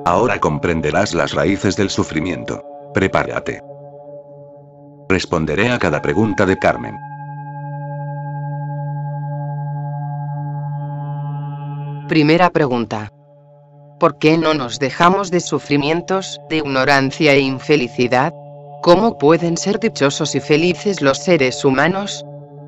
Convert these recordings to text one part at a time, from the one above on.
Ahora comprenderás las raíces del sufrimiento. Prepárate. Responderé a cada pregunta de Carmen. Primera pregunta. ¿Por qué no nos dejamos de sufrimientos, de ignorancia e infelicidad? ¿Cómo pueden ser dichosos y felices los seres humanos?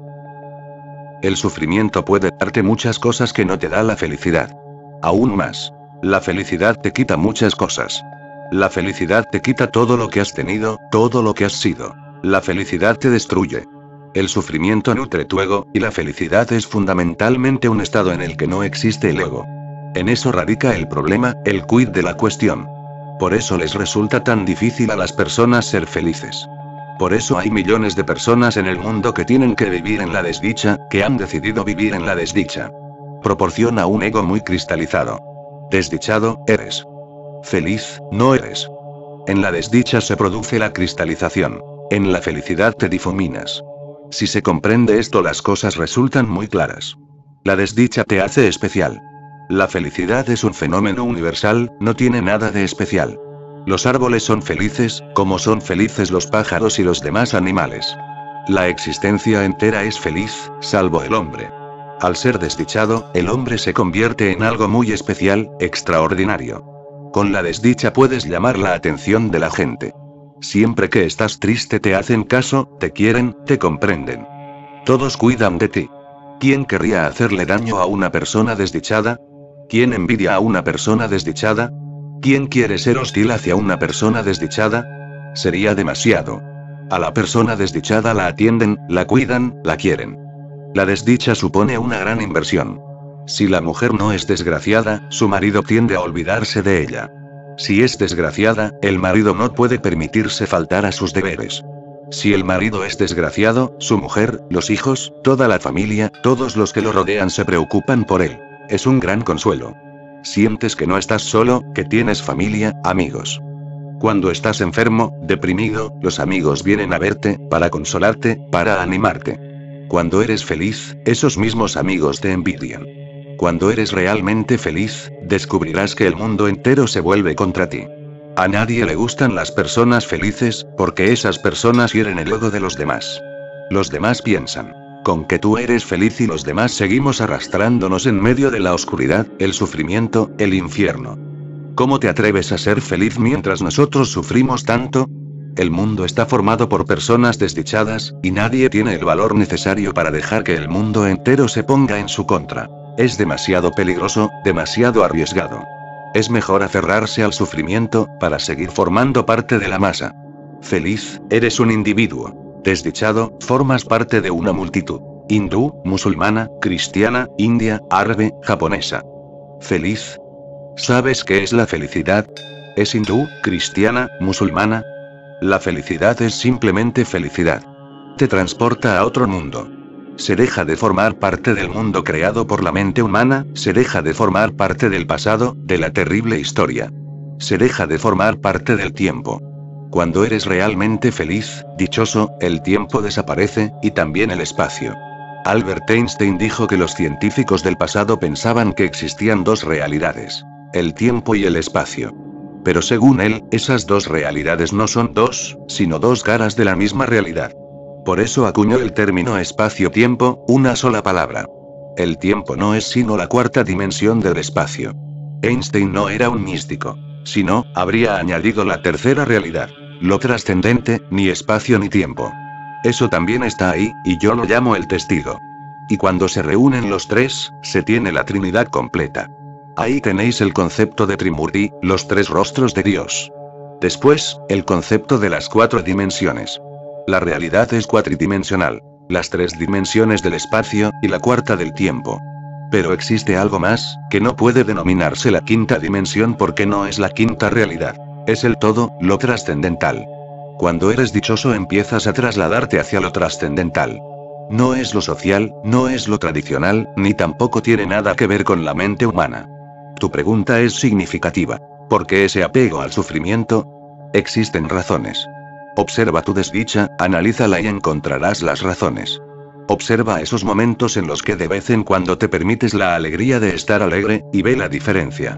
El sufrimiento puede darte muchas cosas que no te da la felicidad. Aún más. La felicidad te quita muchas cosas. La felicidad te quita todo lo que has tenido, todo lo que has sido. La felicidad te destruye. El sufrimiento nutre tu ego, y la felicidad es fundamentalmente un estado en el que no existe el ego. En eso radica el problema, el quid de la cuestión. Por eso les resulta tan difícil a las personas ser felices. Por eso hay millones de personas en el mundo que tienen que vivir en la desdicha, que han decidido vivir en la desdicha. Proporciona un ego muy cristalizado. Desdichado, eres. Feliz, no eres. En la desdicha se produce la cristalización. En la felicidad te difuminas. Si se comprende esto, las cosas resultan muy claras. La desdicha te hace especial. La felicidad es un fenómeno universal, no tiene nada de especial. Los árboles son felices, como son felices los pájaros y los demás animales. La existencia entera es feliz, salvo el hombre. Al ser desdichado, el hombre se convierte en algo muy especial, extraordinario. Con la desdicha puedes llamar la atención de la gente. Siempre que estás triste te hacen caso, te quieren, te comprenden. Todos cuidan de ti. ¿Quién querría hacerle daño a una persona desdichada? ¿Quién envidia a una persona desdichada? ¿Quién quiere ser hostil hacia una persona desdichada? Sería demasiado. A la persona desdichada la atienden, la cuidan, la quieren. La desdicha supone una gran inversión. Si la mujer no es desgraciada, su marido tiende a olvidarse de ella. Si es desgraciada, el marido no puede permitirse faltar a sus deberes. Si el marido es desgraciado, su mujer, los hijos, toda la familia, todos los que lo rodean se preocupan por él. Es un gran consuelo. Sientes que no estás solo, que tienes familia, amigos. Cuando estás enfermo, deprimido, los amigos vienen a verte, para consolarte, para animarte. Cuando eres feliz, esos mismos amigos te envidian. Cuando eres realmente feliz, descubrirás que el mundo entero se vuelve contra ti. A nadie le gustan las personas felices, porque esas personas hieren el ego de los demás. Los demás piensan, con que tú eres feliz y los demás seguimos arrastrándonos en medio de la oscuridad, el sufrimiento, el infierno. ¿Cómo te atreves a ser feliz mientras nosotros sufrimos tanto? El mundo está formado por personas desdichadas, y nadie tiene el valor necesario para dejar que el mundo entero se ponga en su contra. Es demasiado peligroso, demasiado arriesgado. Es mejor aferrarse al sufrimiento, para seguir formando parte de la masa. Feliz, eres un individuo. Desdichado, formas parte de una multitud. Hindú, musulmana, cristiana, india, árabe, japonesa. Feliz. ¿Sabes qué es la felicidad? ¿Es hindú, cristiana, musulmana? La felicidad es simplemente felicidad. Te transporta a otro mundo. Se deja de formar parte del mundo creado por la mente humana, se deja de formar parte del pasado, de la terrible historia. Se deja de formar parte del tiempo. Cuando eres realmente feliz, dichoso, el tiempo desaparece, y también el espacio. Albert Einstein dijo que los científicos del pasado pensaban que existían dos realidades: el tiempo y el espacio. Pero según él, esas dos realidades no son dos, sino dos caras de la misma realidad. Por eso acuñó el término espacio-tiempo, una sola palabra. El tiempo no es sino la cuarta dimensión del espacio. Einstein no era un místico. Si no, habría añadido la tercera realidad. Lo trascendente, ni espacio ni tiempo. Eso también está ahí, y yo lo llamo el testigo. Y cuando se reúnen los tres, se tiene la Trinidad completa. Ahí tenéis el concepto de Trimurti, los tres rostros de Dios. Después, el concepto de las cuatro dimensiones. La realidad es cuatridimensional, las tres dimensiones del espacio, y la cuarta del tiempo. Pero existe algo más, que no puede denominarse la quinta dimensión porque no es la quinta realidad. Es el todo, lo trascendental. Cuando eres dichoso empiezas a trasladarte hacia lo trascendental. No es lo social, no es lo tradicional, ni tampoco tiene nada que ver con la mente humana. Tu pregunta es significativa. ¿Por qué ese apego al sufrimiento? Existen razones. Observa tu desdicha, analízala y encontrarás las razones. Observa esos momentos en los que de vez en cuando te permites la alegría de estar alegre, y ve la diferencia.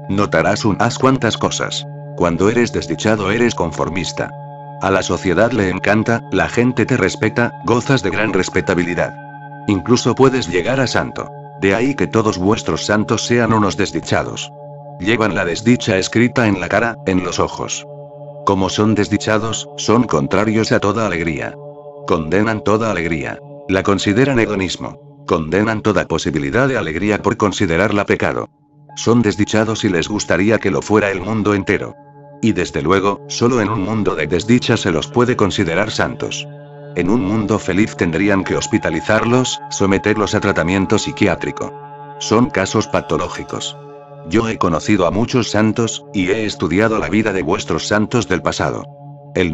Notarás unas cuantas cosas. Cuando eres desdichado eres conformista. A la sociedad le encanta, la gente te respeta, gozas de gran respetabilidad. Incluso puedes llegar a santo. De ahí que todos vuestros santos sean unos desdichados. Llevan la desdicha escrita en la cara, en los ojos. Como son desdichados, son contrarios a toda alegría. Condenan toda alegría. La consideran hedonismo. Condenan toda posibilidad de alegría por considerarla pecado. Son desdichados y les gustaría que lo fuera el mundo entero. Y desde luego, solo en un mundo de desdicha se los puede considerar santos. En un mundo feliz tendrían que hospitalizarlos, someterlos a tratamiento psiquiátrico. Son casos patológicos. Yo he conocido a muchos santos, y he estudiado la vida de vuestros santos del pasado. El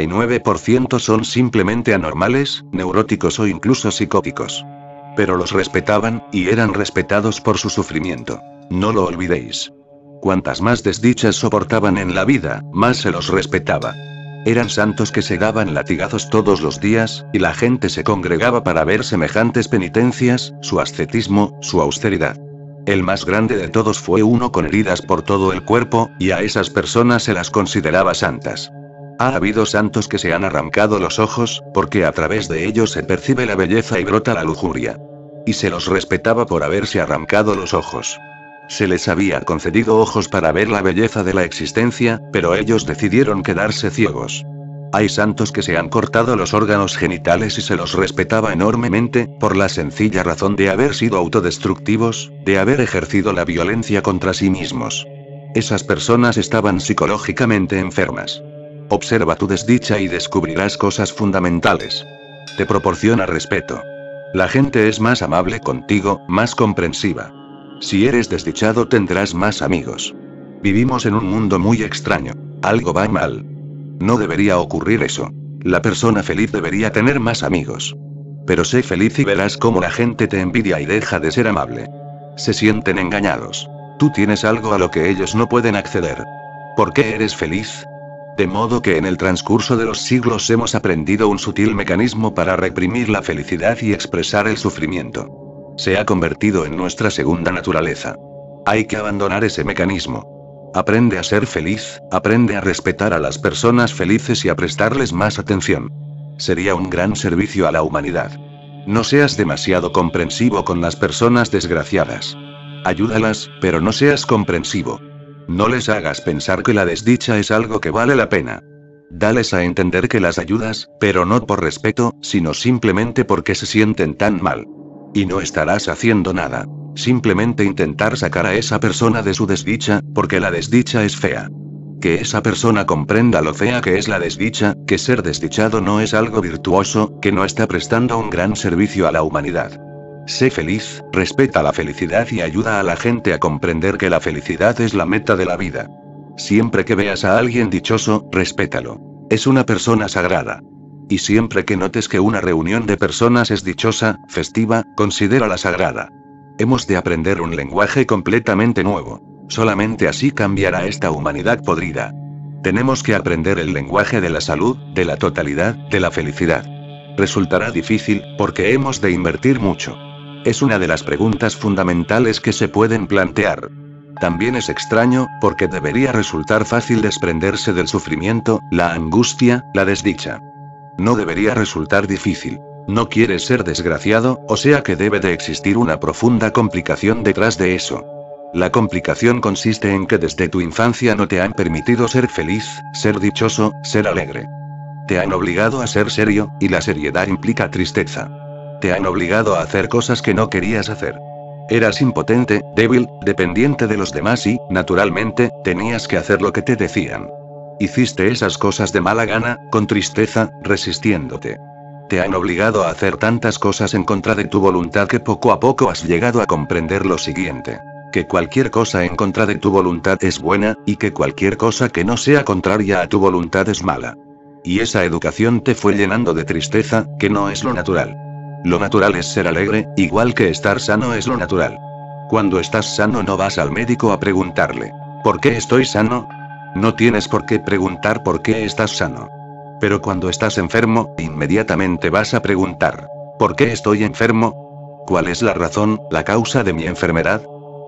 99% son simplemente anormales, neuróticos o incluso psicóticos. Pero los respetaban, y eran respetados por su sufrimiento. No lo olvidéis. Cuantas más desdichas soportaban en la vida, más se los respetaba. Eran santos que se daban latigazos todos los días, y la gente se congregaba para ver semejantes penitencias, su ascetismo, su austeridad. El más grande de todos fue uno con heridas por todo el cuerpo, y a esas personas se las consideraba santas. Ha habido santos que se han arrancado los ojos, porque a través de ellos se percibe la belleza y brota la lujuria. Y se los respetaba por haberse arrancado los ojos. Se les había concedido ojos para ver la belleza de la existencia, pero ellos decidieron quedarse ciegos. Hay santos que se han cortado los órganos genitales y se los respetaba enormemente, por la sencilla razón de haber sido autodestructivos, de haber ejercido la violencia contra sí mismos. Esas personas estaban psicológicamente enfermas. Observa tu desdicha y descubrirás cosas fundamentales. Te proporciona respeto. La gente es más amable contigo, más comprensiva. Si eres desdichado tendrás más amigos. Vivimos en un mundo muy extraño. Algo va mal. No debería ocurrir eso. La persona feliz debería tener más amigos. Pero sé feliz y verás cómo la gente te envidia y deja de ser amable. Se sienten engañados. Tú tienes algo a lo que ellos no pueden acceder. ¿Por qué eres feliz? De modo que en el transcurso de los siglos hemos aprendido un sutil mecanismo para reprimir la felicidad y expresar el sufrimiento. Se ha convertido en nuestra segunda naturaleza. Hay que abandonar ese mecanismo. Aprende a ser feliz, aprende a respetar a las personas felices y a prestarles más atención. Sería un gran servicio a la humanidad. No seas demasiado comprensivo con las personas desgraciadas. Ayúdalas, pero no seas comprensivo. No les hagas pensar que la desdicha es algo que vale la pena. Dales a entender que las ayudas, pero no por respeto, sino simplemente porque se sienten tan mal. Y no estarás haciendo nada. Simplemente intentar sacar a esa persona de su desdicha, porque la desdicha es fea. Que esa persona comprenda lo fea que es la desdicha, que ser desdichado no es algo virtuoso, que no está prestando un gran servicio a la humanidad. Sé feliz, respeta la felicidad y ayuda a la gente a comprender que la felicidad es la meta de la vida. Siempre que veas a alguien dichoso, respétalo. Es una persona sagrada. Y siempre que notes que una reunión de personas es dichosa, festiva, considérala sagrada. Hemos de aprender un lenguaje completamente nuevo. Solamente así cambiará esta humanidad podrida. Tenemos que aprender el lenguaje de la salud, de la totalidad, de la felicidad. Resultará difícil, porque hemos de invertir mucho. Es una de las preguntas fundamentales que se pueden plantear. También es extraño, porque debería resultar fácil desprenderse del sufrimiento, la angustia, la desdicha. No debería resultar difícil. No quieres ser desgraciado, o sea que debe de existir una profunda complicación detrás de eso. La complicación consiste en que desde tu infancia no te han permitido ser feliz, ser dichoso, ser alegre. Te han obligado a ser serio, y la seriedad implica tristeza. Te han obligado a hacer cosas que no querías hacer. Eras impotente, débil, dependiente de los demás y, naturalmente, tenías que hacer lo que te decían. Hiciste esas cosas de mala gana, con tristeza, resistiéndote. Te han obligado a hacer tantas cosas en contra de tu voluntad que poco a poco has llegado a comprender lo siguiente. Que cualquier cosa en contra de tu voluntad es buena, y que cualquier cosa que no sea contraria a tu voluntad es mala. Y esa educación te fue llenando de tristeza, que no es lo natural. Lo natural es ser alegre, igual que estar sano es lo natural. Cuando estás sano no vas al médico a preguntarle, ¿por qué estoy sano? No tienes por qué preguntar por qué estás sano. Pero cuando estás enfermo, inmediatamente vas a preguntar, ¿por qué estoy enfermo? ¿Cuál es la razón, la causa de mi enfermedad?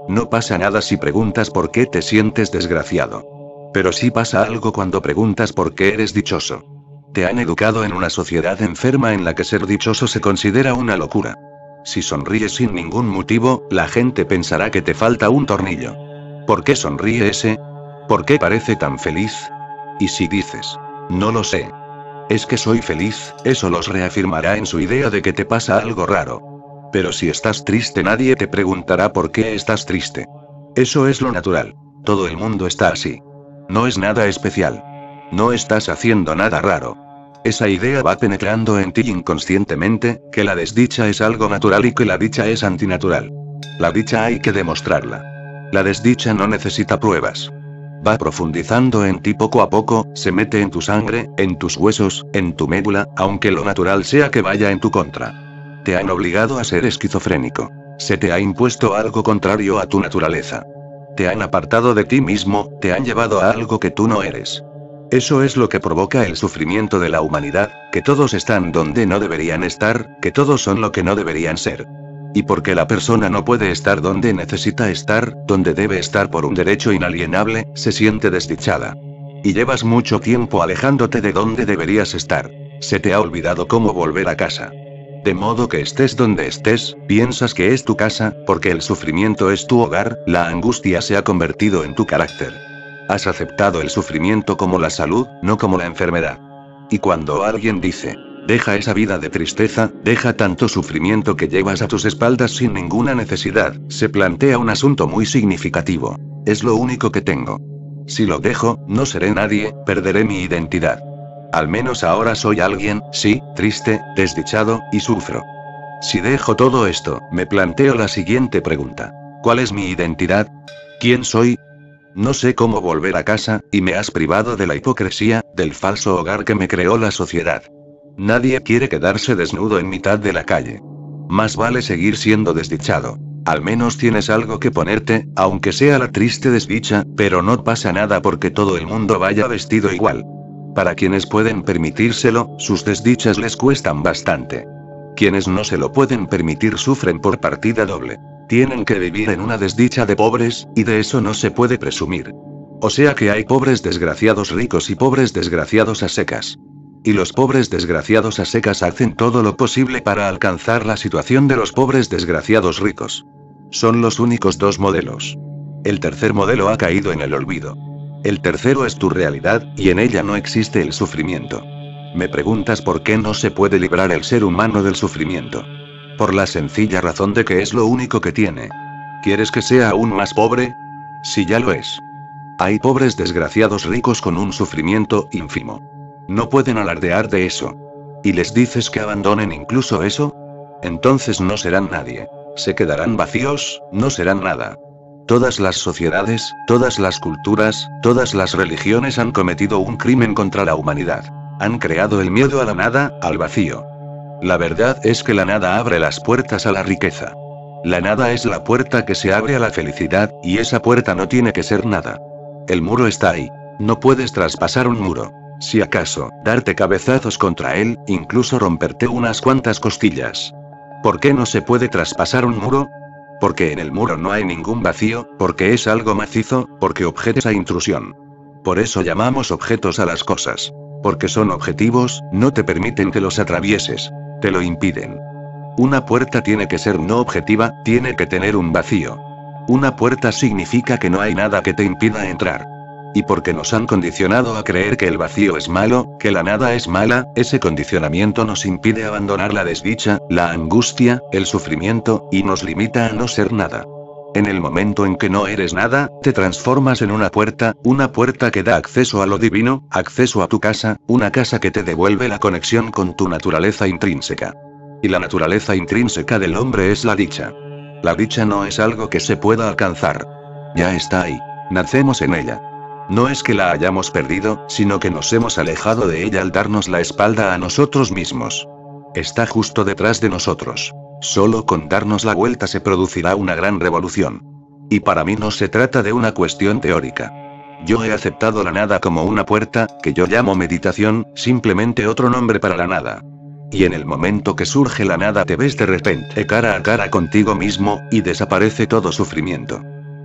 No pasa nada si preguntas por qué te sientes desgraciado. Pero sí pasa algo cuando preguntas por qué eres dichoso. Te han educado en una sociedad enferma en la que ser dichoso se considera una locura. Si sonríes sin ningún motivo, la gente pensará que te falta un tornillo. ¿Por qué sonríe ese? ¿Por qué parece tan feliz? Y si dices, no lo sé, es que soy feliz, eso los reafirmará en su idea de que te pasa algo raro. Pero si estás triste, nadie te preguntará por qué estás triste. Eso es lo natural. Todo el mundo está así. No es nada especial. No estás haciendo nada raro. Esa idea va penetrando en ti inconscientemente, que la desdicha es algo natural y que la dicha es antinatural. La dicha hay que demostrarla. La desdicha no necesita pruebas. Va profundizando en ti poco a poco, se mete en tu sangre, en tus huesos, en tu médula, aunque lo natural sea que vaya en tu contra. Te han obligado a ser esquizofrénico. Se te ha impuesto algo contrario a tu naturaleza. Te han apartado de ti mismo, te han llevado a algo que tú no eres. Eso es lo que provoca el sufrimiento de la humanidad, que todos están donde no deberían estar, que todos son lo que no deberían ser. Y porque la persona no puede estar donde necesita estar, donde debe estar por un derecho inalienable, se siente desdichada. Y llevas mucho tiempo alejándote de donde deberías estar. Se te ha olvidado cómo volver a casa. De modo que estés donde estés, piensas que es tu casa, porque el sufrimiento es tu hogar, la angustia se ha convertido en tu carácter. Has aceptado el sufrimiento como la salud, no como la enfermedad. Y cuando alguien dice, deja esa vida de tristeza, deja tanto sufrimiento que llevas a tus espaldas sin ninguna necesidad, se plantea un asunto muy significativo. Es lo único que tengo. Si lo dejo, no seré nadie, perderé mi identidad. Al menos ahora soy alguien, sí, triste, desdichado, y sufro. Si dejo todo esto, me planteo la siguiente pregunta. ¿Cuál es mi identidad? ¿Quién soy? No sé cómo volver a casa, y me has privado de la hipocresía, del falso hogar que me creó la sociedad. Nadie quiere quedarse desnudo en mitad de la calle. Más vale seguir siendo desdichado. Al menos tienes algo que ponerte, aunque sea la triste desdicha, pero no pasa nada porque todo el mundo vaya vestido igual. Para quienes pueden permitírselo, sus desdichas les cuestan bastante. Quienes no se lo pueden permitir sufren por partida doble. Tienen que vivir en una desdicha de pobres, y de eso no se puede presumir. O sea que hay pobres desgraciados ricos y pobres desgraciados a secas. Y los pobres desgraciados a secas hacen todo lo posible para alcanzar la situación de los pobres desgraciados ricos. Son los únicos dos modelos. El tercer modelo ha caído en el olvido. El tercero es tu realidad, y en ella no existe el sufrimiento. Me preguntas por qué no se puede librar el ser humano del sufrimiento. Por la sencilla razón de que es lo único que tiene. ¿Quieres que sea aún más pobre? Si ya lo es. Hay pobres desgraciados ricos con un sufrimiento ínfimo. No pueden alardear de eso. ¿Y les dices que abandonen incluso eso? Entonces no serán nadie. Se quedarán vacíos, no serán nada. Todas las sociedades, todas las culturas, todas las religiones han cometido un crimen contra la humanidad. Han creado el miedo a la nada, al vacío. La verdad es que la nada abre las puertas a la riqueza. La nada es la puerta que se abre a la felicidad, y esa puerta no tiene que ser nada. El muro está ahí. No puedes traspasar un muro. Si acaso, darte cabezazos contra él, incluso romperte unas cuantas costillas. ¿Por qué no se puede traspasar un muro? Porque en el muro no hay ningún vacío, porque es algo macizo, porque objeta esa intrusión. Por eso llamamos objetos a las cosas. Porque son objetivos, no te permiten que los atravieses. Te lo impiden. Una puerta tiene que ser no objetiva, tiene que tener un vacío. Una puerta significa que no hay nada que te impida entrar. Y porque nos han condicionado a creer que el vacío es malo, que la nada es mala, ese condicionamiento nos impide abandonar la desdicha, la angustia, el sufrimiento, y nos limita a no ser nada. En el momento en que no eres nada, te transformas en una puerta que da acceso a lo divino, acceso a tu casa, una casa que te devuelve la conexión con tu naturaleza intrínseca. Y la naturaleza intrínseca del hombre es la dicha. La dicha no es algo que se pueda alcanzar. Ya está ahí. Nacemos en ella. No es que la hayamos perdido, sino que nos hemos alejado de ella al darnos la espalda a nosotros mismos. Está justo detrás de nosotros. Solo con darnos la vuelta se producirá una gran revolución. Y para mí no se trata de una cuestión teórica. Yo he aceptado la nada como una puerta, que yo llamo meditación, simplemente otro nombre para la nada. Y en el momento que surge la nada te ves de repente cara a cara contigo mismo, y desaparece todo sufrimiento.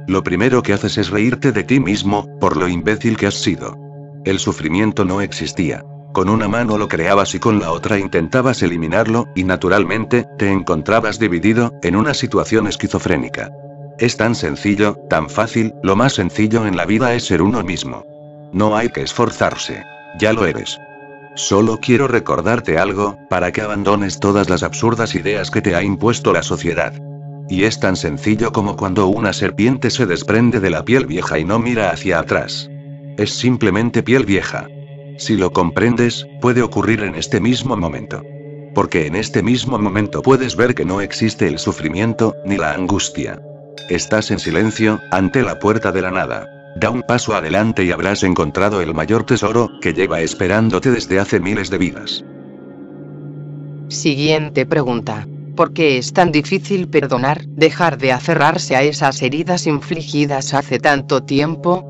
Lo primero que haces es reírte de ti mismo, por lo imbécil que has sido. El sufrimiento no existía. Con una mano lo creabas y con la otra intentabas eliminarlo, y naturalmente, te encontrabas dividido, en una situación esquizofrénica. Es tan sencillo, tan fácil, lo más sencillo en la vida es ser uno mismo. No hay que esforzarse. Ya lo eres. Solo quiero recordarte algo, para que abandones todas las absurdas ideas que te ha impuesto la sociedad. Y es tan sencillo como cuando una serpiente se desprende de la piel vieja y no mira hacia atrás. Es simplemente piel vieja. Si lo comprendes, puede ocurrir en este mismo momento. Porque en este mismo momento puedes ver que no existe el sufrimiento, ni la angustia. Estás en silencio, ante la puerta de la nada. Da un paso adelante y habrás encontrado el mayor tesoro, que lleva esperándote desde hace miles de vidas. Siguiente pregunta. ¿Por qué es tan difícil perdonar, dejar de aferrarse a esas heridas infligidas hace tanto tiempo?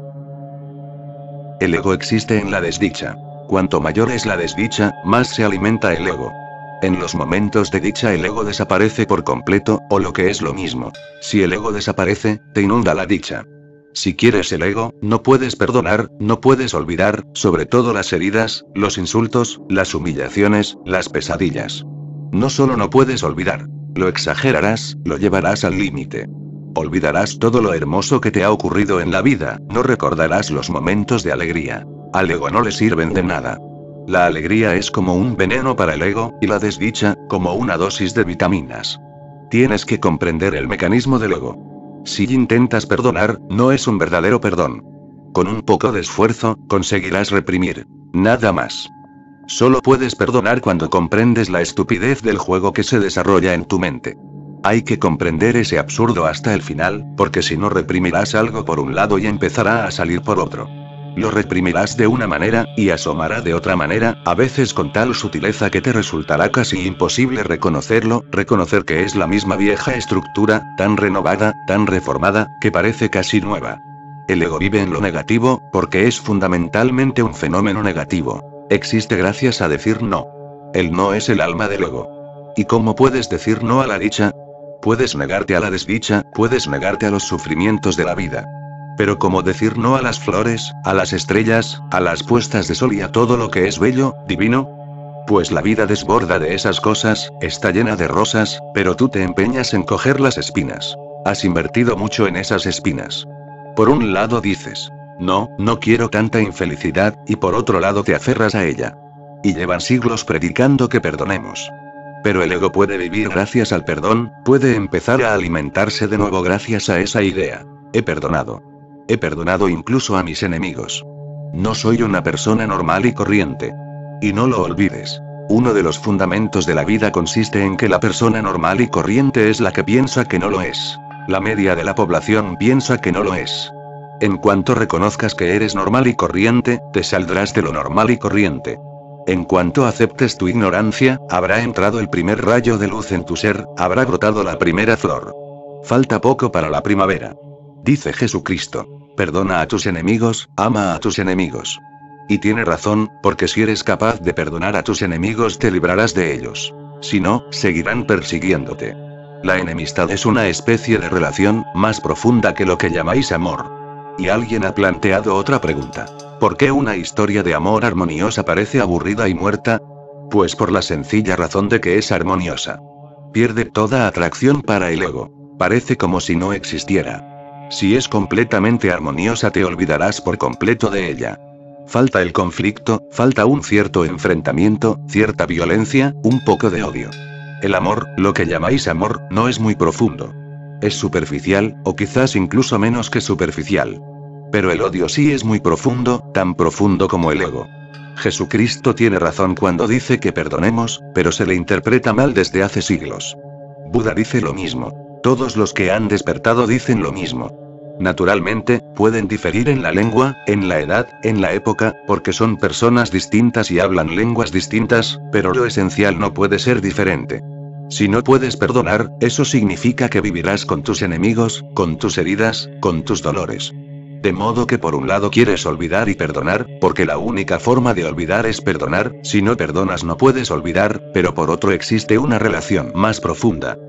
El ego existe en la desdicha. Cuanto mayor es la desdicha, más se alimenta el ego. En los momentos de dicha el ego desaparece por completo, o lo que es lo mismo. Si el ego desaparece, te inunda la dicha. Si quieres el ego, no puedes perdonar, no puedes olvidar, sobre todo las heridas, los insultos, las humillaciones, las pesadillas. No solo no puedes olvidar, lo exagerarás, lo llevarás al límite. Olvidarás todo lo hermoso que te ha ocurrido en la vida, no recordarás los momentos de alegría. Al ego no le sirven de nada. La alegría es como un veneno para el ego, y la desdicha, como una dosis de vitaminas. Tienes que comprender el mecanismo del ego. Si intentas perdonar, no es un verdadero perdón. Con un poco de esfuerzo, conseguirás reprimir. Nada más. Solo puedes perdonar cuando comprendes la estupidez del juego que se desarrolla en tu mente. Hay que comprender ese absurdo hasta el final, porque si no reprimirás algo por un lado y empezará a salir por otro. Lo reprimirás de una manera, y asomará de otra manera, a veces con tal sutileza que te resultará casi imposible reconocerlo, reconocer que es la misma vieja estructura, tan renovada, tan reformada, que parece casi nueva. El ego vive en lo negativo, porque es fundamentalmente un fenómeno negativo. Existe gracias a decir no. El no es el alma del ego. ¿Y cómo puedes decir no a la dicha? Puedes negarte a la desdicha, puedes negarte a los sufrimientos de la vida. Pero ¿cómo decir no a las flores, a las estrellas, a las puestas de sol y a todo lo que es bello, divino? Pues la vida desborda de esas cosas, está llena de rosas, pero tú te empeñas en coger las espinas. Has invertido mucho en esas espinas. Por un lado dices, no, no quiero tanta infelicidad, y por otro lado te aferras a ella. Y llevan siglos predicando que perdonemos. Pero el ego puede vivir gracias al perdón, puede empezar a alimentarse de nuevo gracias a esa idea. He perdonado. He perdonado incluso a mis enemigos. No soy una persona normal y corriente. Y no lo olvides. Uno de los fundamentos de la vida consiste en que la persona normal y corriente es la que piensa que no lo es. La media de la población piensa que no lo es. En cuanto reconozcas que eres normal y corriente, te saldrás de lo normal y corriente. En cuanto aceptes tu ignorancia, habrá entrado el primer rayo de luz en tu ser, habrá brotado la primera flor. Falta poco para la primavera. Dice Jesucristo, perdona a tus enemigos, ama a tus enemigos. Y tiene razón, porque si eres capaz de perdonar a tus enemigos te librarás de ellos. Si no, seguirán persiguiéndote. La enemistad es una especie de relación, más profunda que lo que llamáis amor. Y alguien ha planteado otra pregunta. ¿Por qué una historia de amor armoniosa parece aburrida y muerta? Pues por la sencilla razón de que es armoniosa. Pierde toda atracción para el ego. Parece como si no existiera. Si es completamente armoniosa te olvidarás por completo de ella. Falta el conflicto, falta un cierto enfrentamiento, cierta violencia, un poco de odio. El amor, lo que llamáis amor, no es muy profundo. Es superficial, o quizás incluso menos que superficial. Pero el odio sí es muy profundo, tan profundo como el ego. Jesucristo tiene razón cuando dice que perdonemos, pero se le interpreta mal desde hace siglos. Buda dice lo mismo. Todos los que han despertado dicen lo mismo. Naturalmente, pueden diferir en la lengua, en la edad, en la época, porque son personas distintas y hablan lenguas distintas, pero lo esencial no puede ser diferente. Si no puedes perdonar, eso significa que vivirás con tus enemigos, con tus heridas, con tus dolores. De modo que por un lado quieres olvidar y perdonar, porque la única forma de olvidar es perdonar, si no perdonas no puedes olvidar, pero por otro existe una relación más profunda.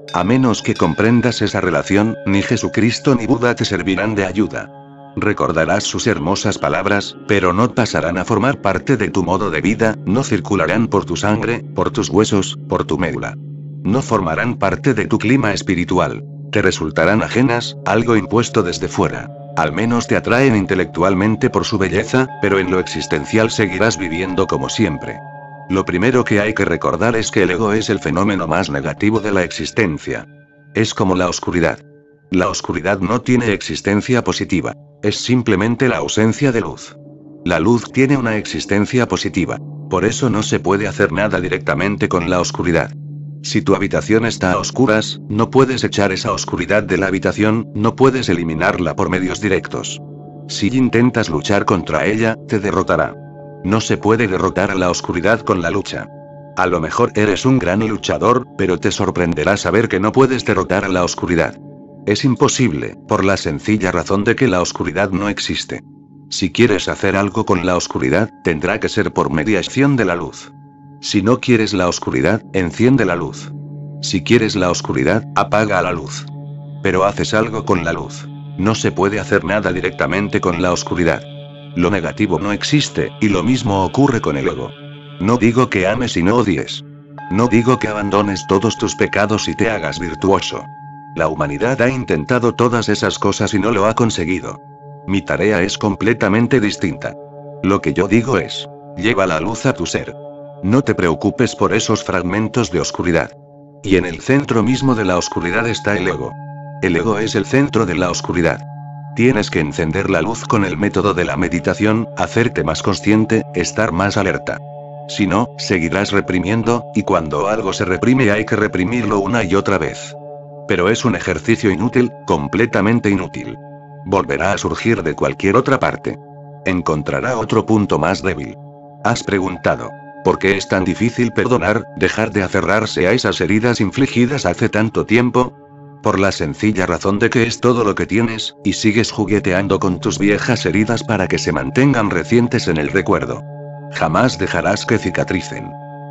A menos que comprendas esa relación, ni Jesucristo ni Buda te servirán de ayuda. Recordarás sus hermosas palabras, pero no pasarán a formar parte de tu modo de vida, no circularán por tu sangre, por tus huesos, por tu médula. No formarán parte de tu clima espiritual. Te resultarán ajenas, algo impuesto desde fuera. Al menos te atraen intelectualmente por su belleza, pero en lo existencial seguirás viviendo como siempre. Lo primero que hay que recordar es que el ego es el fenómeno más negativo de la existencia. Es como la oscuridad. La oscuridad no tiene existencia positiva. Es simplemente la ausencia de luz. La luz tiene una existencia positiva. Por eso no se puede hacer nada directamente con la oscuridad. Si tu habitación está a oscuras, no puedes echar esa oscuridad de la habitación, no puedes eliminarla por medios directos. Si intentas luchar contra ella, te derrotará. No se puede derrotar a la oscuridad con la lucha. A lo mejor eres un gran luchador, pero te sorprenderá saber que no puedes derrotar a la oscuridad. Es imposible, por la sencilla razón de que la oscuridad no existe. Si quieres hacer algo con la oscuridad, tendrá que ser por mediación de la luz. Si no quieres la oscuridad, enciende la luz. Si quieres la oscuridad, apaga la luz. Pero haces algo con la luz. No se puede hacer nada directamente con la oscuridad. Lo negativo no existe, y lo mismo ocurre con el ego. No digo que ames y no odies. No digo que abandones todos tus pecados y te hagas virtuoso. La humanidad ha intentado todas esas cosas y no lo ha conseguido. Mi tarea es completamente distinta. Lo que yo digo es, lleva la luz a tu ser. No te preocupes por esos fragmentos de oscuridad. Y en el centro mismo de la oscuridad está el ego. El ego es el centro de la oscuridad. Tienes que encender la luz con el método de la meditación, hacerte más consciente, estar más alerta. Si no, seguirás reprimiendo, y cuando algo se reprime hay que reprimirlo una y otra vez. Pero es un ejercicio inútil, completamente inútil. Volverá a surgir de cualquier otra parte. Encontrará otro punto más débil. Has preguntado, ¿por qué es tan difícil perdonar, dejar de aferrarse a esas heridas infligidas hace tanto tiempo? Por la sencilla razón de que es todo lo que tienes, y sigues jugueteando con tus viejas heridas para que se mantengan recientes en el recuerdo. Jamás dejarás que cicatricen.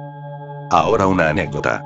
Ahora una anécdota.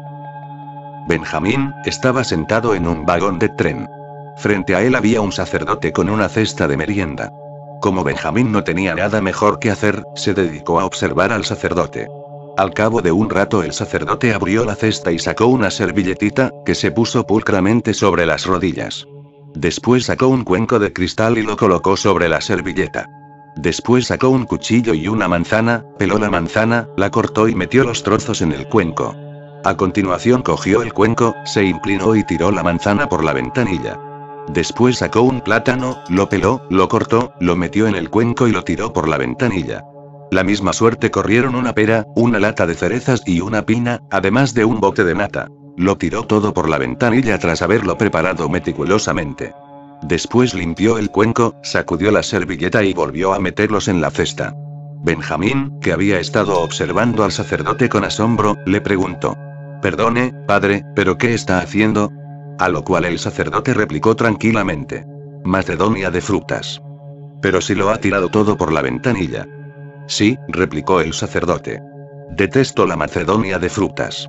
Benjamín estaba sentado en un vagón de tren. Frente a él había un sacerdote con una cesta de merienda. Como Benjamín no tenía nada mejor que hacer, se dedicó a observar al sacerdote. Al cabo de un rato el sacerdote abrió la cesta y sacó una servilletita, que se puso pulcramente sobre las rodillas. Después sacó un cuenco de cristal y lo colocó sobre la servilleta. Después sacó un cuchillo y una manzana, peló la manzana, la cortó y metió los trozos en el cuenco. A continuación cogió el cuenco, se inclinó y tiró la manzana por la ventanilla. Después sacó un plátano, lo peló, lo cortó, lo metió en el cuenco y lo tiró por la ventanilla. La misma suerte corrieron una pera, una lata de cerezas y una pina, además de un bote de nata. Lo tiró todo por la ventanilla tras haberlo preparado meticulosamente. Después limpió el cuenco, sacudió la servilleta y volvió a meterlos en la cesta. Benjamín, que había estado observando al sacerdote con asombro, le preguntó: «Perdone, padre, ¿pero qué está haciendo?». A lo cual el sacerdote replicó tranquilamente: «Macedonia de frutas». «Pero si lo ha tirado todo por la ventanilla». «Sí», replicó el sacerdote. «Detesto la Macedonia de frutas».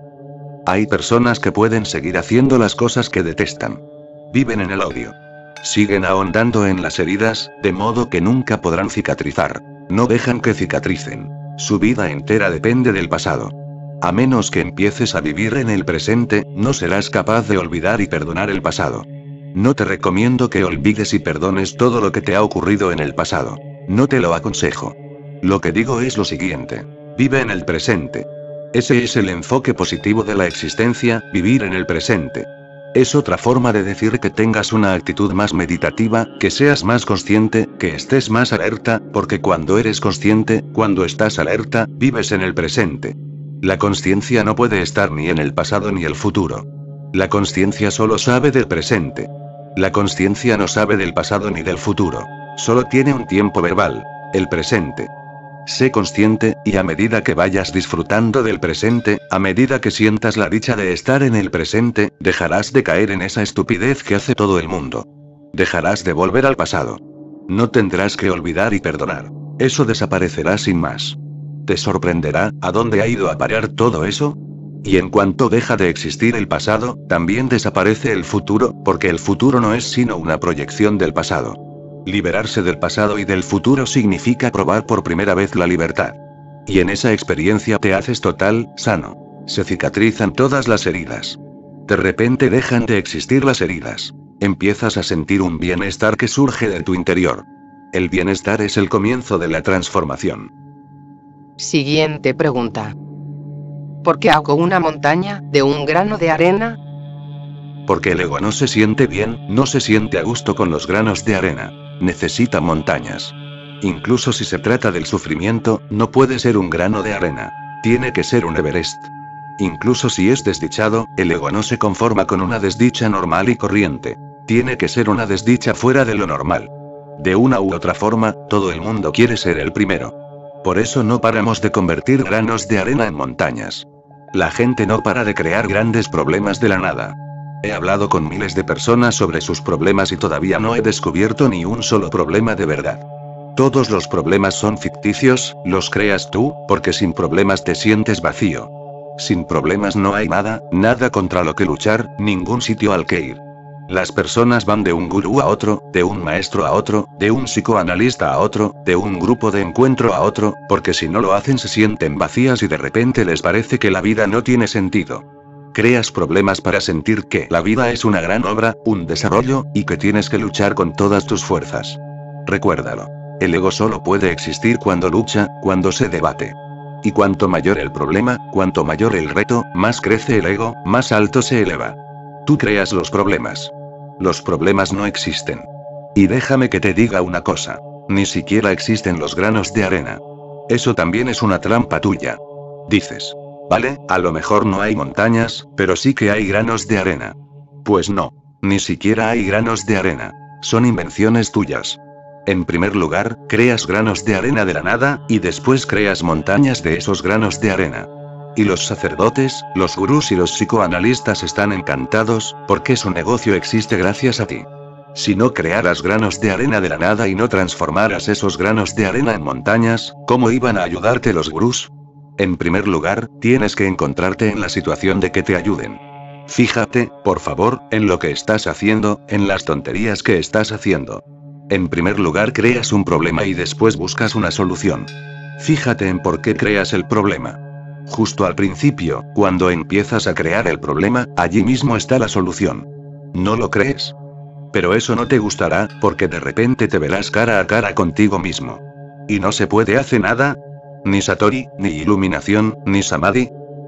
Hay personas que pueden seguir haciendo las cosas que detestan. Viven en el odio. Siguen ahondando en las heridas, de modo que nunca podrán cicatrizar. No dejan que cicatricen. Su vida entera depende del pasado. A menos que empieces a vivir en el presente, no serás capaz de olvidar y perdonar el pasado. No te recomiendo que olvides y perdones todo lo que te ha ocurrido en el pasado. No te lo aconsejo. Lo que digo es lo siguiente: vive en el presente. Ese es el enfoque positivo de la existencia, vivir en el presente. Es otra forma de decir que tengas una actitud más meditativa, que seas más consciente, que estés más alerta, porque cuando eres consciente, cuando estás alerta, vives en el presente. La consciencia no puede estar ni en el pasado ni el futuro. La consciencia solo sabe del presente. La consciencia no sabe del pasado ni del futuro. Solo tiene un tiempo verbal: el presente. Sé consciente, y a medida que vayas disfrutando del presente, a medida que sientas la dicha de estar en el presente, dejarás de caer en esa estupidez que hace todo el mundo. Dejarás de volver al pasado. No tendrás que olvidar y perdonar. Eso desaparecerá sin más. Te sorprenderá, ¿a dónde ha ido a parar todo eso? Y en cuanto deja de existir el pasado, también desaparece el futuro, porque el futuro no es sino una proyección del pasado. Liberarse del pasado y del futuro significa probar por primera vez la libertad. Y en esa experiencia te haces total, sano. Se cicatrizan todas las heridas. De repente dejan de existir las heridas. Empiezas a sentir un bienestar que surge de tu interior. El bienestar es el comienzo de la transformación. Siguiente pregunta. ¿Por qué hago una montaña de un grano de arena? Porque el ego no se siente bien, no se siente a gusto con los granos de arena. Necesita montañas. Incluso si se trata del sufrimiento, no puede ser un grano de arena. Tiene que ser un Everest. Incluso si es desdichado, el ego no se conforma con una desdicha normal y corriente. Tiene que ser una desdicha fuera de lo normal. De una u otra forma, todo el mundo quiere ser el primero. Por eso no paramos de convertir granos de arena en montañas. La gente no para de crear grandes problemas de la nada. He hablado con miles de personas sobre sus problemas y todavía no he descubierto ni un solo problema de verdad. Todos los problemas son ficticios, los creas tú, porque sin problemas te sientes vacío. Sin problemas no hay nada, nada contra lo que luchar, ningún sitio al que ir. Las personas van de un gurú a otro, de un maestro a otro, de un psicoanalista a otro, de un grupo de encuentro a otro, porque si no lo hacen se sienten vacías y de repente les parece que la vida no tiene sentido. Creas problemas para sentir que la vida es una gran obra, un desarrollo, y que tienes que luchar con todas tus fuerzas. Recuérdalo. El ego solo puede existir cuando lucha, cuando se debate. Y cuanto mayor el problema, cuanto mayor el reto, más crece el ego, más alto se eleva. Tú creas los problemas. Los problemas no existen. Y déjame que te diga una cosa. Ni siquiera existen los granos de arena. Eso también es una trampa tuya. Dices. Vale, a lo mejor no hay montañas, pero sí que hay granos de arena. Pues no. Ni siquiera hay granos de arena. Son invenciones tuyas. En primer lugar, creas granos de arena de la nada, y después creas montañas de esos granos de arena. Y los sacerdotes, los gurús y los psicoanalistas están encantados, porque su negocio existe gracias a ti. Si no crearas granos de arena de la nada y no transformaras esos granos de arena en montañas, ¿cómo iban a ayudarte los gurús? En primer lugar, tienes que encontrarte en la situación de que te ayuden. Fíjate, por favor, en lo que estás haciendo, en las tonterías que estás haciendo. En primer lugar creas un problema y después buscas una solución. Fíjate en por qué creas el problema. Justo al principio, cuando empiezas a crear el problema, allí mismo está la solución. ¿No lo crees? Pero eso no te gustará, porque de repente te verás cara a cara contigo mismo. Y no se puede hacer nada. Ni Satori, ni iluminación, ni Samadhi.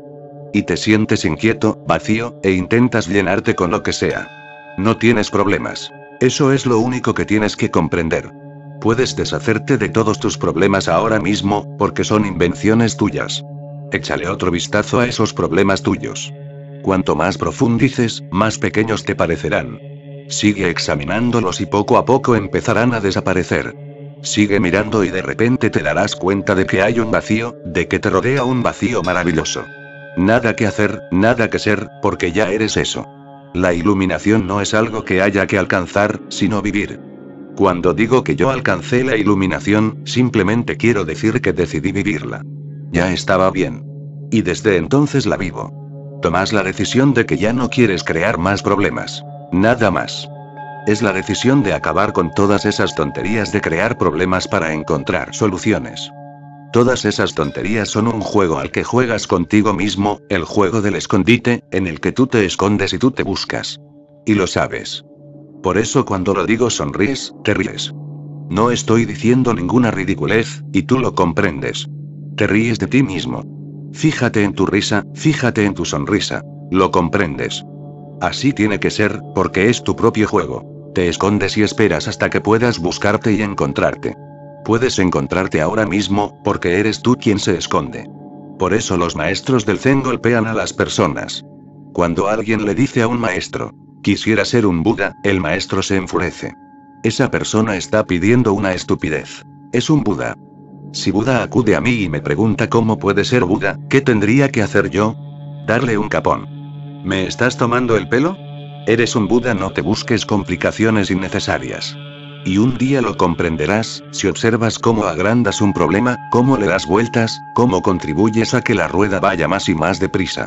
Y te sientes inquieto, vacío, e intentas llenarte con lo que sea. No tienes problemas. Eso es lo único que tienes que comprender. Puedes deshacerte de todos tus problemas ahora mismo, porque son invenciones tuyas. Échale otro vistazo a esos problemas tuyos. Cuanto más profundices, más pequeños te parecerán. Sigue examinándolos y poco a poco empezarán a desaparecer. Sigue mirando y de repente te darás cuenta de que hay un vacío, de que te rodea un vacío maravilloso. Nada que hacer, nada que ser, porque ya eres eso. La iluminación no es algo que haya que alcanzar, sino vivir. Cuando digo que yo alcancé la iluminación, simplemente quiero decir que decidí vivirla. Ya estaba bien. Y desde entonces la vivo. Tomas la decisión de que ya no quieres crear más problemas. Nada más. Es la decisión de acabar con todas esas tonterías de crear problemas para encontrar soluciones. Todas esas tonterías son un juego al que juegas contigo mismo, el juego del escondite, en el que tú te escondes y tú te buscas. Y lo sabes. Por eso cuando lo digo sonríes, te ríes. No estoy diciendo ninguna ridiculez, y tú lo comprendes. Te ríes de ti mismo. Fíjate en tu risa, fíjate en tu sonrisa. Lo comprendes. Así tiene que ser, porque es tu propio juego. Te escondes y esperas hasta que puedas buscarte y encontrarte. Puedes encontrarte ahora mismo, porque eres tú quien se esconde. Por eso los maestros del Zen golpean a las personas. Cuando alguien le dice a un maestro, quisiera ser un Buda, el maestro se enfurece. Esa persona está pidiendo una estupidez. Es un Buda. Si Buda acude a mí y me pregunta cómo puede ser Buda, ¿qué tendría que hacer yo? Darle un capón. ¿Me estás tomando el pelo? Eres un Buda, no te busques complicaciones innecesarias. Y un día lo comprenderás, si observas cómo agrandas un problema, cómo le das vueltas, cómo contribuyes a que la rueda vaya más y más deprisa.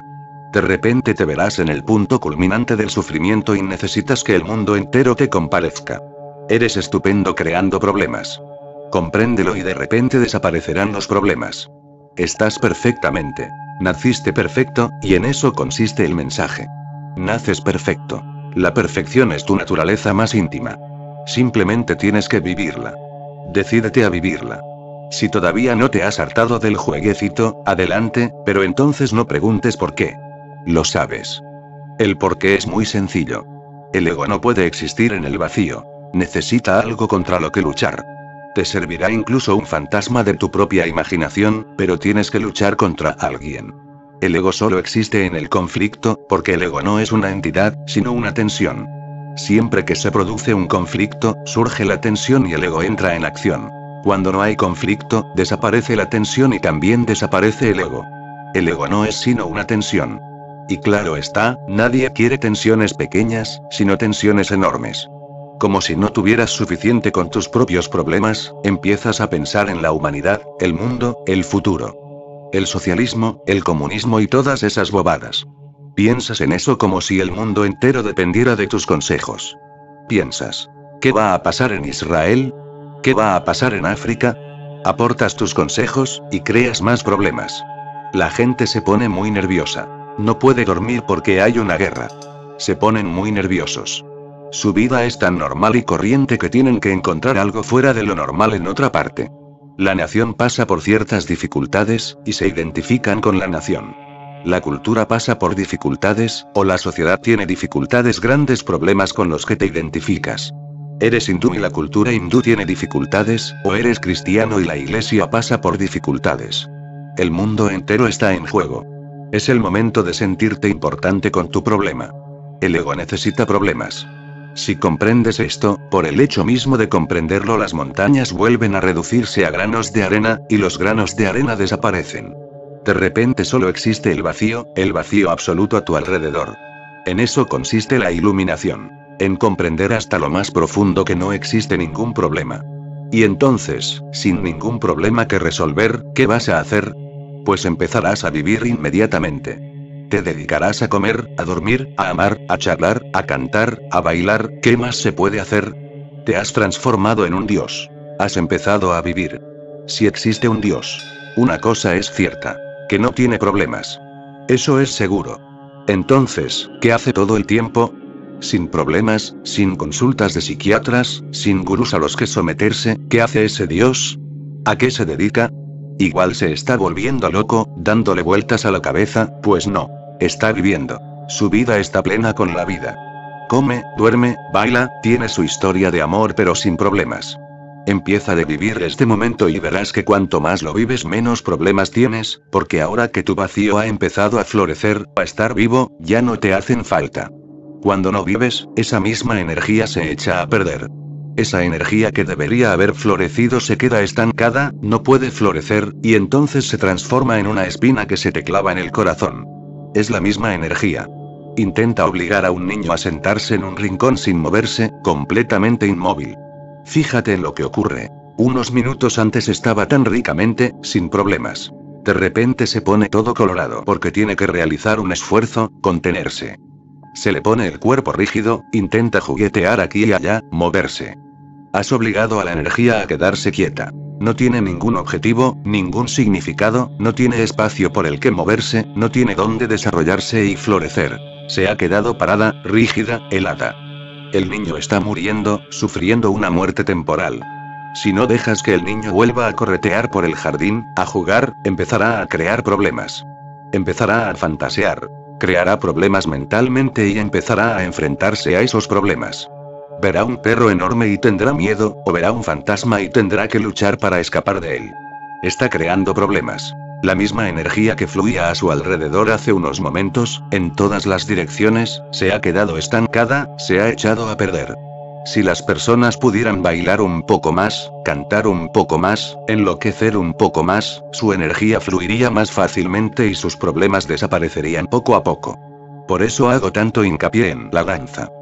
De repente te verás en el punto culminante del sufrimiento y necesitas que el mundo entero te compadezca. Eres estupendo creando problemas. Compréndelo y de repente desaparecerán los problemas. Estás perfectamente. Naciste perfecto, y en eso consiste el mensaje. Naces perfecto. La perfección es tu naturaleza más íntima. Simplemente tienes que vivirla. Decídete a vivirla. Si todavía no te has hartado del jueguecito, adelante, pero entonces no preguntes por qué. Lo sabes. El por qué es muy sencillo. El ego no puede existir en el vacío. Necesita algo contra lo que luchar. Te servirá incluso un fantasma de tu propia imaginación, pero tienes que luchar contra alguien. El ego solo existe en el conflicto, porque el ego no es una entidad, sino una tensión. Siempre que se produce un conflicto, surge la tensión y el ego entra en acción. Cuando no hay conflicto, desaparece la tensión y también desaparece el ego. El ego no es sino una tensión. Y claro está, nadie quiere tensiones pequeñas, sino tensiones enormes. Como si no tuvieras suficiente con tus propios problemas, empiezas a pensar en la humanidad, el mundo, el futuro. El socialismo, el comunismo y todas esas bobadas. Piensas en eso como si el mundo entero dependiera de tus consejos. Piensas, ¿qué va a pasar en Israel? ¿Qué va a pasar en África? Aportas tus consejos, y creas más problemas. La gente se pone muy nerviosa. No puede dormir porque hay una guerra. Se ponen muy nerviosos. Su vida es tan normal y corriente que tienen que encontrar algo fuera de lo normal en otra parte. La nación pasa por ciertas dificultades, y se identifican con la nación. La cultura pasa por dificultades, o la sociedad tiene dificultades, grandes problemas con los que te identificas. Eres hindú y la cultura hindú tiene dificultades, o eres cristiano y la iglesia pasa por dificultades. El mundo entero está en juego. Es el momento de sentirte importante con tu problema. El ego necesita problemas. Si comprendes esto, por el hecho mismo de comprenderlo, las montañas vuelven a reducirse a granos de arena, y los granos de arena desaparecen. De repente solo existe el vacío absoluto a tu alrededor. En eso consiste la iluminación. En comprender hasta lo más profundo que no existe ningún problema. Y entonces, sin ningún problema que resolver, ¿qué vas a hacer? Pues empezarás a vivir inmediatamente. Te dedicarás a comer, a dormir, a amar, a charlar, a cantar, a bailar, ¿qué más se puede hacer? Te has transformado en un dios. Has empezado a vivir. Si existe un dios, una cosa es cierta, que no tiene problemas. Eso es seguro. Entonces, ¿qué hace todo el tiempo? Sin problemas, sin consultas de psiquiatras, sin gurús a los que someterse, ¿qué hace ese dios? ¿A qué se dedica? Igual se está volviendo loco, dándole vueltas a la cabeza, pues no. Está viviendo. Su vida está plena con la vida. Come, duerme, baila, tiene su historia de amor pero sin problemas. Empieza de vivir este momento y verás que cuanto más lo vives menos problemas tienes, porque ahora que tu vacío ha empezado a florecer, a estar vivo, ya no te hacen falta. Cuando no vives, esa misma energía se echa a perder. Esa energía que debería haber florecido se queda estancada, no puede florecer, y entonces se transforma en una espina que se te clava en el corazón. Es la misma energía. Intenta obligar a un niño a sentarse en un rincón sin moverse, completamente inmóvil. Fíjate en lo que ocurre. Unos minutos antes estaba tan ricamente, sin problemas. De repente se pone todo colorado porque tiene que realizar un esfuerzo, contenerse. Se le pone el cuerpo rígido, intenta juguetear aquí y allá, moverse. Has obligado a la energía a quedarse quieta. No tiene ningún objetivo, ningún significado, no tiene espacio por el que moverse, no tiene dónde desarrollarse y florecer. Se ha quedado parada, rígida, helada. El niño está muriendo, sufriendo una muerte temporal. Si no dejas que el niño vuelva a corretear por el jardín, a jugar, empezará a crear problemas. Empezará a fantasear. Creará problemas mentalmente y empezará a enfrentarse a esos problemas. Verá un perro enorme y tendrá miedo, o verá un fantasma y tendrá que luchar para escapar de él. Está creando problemas. La misma energía que fluía a su alrededor hace unos momentos, en todas las direcciones, se ha quedado estancada, se ha echado a perder. Si las personas pudieran bailar un poco más, cantar un poco más, enloquecer un poco más, su energía fluiría más fácilmente y sus problemas desaparecerían poco a poco. Por eso hago tanto hincapié en la danza.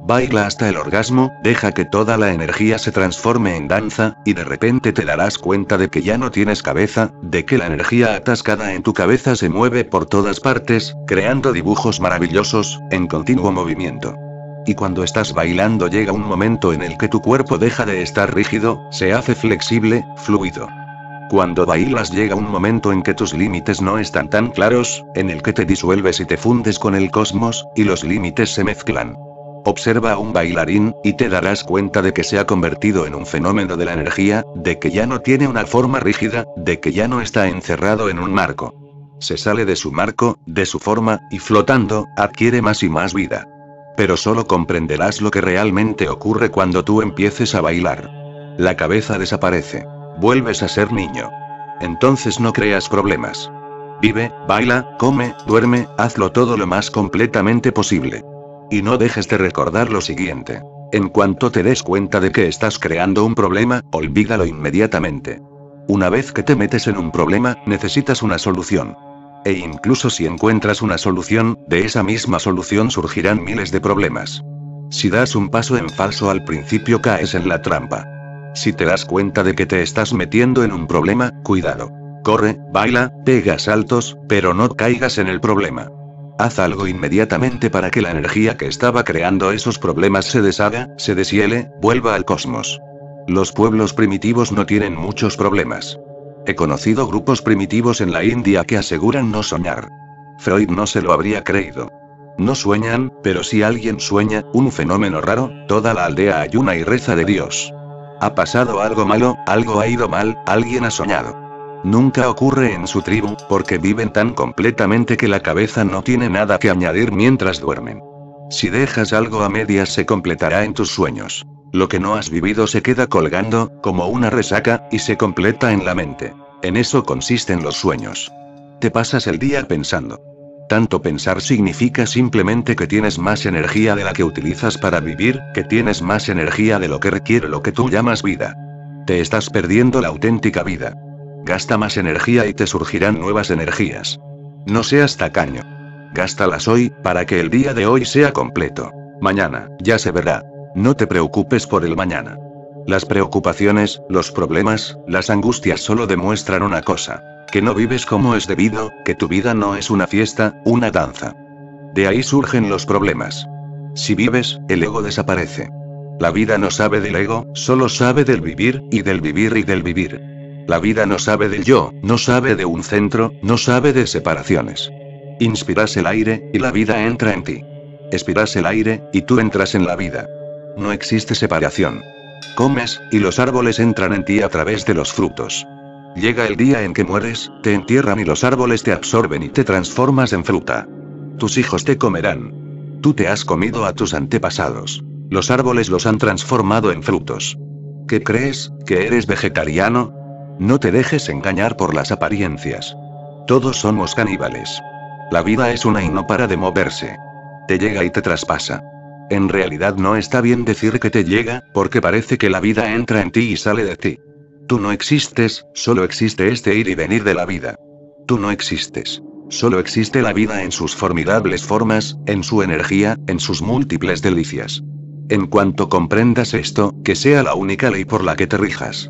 Baila hasta el orgasmo, deja que toda la energía se transforme en danza, y de repente te darás cuenta de que ya no tienes cabeza, de que la energía atascada en tu cabeza se mueve por todas partes, creando dibujos maravillosos, en continuo movimiento. Y cuando estás bailando llega un momento en el que tu cuerpo deja de estar rígido, se hace flexible, fluido. Cuando bailas llega un momento en que tus límites no están tan claros, en el que te disuelves y te fundes con el cosmos, y los límites se mezclan. Observa a un bailarín, y te darás cuenta de que se ha convertido en un fenómeno de la energía, de que ya no tiene una forma rígida, de que ya no está encerrado en un marco. Se sale de su marco, de su forma, y flotando, adquiere más y más vida. Pero solo comprenderás lo que realmente ocurre cuando tú empieces a bailar. La cabeza desaparece. Vuelves a ser niño. Entonces no creas problemas. Vive, baila, come, duerme, hazlo todo lo más completamente posible. Y no dejes de recordar lo siguiente. En cuanto te des cuenta de que estás creando un problema, olvídalo inmediatamente. Una vez que te metes en un problema, necesitas una solución. E incluso si encuentras una solución, de esa misma solución surgirán miles de problemas. Si das un paso en falso al principio caes en la trampa. Si te das cuenta de que te estás metiendo en un problema, cuidado. Corre, baila, pega saltos, pero no caigas en el problema. Haz algo inmediatamente para que la energía que estaba creando esos problemas se deshaga, se deshiele, vuelva al cosmos. Los pueblos primitivos no tienen muchos problemas. He conocido grupos primitivos en la India que aseguran no soñar. Freud no se lo habría creído. No sueñan, pero si alguien sueña, un fenómeno raro, toda la aldea ayuna y reza de Dios. Ha pasado algo malo, algo ha ido mal, alguien ha soñado. Nunca ocurre en su tribu, porque viven tan completamente que la cabeza no tiene nada que añadir mientras duermen. Si dejas algo a medias se completará en tus sueños. Lo que no has vivido se queda colgando, como una resaca, y se completa en la mente. En eso consisten los sueños. Te pasas el día pensando. Tanto pensar significa simplemente que tienes más energía de la que utilizas para vivir, que tienes más energía de lo que requiere lo que tú llamas vida. Te estás perdiendo la auténtica vida. Gasta más energía y te surgirán nuevas energías. No seas tacaño. Gástalas hoy, para que el día de hoy sea completo. Mañana, ya se verá. No te preocupes por el mañana. Las preocupaciones, los problemas, las angustias solo demuestran una cosa. Que no vives como es debido, que tu vida no es una fiesta, una danza. De ahí surgen los problemas. Si vives, el ego desaparece. La vida no sabe del ego, solo sabe del vivir, y del vivir y del vivir. La vida no sabe del yo, no sabe de un centro, no sabe de separaciones. Inspiras el aire, y la vida entra en ti. Expiras el aire, y tú entras en la vida. No existe separación. Comes, y los árboles entran en ti a través de los frutos. Llega el día en que mueres, te entierran y los árboles te absorben y te transformas en fruta. Tus hijos te comerán. Tú te has comido a tus antepasados. Los árboles los han transformado en frutos. ¿Qué crees, que eres vegetariano? No te dejes engañar por las apariencias. Todos somos caníbales. La vida es una y no para de moverse. Te llega y te traspasa. En realidad no está bien decir que te llega, porque parece que la vida entra en ti y sale de ti. Tú no existes, solo existe este ir y venir de la vida. Tú no existes. Solo existe la vida en sus formidables formas, en su energía, en sus múltiples delicias. En cuanto comprendas esto, que sea la única ley por la que te rijas.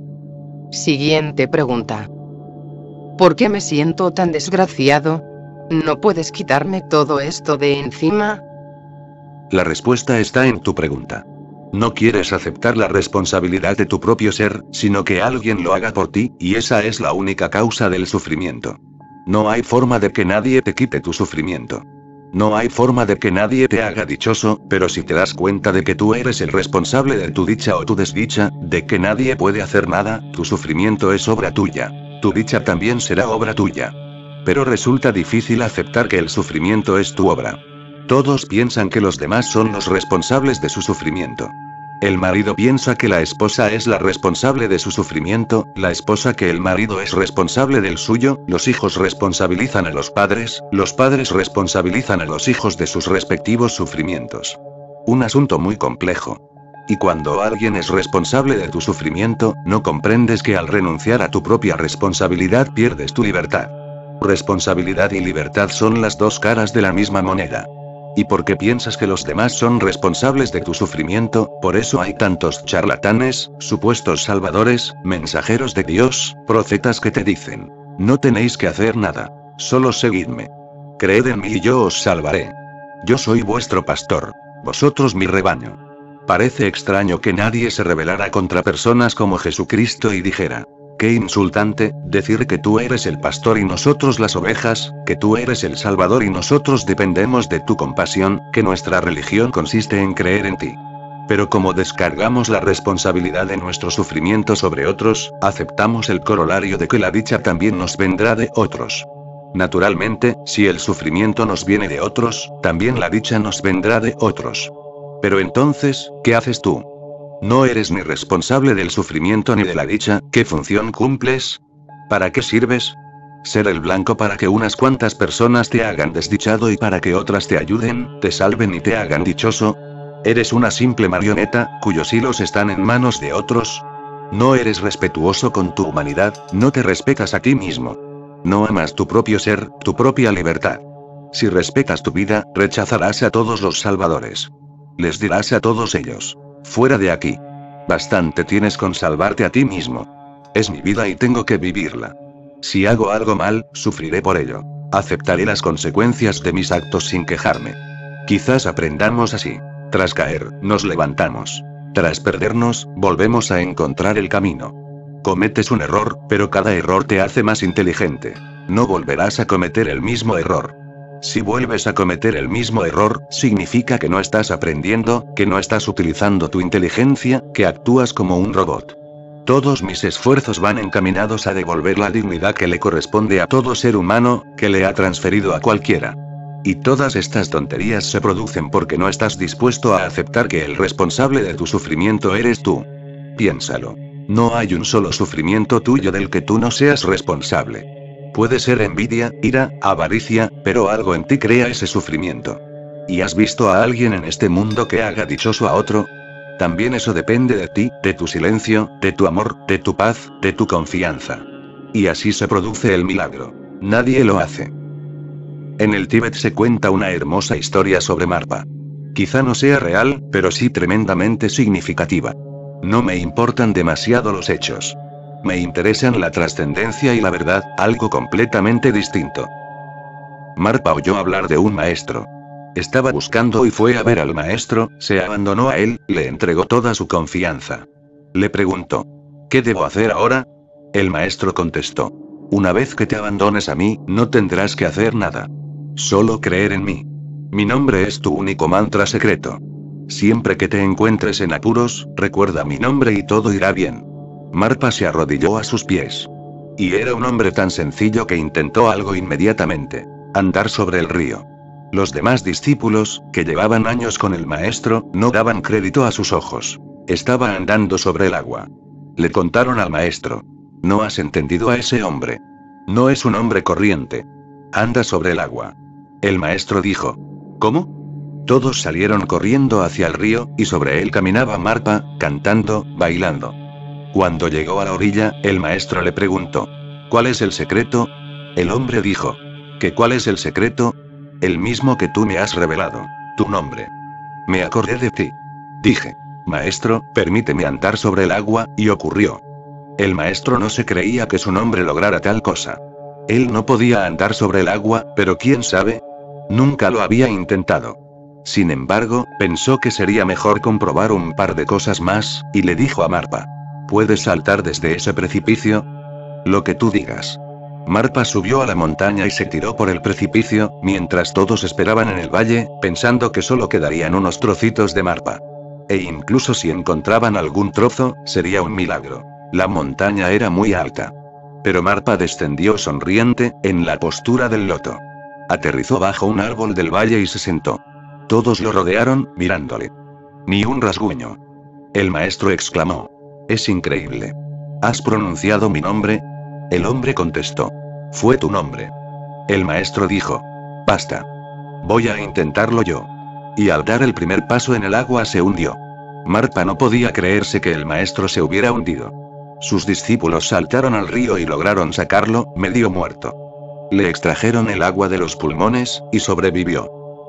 Siguiente pregunta. ¿Por qué me siento tan desgraciado? ¿No puedes quitarme todo esto de encima? La respuesta está en tu pregunta. No quieres aceptar la responsabilidad de tu propio ser, sino que alguien lo haga por ti, y esa es la única causa del sufrimiento. No hay forma de que nadie te quite tu sufrimiento. No hay forma de que nadie te haga dichoso, pero si te das cuenta de que tú eres el responsable de tu dicha o tu desdicha, de que nadie puede hacer nada, tu sufrimiento es obra tuya. Tu dicha también será obra tuya. Pero resulta difícil aceptar que el sufrimiento es tu obra. Todos piensan que los demás son los responsables de su sufrimiento. El marido piensa que la esposa es la responsable de su sufrimiento, la esposa que el marido es responsable del suyo, los hijos responsabilizan a los padres responsabilizan a los hijos de sus respectivos sufrimientos. Un asunto muy complejo. Y cuando alguien es responsable de tu sufrimiento, no comprendes que al renunciar a tu propia responsabilidad pierdes tu libertad. Responsabilidad y libertad son las dos caras de la misma moneda. Y porque piensas que los demás son responsables de tu sufrimiento, por eso hay tantos charlatanes, supuestos salvadores, mensajeros de Dios, profetas que te dicen: no tenéis que hacer nada. Solo seguidme. Creed en mí y yo os salvaré. Yo soy vuestro pastor. Vosotros mi rebaño. Parece extraño que nadie se rebelara contra personas como Jesucristo y dijera: qué insultante, decir que tú eres el pastor y nosotros las ovejas, que tú eres el Salvador y nosotros dependemos de tu compasión, que nuestra religión consiste en creer en ti. Pero como descargamos la responsabilidad de nuestro sufrimiento sobre otros, aceptamos el corolario de que la dicha también nos vendrá de otros. Naturalmente, si el sufrimiento nos viene de otros, también la dicha nos vendrá de otros. Pero entonces, ¿qué haces tú? No eres ni responsable del sufrimiento ni de la dicha. ¿Qué función cumples? ¿Para qué sirves? ¿Ser el blanco para que unas cuantas personas te hagan desdichado y para que otras te ayuden, te salven y te hagan dichoso? ¿Eres una simple marioneta, cuyos hilos están en manos de otros? No eres respetuoso con tu humanidad, no te respetas a ti mismo. No amas tu propio ser, tu propia libertad. Si respetas tu vida, rechazarás a todos los salvadores. Les dirás a todos ellos: fuera de aquí. Bastante tienes con salvarte a ti mismo. Es mi vida y tengo que vivirla. Si hago algo mal, sufriré por ello. Aceptaré las consecuencias de mis actos sin quejarme. Quizás aprendamos así. Tras caer, nos levantamos. Tras perdernos, volvemos a encontrar el camino. Cometes un error, pero cada error te hace más inteligente. No volverás a cometer el mismo error. Si vuelves a cometer el mismo error, significa que no estás aprendiendo, que no estás utilizando tu inteligencia, que actúas como un robot. Todos mis esfuerzos van encaminados a devolver la dignidad que le corresponde a todo ser humano, que le ha transferido a cualquiera. Y todas estas tonterías se producen porque no estás dispuesto a aceptar que el responsable de tu sufrimiento eres tú. Piénsalo. No hay un solo sufrimiento tuyo del que tú no seas responsable. Puede ser envidia, ira, avaricia, pero algo en ti crea ese sufrimiento. ¿Y has visto a alguien en este mundo que haga dichoso a otro? También eso depende de ti, de tu silencio, de tu amor, de tu paz, de tu confianza. Y así se produce el milagro. Nadie lo hace. En el Tíbet se cuenta una hermosa historia sobre Marpa. Quizá no sea real, pero sí tremendamente significativa. No me importan demasiado los hechos. Me interesan la trascendencia y la verdad, algo completamente distinto. Marpa oyó hablar de un maestro. Estaba buscando y fue a ver al maestro, se abandonó a él, le entregó toda su confianza. Le preguntó: ¿qué debo hacer ahora? El maestro contestó: una vez que te abandones a mí, no tendrás que hacer nada. Solo creer en mí. Mi nombre es tu único mantra secreto. Siempre que te encuentres en apuros, recuerda mi nombre y todo irá bien. Marpa se arrodilló a sus pies. Y era un hombre tan sencillo que intentó algo inmediatamente: andar sobre el río. Los demás discípulos, que llevaban años con el maestro, no daban crédito a sus ojos. Estaba andando sobre el agua. Le contaron al maestro: no has entendido a ese hombre. No es un hombre corriente. Anda sobre el agua. El maestro dijo: ¿cómo? Todos salieron corriendo hacia el río, y sobre él caminaba Marpa, cantando, bailando. Cuando llegó a la orilla, el maestro le preguntó: ¿cuál es el secreto? El hombre dijo: ¿que cuál es el secreto? El mismo que tú me has revelado. Tu nombre. Me acordé de ti. Dije: maestro, permíteme andar sobre el agua, y ocurrió. El maestro no se creía que su nombre lograra tal cosa. Él no podía andar sobre el agua, pero quién sabe. Nunca lo había intentado. Sin embargo, pensó que sería mejor comprobar un par de cosas más, y le dijo a Marpa: ¿puedes saltar desde ese precipicio? Lo que tú digas. Marpa subió a la montaña y se tiró por el precipicio, mientras todos esperaban en el valle, pensando que solo quedarían unos trocitos de Marpa. E incluso si encontraban algún trozo, sería un milagro. La montaña era muy alta. Pero Marpa descendió sonriente, en la postura del loto. Aterrizó bajo un árbol del valle y se sentó. Todos lo rodearon, mirándole. Ni un rasguño. El maestro exclamó: es increíble. ¿Has pronunciado mi nombre? El hombre contestó: fue tu nombre. El maestro dijo: basta. Voy a intentarlo yo. Y al dar el primer paso en el agua se hundió. Marpa no podía creerse que el maestro se hubiera hundido. Sus discípulos saltaron al río y lograron sacarlo, medio muerto. Le extrajeron el agua de los pulmones, y sobrevivió.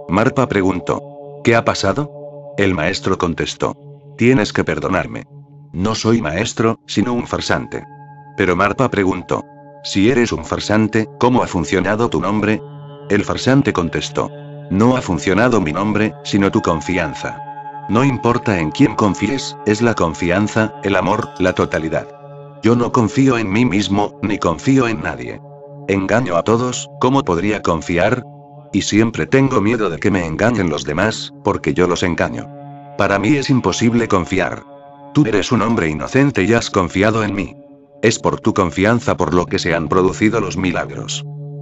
Marpa preguntó. ¿Qué ha pasado? El maestro contestó. Tienes que perdonarme. No soy maestro, sino un farsante. Pero Marpa preguntó. Si eres un farsante, ¿cómo ha funcionado tu nombre? El farsante contestó. No ha funcionado mi nombre, sino tu confianza. No importa en quién confíes, es la confianza, el amor, la totalidad. Yo no confío en mí mismo, ni confío en nadie. Engaño a todos, ¿cómo podría confiar? Y siempre tengo miedo de que me engañen los demás, porque yo los engaño. Para mí es imposible confiar. Tú eres un hombre inocente y has confiado en mí. Es por tu confianza por lo que se han producido los milagros.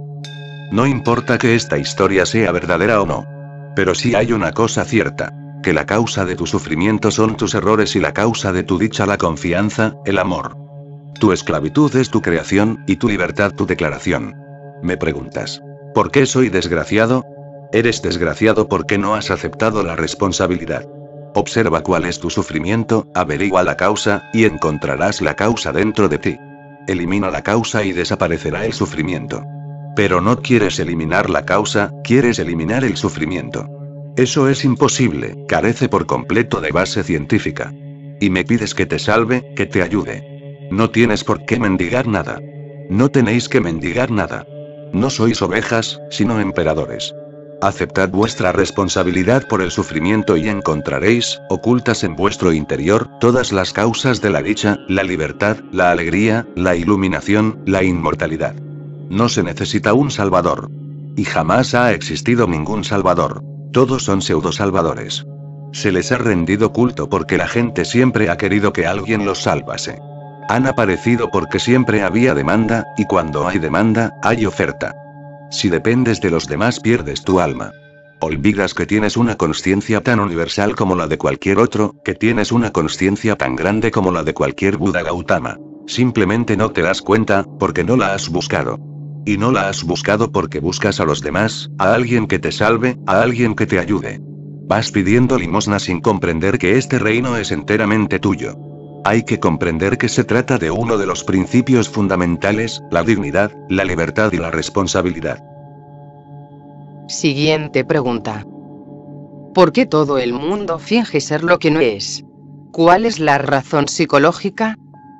No importa que esta historia sea verdadera o no. Pero sí hay una cosa cierta. Que la causa de tu sufrimiento son tus errores y la causa de tu dicha la confianza, el amor. Tu esclavitud es tu creación, y tu libertad tu declaración. Me preguntas. ¿Por qué soy desgraciado? Eres desgraciado porque no has aceptado la responsabilidad. Observa cuál es tu sufrimiento, averigua la causa, y encontrarás la causa dentro de ti. Elimina la causa y desaparecerá el sufrimiento. Pero no quieres eliminar la causa, quieres eliminar el sufrimiento. Eso es imposible, carece por completo de base científica. Y me pides que te salve, que te ayude. No tienes por qué mendigar nada. No tenéis que mendigar nada. No sois ovejas, sino emperadores. Aceptad vuestra responsabilidad por el sufrimiento y encontraréis, ocultas en vuestro interior, todas las causas de la dicha, la libertad, la alegría, la iluminación, la inmortalidad. No se necesita un salvador. Y jamás ha existido ningún salvador. Todos son pseudo-salvadores. Se les ha rendido culto porque la gente siempre ha querido que alguien los salvase. Han aparecido porque siempre había demanda, y cuando hay demanda, hay oferta. Si dependes de los demás pierdes tu alma. Olvidas que tienes una consciencia tan universal como la de cualquier otro, que tienes una consciencia tan grande como la de cualquier Buda Gautama. Simplemente no te das cuenta, porque no la has buscado. Y no la has buscado porque buscas a los demás, a alguien que te salve, a alguien que te ayude. Vas pidiendo limosna sin comprender que este reino es enteramente tuyo. Hay que comprender que se trata de uno de los principios fundamentales, la dignidad, la libertad y la responsabilidad. Siguiente pregunta. ¿Por qué todo el mundo finge ser lo que no es? ¿Cuál es la razón psicológica?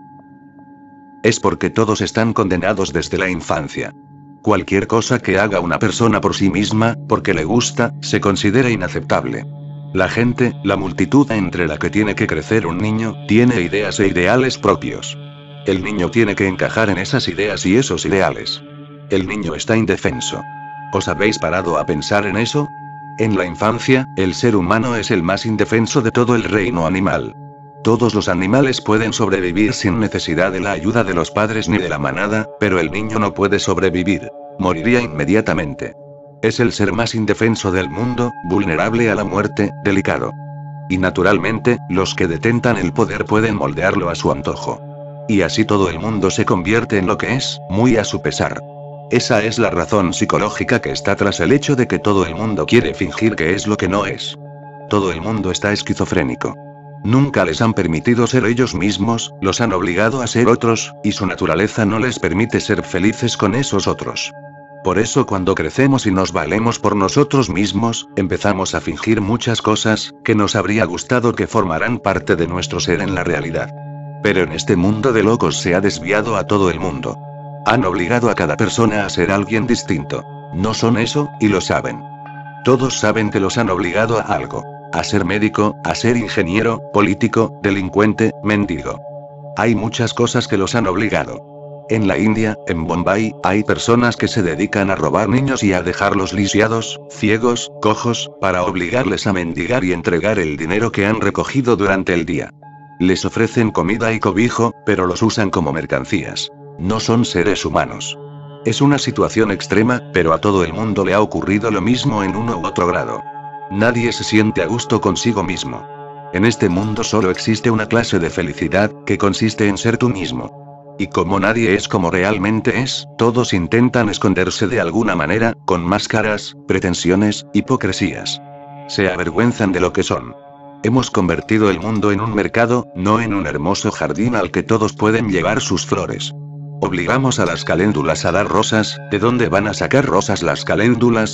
Es porque todos están condenados desde la infancia. Cualquier cosa que haga una persona por sí misma, porque le gusta, se considera inaceptable. La gente, la multitud entre la que tiene que crecer un niño, tiene ideas e ideales propios. El niño tiene que encajar en esas ideas y esos ideales. El niño está indefenso. ¿Os habéis parado a pensar en eso? En la infancia, el ser humano es el más indefenso de todo el reino animal. Todos los animales pueden sobrevivir sin necesidad de la ayuda de los padres ni de la manada, pero el niño no puede sobrevivir. Moriría inmediatamente. Es el ser más indefenso del mundo, vulnerable a la muerte, delicado. Y naturalmente, los que detentan el poder pueden moldearlo a su antojo. Y así todo el mundo se convierte en lo que es, muy a su pesar. Esa es la razón psicológica que está tras el hecho de que todo el mundo quiere fingir que es lo que no es. Todo el mundo está esquizofrénico. Nunca les han permitido ser ellos mismos, los han obligado a ser otros, y su naturaleza no les permite ser felices con esos otros. Por eso cuando crecemos y nos valemos por nosotros mismos, empezamos a fingir muchas cosas, que nos habría gustado que formaran parte de nuestro ser en la realidad. Pero en este mundo de locos se ha desviado a todo el mundo. Han obligado a cada persona a ser alguien distinto. No son eso, y lo saben. Todos saben que los han obligado a algo. A ser médico, a ser ingeniero, político, delincuente, mendigo. Hay muchas cosas que los han obligado. En la India, en Bombay, hay personas que se dedican a robar niños y a dejarlos lisiados, ciegos, cojos, para obligarles a mendigar y entregar el dinero que han recogido durante el día. Les ofrecen comida y cobijo, pero los usan como mercancías. No son seres humanos. Es una situación extrema, pero a todo el mundo le ha ocurrido lo mismo en uno u otro grado. Nadie se siente a gusto consigo mismo. En este mundo solo existe una clase de felicidad, que consiste en ser tú mismo. Y como nadie es como realmente es, todos intentan esconderse de alguna manera, con máscaras, pretensiones, hipocresías. Se avergüenzan de lo que son. Hemos convertido el mundo en un mercado, no en un hermoso jardín al que todos pueden llevar sus flores. Obligamos a las caléndulas a dar rosas, ¿de dónde van a sacar rosas las caléndulas?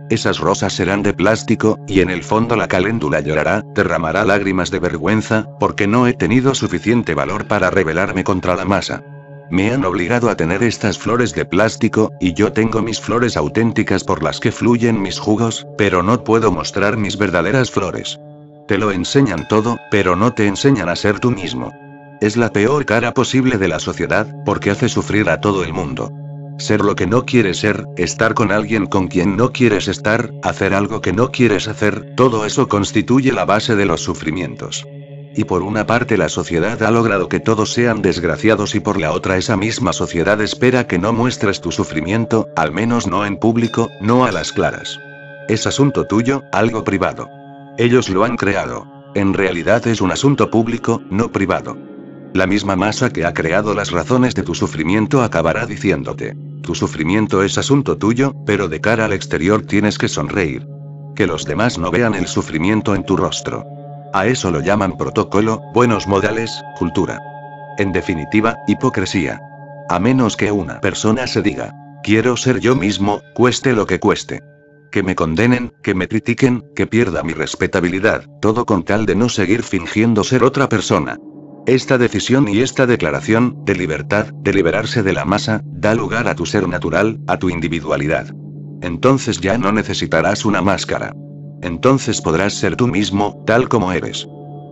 Esas rosas serán de plástico, y en el fondo la caléndula llorará, derramará lágrimas de vergüenza, porque no he tenido suficiente valor para rebelarme contra la masa. Me han obligado a tener estas flores de plástico, y yo tengo mis flores auténticas por las que fluyen mis jugos, pero no puedo mostrar mis verdaderas flores. Te lo enseñan todo, pero no te enseñan a ser tú mismo. Es la peor cara posible de la sociedad, porque hace sufrir a todo el mundo. Ser lo que no quieres ser, estar con alguien con quien no quieres estar, hacer algo que no quieres hacer, todo eso constituye la base de los sufrimientos. Y por una parte la sociedad ha logrado que todos sean desgraciados y por la otra esa misma sociedad espera que no muestres tu sufrimiento, al menos no en público, no a las claras. Es asunto tuyo, algo privado. Ellos lo han creado. En realidad es un asunto público, no privado. La misma masa que ha creado las razones de tu sufrimiento acabará diciéndote: tu sufrimiento es asunto tuyo, pero de cara al exterior tienes que sonreír. Que los demás no vean el sufrimiento en tu rostro. A eso lo llaman protocolo, buenos modales, cultura. En definitiva, hipocresía. A menos que una persona se diga: quiero ser yo mismo, cueste lo que cueste. Que me condenen, que me critiquen, que pierda mi respetabilidad, todo con tal de no seguir fingiendo ser otra persona. Esta decisión y esta declaración, de libertad, de liberarse de la masa, da lugar a tu ser natural, a tu individualidad. Entonces ya no necesitarás una máscara. Entonces podrás ser tú mismo, tal como eres.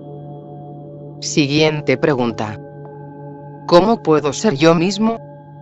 Siguiente pregunta. ¿Cómo puedo ser yo mismo?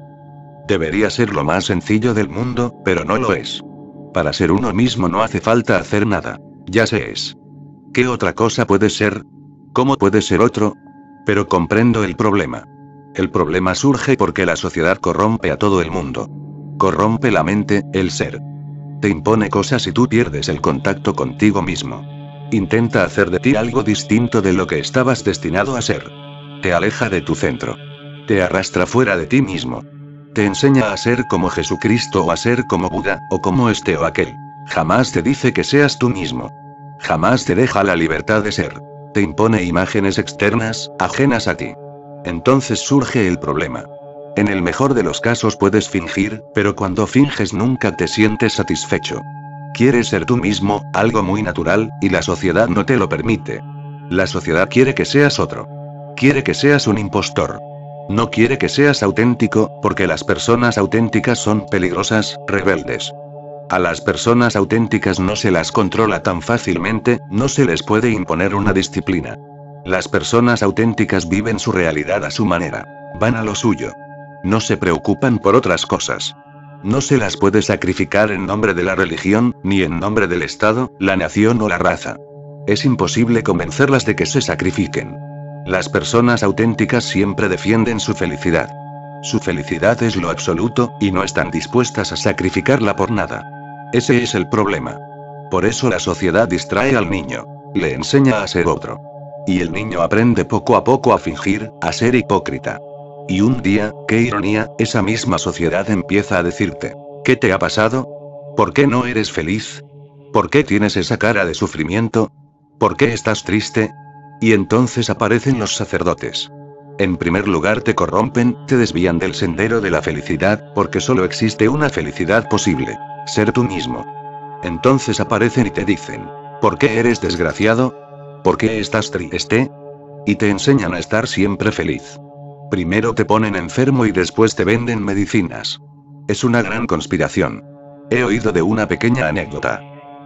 Debería ser lo más sencillo del mundo, pero no lo es. Para ser uno mismo no hace falta hacer nada. Ya se es. ¿Qué otra cosa puede ser? ¿Cómo puede ser otro? Pero comprendo el problema. El problema surge porque la sociedad corrompe a todo el mundo. Corrompe la mente, el ser. Te impone cosas y tú pierdes el contacto contigo mismo. Intenta hacer de ti algo distinto de lo que estabas destinado a ser. Te aleja de tu centro. Te arrastra fuera de ti mismo. Te enseña a ser como Jesucristo o a ser como Buda, o como este o aquel. Jamás te dice que seas tú mismo. Jamás te deja la libertad de ser. Te impone imágenes externas, ajenas a ti. Entonces surge el problema. En el mejor de los casos puedes fingir, pero cuando finges nunca te sientes satisfecho. Quieres ser tú mismo, algo muy natural, y la sociedad no te lo permite. La sociedad quiere que seas otro. Quiere que seas un impostor. No quiere que seas auténtico, porque las personas auténticas son peligrosas, rebeldes. A las personas auténticas no se las controla tan fácilmente, no se les puede imponer una disciplina. Las personas auténticas viven su realidad a su manera. Van a lo suyo. No se preocupan por otras cosas. No se las puede sacrificar en nombre de la religión, ni en nombre del Estado, la nación o la raza. Es imposible convencerlas de que se sacrifiquen. Las personas auténticas siempre defienden su felicidad. Su felicidad es lo absoluto, y no están dispuestas a sacrificarla por nada. Ese es el problema. Por eso la sociedad distrae al niño. Le enseña a ser otro. Y el niño aprende poco a poco a fingir, a ser hipócrita. Y un día, qué ironía, esa misma sociedad empieza a decirte: ¿qué te ha pasado? ¿Por qué no eres feliz? ¿Por qué tienes esa cara de sufrimiento? ¿Por qué estás triste? Y entonces aparecen los sacerdotes. En primer lugar te corrompen, te desvían del sendero de la felicidad, porque solo existe una felicidad posible: ser tú mismo. Entonces aparecen y te dicen: ¿por qué eres desgraciado? ¿Por qué estás triste? Y te enseñan a estar siempre feliz. Primero te ponen enfermo y después te venden medicinas. Es una gran conspiración. He oído de una pequeña anécdota.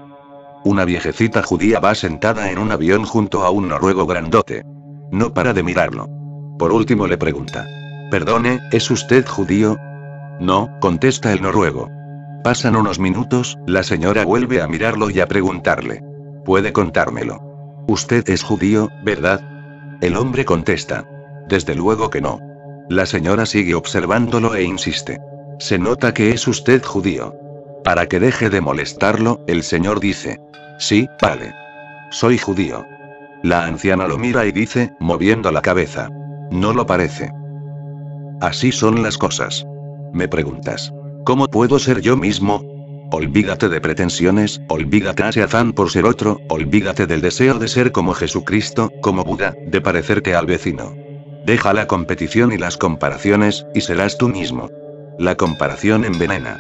Una viejecita judía va sentada en un avión junto a un noruego grandote. No para de mirarlo. Por último le pregunta: «Perdone, ¿es usted judío?» «No», contesta el noruego. Pasan unos minutos, la señora vuelve a mirarlo y a preguntarle: «¿Puede contármelo? Usted es judío, ¿verdad?» El hombre contesta: «Desde luego que no». La señora sigue observándolo e insiste: «Se nota que es usted judío». Para que deje de molestarlo, el señor dice: «Sí, vale. Soy judío». La anciana lo mira y dice, moviendo la cabeza: «No lo parece». Así son las cosas. Me preguntas: ¿cómo puedo ser yo mismo? Olvídate de pretensiones, olvídate de ese afán por ser otro, olvídate del deseo de ser como Jesucristo, como Buda, de parecerte al vecino. Deja la competición y las comparaciones, y serás tú mismo. La comparación envenena.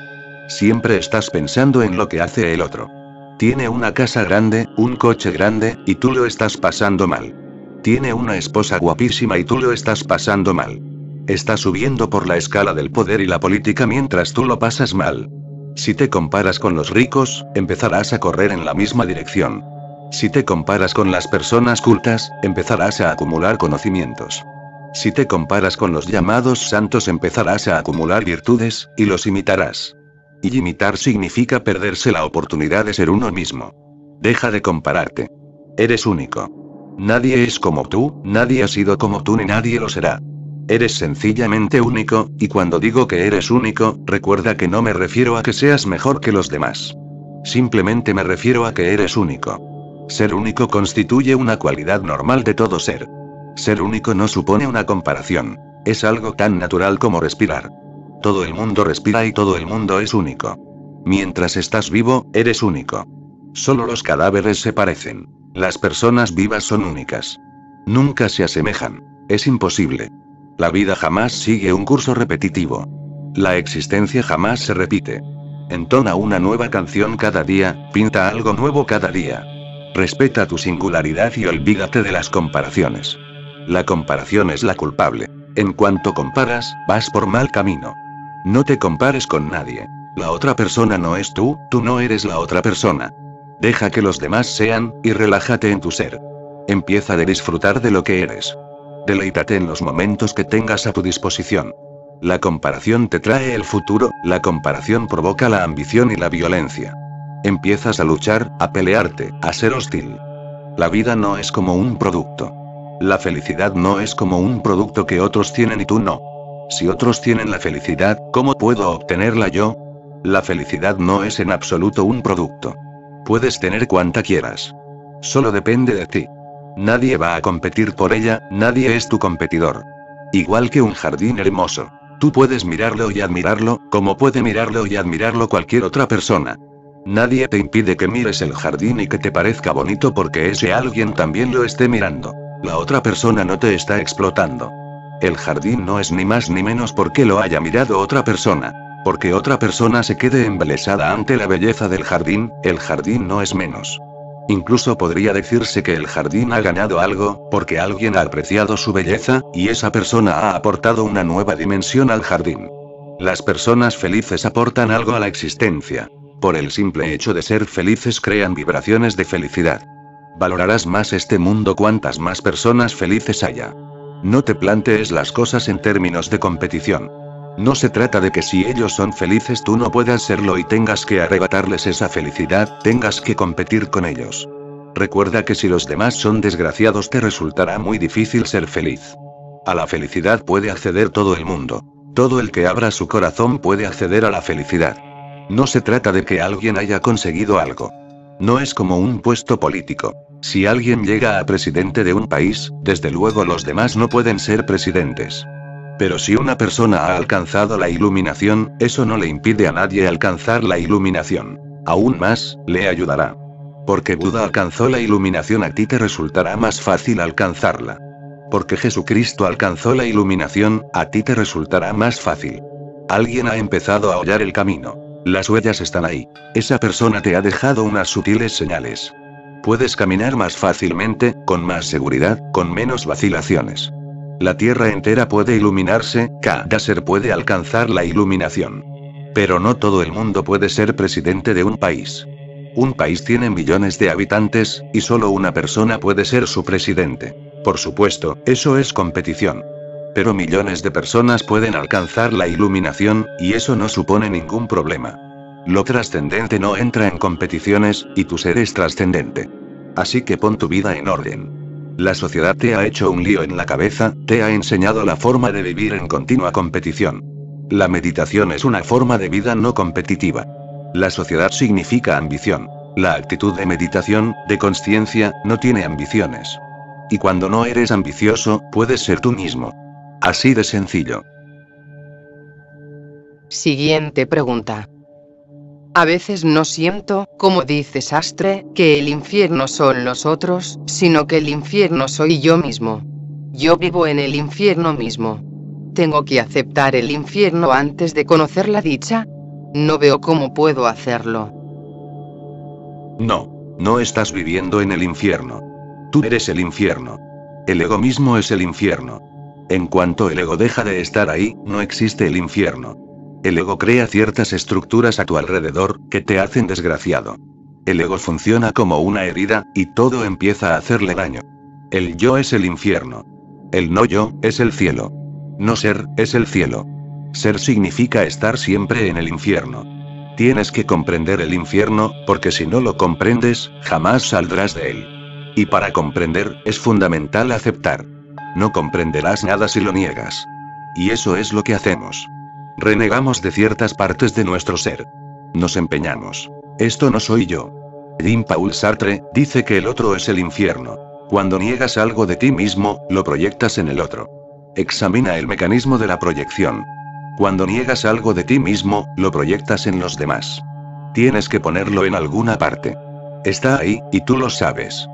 Siempre estás pensando en lo que hace el otro. Tiene una casa grande, un coche grande, y tú lo estás pasando mal. Tiene una esposa guapísima y tú lo estás pasando mal. Está subiendo por la escala del poder y la política mientras tú lo pasas mal. Si te comparas con los ricos, empezarás a correr en la misma dirección. Si te comparas con las personas cultas, empezarás a acumular conocimientos. Si te comparas con los llamados santos, empezarás a acumular virtudes, y los imitarás. Y imitar significa perderse la oportunidad de ser uno mismo. Deja de compararte. Eres único. Nadie es como tú, nadie ha sido como tú ni nadie lo será. Eres sencillamente único, y cuando digo que eres único, recuerda que no me refiero a que seas mejor que los demás. Simplemente me refiero a que eres único. Ser único constituye una cualidad normal de todo ser. Ser único no supone una comparación. Es algo tan natural como respirar. Todo el mundo respira y todo el mundo es único. Mientras estás vivo, eres único. Solo los cadáveres se parecen. Las personas vivas son únicas. Nunca se asemejan. Es imposible. La vida jamás sigue un curso repetitivo. La existencia jamás se repite. Entona una nueva canción cada día, pinta algo nuevo cada día. Respeta tu singularidad y olvídate de las comparaciones. La comparación es la culpable. En cuanto comparas, vas por mal camino. No te compares con nadie. La otra persona no es tú, tú no eres la otra persona. Deja que los demás sean, y relájate en tu ser. Empieza a disfrutar de lo que eres. Deleítate en los momentos que tengas a tu disposición. La comparación te trae el futuro, la comparación provoca la ambición y la violencia. Empiezas a luchar, a pelearte, a ser hostil. La vida no es como un producto. La felicidad no es como un producto que otros tienen y tú no. Si otros tienen la felicidad, ¿cómo puedo obtenerla yo? La felicidad no es en absoluto un producto. Puedes tener cuanta quieras. Solo depende de ti. Nadie va a competir por ella, nadie es tu competidor. Igual que un jardín hermoso. Tú puedes mirarlo y admirarlo, como puede mirarlo y admirarlo cualquier otra persona. Nadie te impide que mires el jardín y que te parezca bonito porque ese alguien también lo esté mirando. La otra persona no te está explotando. El jardín no es ni más ni menos porque lo haya mirado otra persona. Porque otra persona se quede embelesada ante la belleza del jardín, el jardín no es menos. Incluso podría decirse que el jardín ha ganado algo, porque alguien ha apreciado su belleza, y esa persona ha aportado una nueva dimensión al jardín. Las personas felices aportan algo a la existencia. Por el simple hecho de ser felices crean vibraciones de felicidad. Valorarás más este mundo cuantas más personas felices haya. No te plantees las cosas en términos de competición. No se trata de que si ellos son felices tú no puedas serlo y tengas que arrebatarles esa felicidad, tengas que competir con ellos. Recuerda que si los demás son desgraciados te resultará muy difícil ser feliz. A la felicidad puede acceder todo el mundo. Todo el que abra su corazón puede acceder a la felicidad. No se trata de que alguien haya conseguido algo. No es como un puesto político. Si alguien llega a presidente de un país, desde luego los demás no pueden ser presidentes. Pero si una persona ha alcanzado la iluminación, eso no le impide a nadie alcanzar la iluminación. Aún más, le ayudará. Porque Buda alcanzó la iluminación, a ti te resultará más fácil alcanzarla. Porque Jesucristo alcanzó la iluminación, a ti te resultará más fácil. Alguien ha empezado a hollar el camino. Las huellas están ahí. Esa persona te ha dejado unas sutiles señales. Puedes caminar más fácilmente, con más seguridad, con menos vacilaciones. La tierra entera puede iluminarse, cada ser puede alcanzar la iluminación. Pero no todo el mundo puede ser presidente de un país. Un país tiene millones de habitantes, y solo una persona puede ser su presidente. Por supuesto, eso es competición. Pero millones de personas pueden alcanzar la iluminación, y eso no supone ningún problema. Lo trascendente no entra en competiciones, y tu ser es trascendente. Así que pon tu vida en orden. La sociedad te ha hecho un lío en la cabeza, te ha enseñado la forma de vivir en continua competición. La meditación es una forma de vida no competitiva. La sociedad significa ambición. La actitud de meditación, de consciencia, no tiene ambiciones. Y cuando no eres ambicioso, puedes ser tú mismo. Así de sencillo. Siguiente pregunta. A veces no siento, como dice Sastre, que el infierno son los otros, sino que el infierno soy yo mismo. Yo vivo en el infierno mismo. ¿Tengo que aceptar el infierno antes de conocer la dicha? No veo cómo puedo hacerlo. No, no estás viviendo en el infierno. Tú eres el infierno. El ego mismo es el infierno. En cuanto el ego deja de estar ahí, no existe el infierno. El ego crea ciertas estructuras a tu alrededor, que te hacen desgraciado. El ego funciona como una herida, y todo empieza a hacerle daño. El yo es el infierno. El no yo, es el cielo. No ser, es el cielo. Ser significa estar siempre en el infierno. Tienes que comprender el infierno, porque si no lo comprendes, jamás saldrás de él. Y para comprender, es fundamental aceptar. No comprenderás nada si lo niegas. Y eso es lo que hacemos. Renegamos de ciertas partes de nuestro ser. Nos empeñamos. Esto no soy yo. Jean-Paul Sartre dice que el otro es el infierno. Cuando niegas algo de ti mismo, lo proyectas en el otro. Examina el mecanismo de la proyección. Cuando niegas algo de ti mismo, lo proyectas en los demás. Tienes que ponerlo en alguna parte. Está ahí, y tú lo sabes.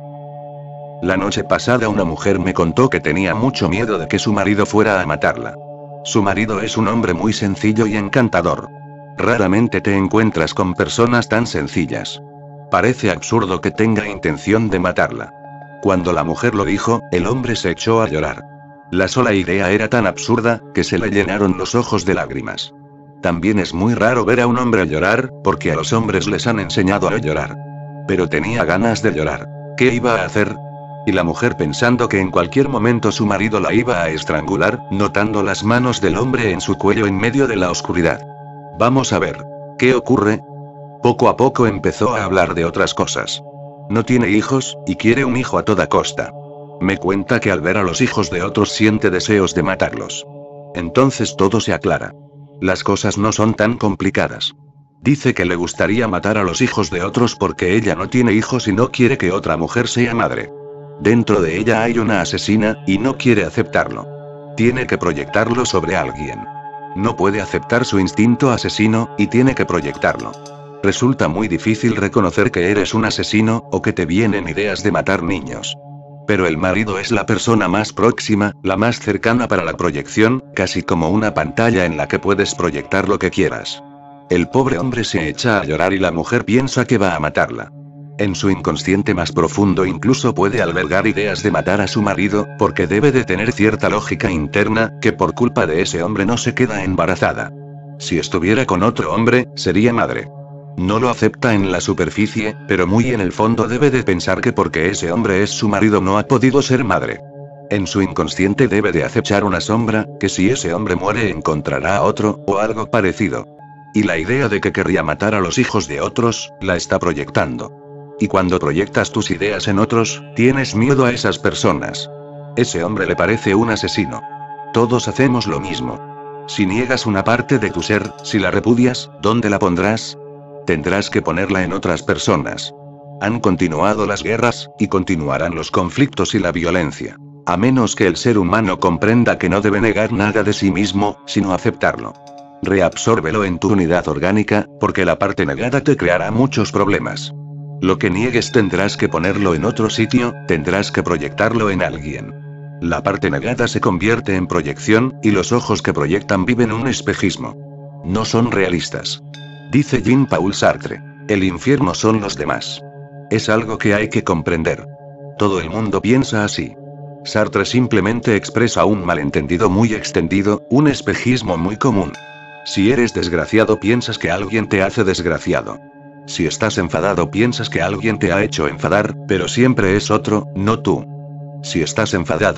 La noche pasada una mujer me contó que tenía mucho miedo de que su marido fuera a matarla. Su marido es un hombre muy sencillo y encantador. Raramente te encuentras con personas tan sencillas. Parece absurdo que tenga intención de matarla. Cuando la mujer lo dijo, el hombre se echó a llorar. La sola idea era tan absurda, que se le llenaron los ojos de lágrimas. También es muy raro ver a un hombre llorar, porque a los hombres les han enseñado a llorar. Pero tenía ganas de llorar. ¿Qué iba a hacer? Y la mujer pensando que en cualquier momento su marido la iba a estrangular, notando las manos del hombre en su cuello en medio de la oscuridad. Vamos a ver. ¿Qué ocurre? Poco a poco empezó a hablar de otras cosas. No tiene hijos, y quiere un hijo a toda costa. Me cuenta que al ver a los hijos de otros siente deseos de matarlos. Entonces todo se aclara. Las cosas no son tan complicadas. Dice que le gustaría matar a los hijos de otros porque ella no tiene hijos y no quiere que otra mujer sea madre. Dentro de ella hay una asesina, y no quiere aceptarlo. Tiene que proyectarlo sobre alguien. No puede aceptar su instinto asesino, y tiene que proyectarlo. Resulta muy difícil reconocer que eres un asesino, o que te vienen ideas de matar niños. Pero el marido es la persona más próxima, la más cercana para la proyección, casi como una pantalla en la que puedes proyectar lo que quieras. El pobre hombre se echa a llorar y la mujer piensa que va a matarla. En su inconsciente más profundo incluso puede albergar ideas de matar a su marido, porque debe de tener cierta lógica interna, que por culpa de ese hombre no se queda embarazada. Si estuviera con otro hombre, sería madre. No lo acepta en la superficie, pero muy en el fondo debe de pensar que porque ese hombre es su marido no ha podido ser madre. En su inconsciente debe de acechar una sombra, que si ese hombre muere encontrará a otro, o algo parecido. Y la idea de que querría matar a los hijos de otros, la está proyectando. Y cuando proyectas tus ideas en otros, tienes miedo a esas personas. Ese hombre le parece un asesino. Todos hacemos lo mismo. Si niegas una parte de tu ser, si la repudias, ¿dónde la pondrás? Tendrás que ponerla en otras personas. Han continuado las guerras, y continuarán los conflictos y la violencia. A menos que el ser humano comprenda que no debe negar nada de sí mismo, sino aceptarlo. Reabsórbelo en tu unidad orgánica, porque la parte negada te creará muchos problemas. Lo que niegues tendrás que ponerlo en otro sitio, tendrás que proyectarlo en alguien. La parte negada se convierte en proyección, y los ojos que proyectan viven un espejismo. No son realistas. Dice Jean-Paul Sartre. El infierno son los demás. Es algo que hay que comprender. Todo el mundo piensa así. Sartre simplemente expresa un malentendido muy extendido, un espejismo muy común. Si eres desgraciado piensas que alguien te hace desgraciado. Si estás enfadado piensas que alguien te ha hecho enfadar, pero siempre es otro, no tú. Si estás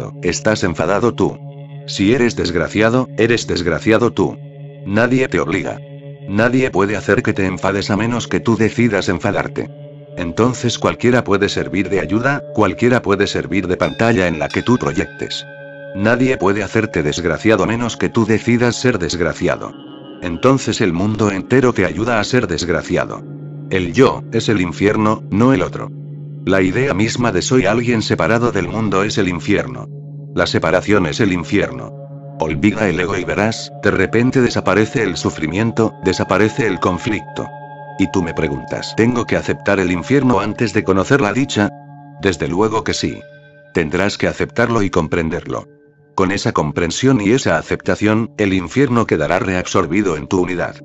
enfadado tú. Si eres desgraciado tú. Nadie te obliga. Nadie puede hacer que te enfades a menos que tú decidas enfadarte. Entonces cualquiera puede servir de ayuda, cualquiera puede servir de pantalla en la que tú proyectes. Nadie puede hacerte desgraciado a menos que tú decidas ser desgraciado. Entonces el mundo entero te ayuda a ser desgraciado. El yo, es el infierno, no el otro. La idea misma de soy alguien separado del mundo es el infierno. La separación es el infierno. Olvida el ego y verás, de repente desaparece el sufrimiento, desaparece el conflicto. Y tú me preguntas, ¿tengo que aceptar el infierno antes de conocer la dicha? Desde luego que sí. Tendrás que aceptarlo y comprenderlo. Con esa comprensión y esa aceptación, el infierno quedará reabsorbido en tu unidad.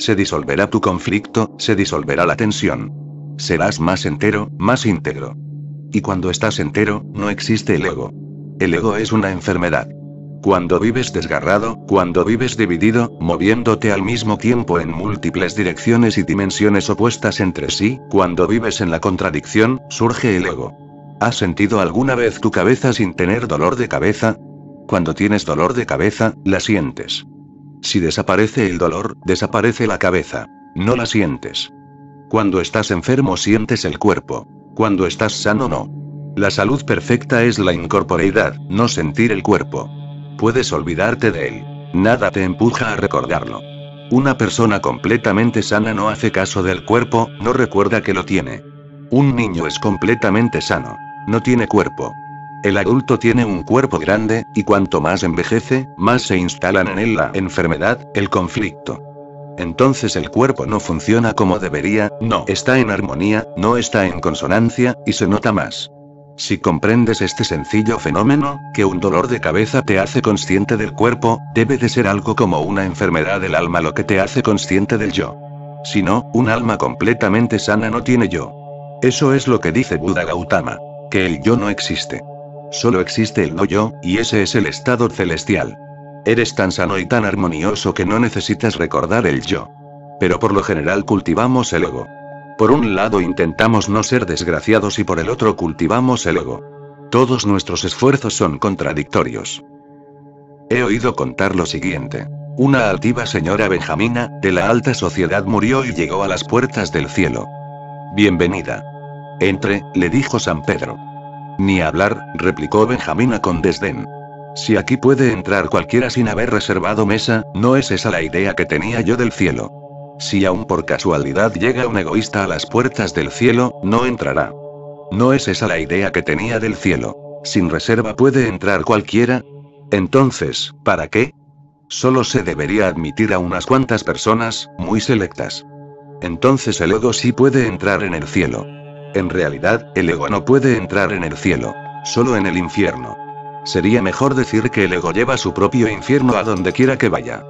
se disolverá tu conflicto, se disolverá la tensión. Serás más entero, más íntegro. Y cuando estás entero, no existe el ego. El ego es una enfermedad. Cuando vives desgarrado, cuando vives dividido, moviéndote al mismo tiempo en múltiples direcciones y dimensiones opuestas entre sí, cuando vives en la contradicción, surge el ego. ¿Has sentido alguna vez tu cabeza sin tener dolor de cabeza? Cuando tienes dolor de cabeza, la sientes. Si desaparece el dolor, desaparece la cabeza. No la sientes. Cuando estás enfermo sientes el cuerpo. Cuando estás sano no. La salud perfecta es la incorporeidad, no sentir el cuerpo. Puedes olvidarte de él. Nada te empuja a recordarlo. Una persona completamente sana no hace caso del cuerpo, no recuerda que lo tiene. Un niño es completamente sano. No tiene cuerpo. El adulto tiene un cuerpo grande, y cuanto más envejece, más se instalan en él la enfermedad, el conflicto. Entonces el cuerpo no funciona como debería, no está en armonía, no está en consonancia, y se nota más. Si comprendes este sencillo fenómeno, que un dolor de cabeza te hace consciente del cuerpo, debe de ser algo como una enfermedad del alma lo que te hace consciente del yo. Si no, un alma completamente sana no tiene yo. Eso es lo que dice Buda Gautama, que el yo no existe. Solo existe el no yo, y ese es el estado celestial. Eres tan sano y tan armonioso que no necesitas recordar el yo. Pero por lo general cultivamos el ego. Por un lado intentamos no ser desgraciados y por el otro cultivamos el ego. Todos nuestros esfuerzos son contradictorios. He oído contar lo siguiente. Una altiva señora benjamina, de la alta sociedad murió y llegó a las puertas del cielo. Bienvenida. Entre, le dijo San Pedro. Ni hablar, replicó Benjamina con desdén. Si aquí puede entrar cualquiera sin haber reservado mesa, no es esa la idea que tenía yo del cielo. Si aún por casualidad llega un egoísta a las puertas del cielo, no entrará. No es esa la idea que tenía del cielo. Sin reserva puede entrar cualquiera. Entonces, ¿para qué? Solo se debería admitir a unas cuantas personas, muy selectas. Entonces el ego sí puede entrar en el cielo. En realidad, el ego no puede entrar en el cielo, solo en el infierno. Sería mejor decir que el ego lleva su propio infierno a donde quiera que vaya.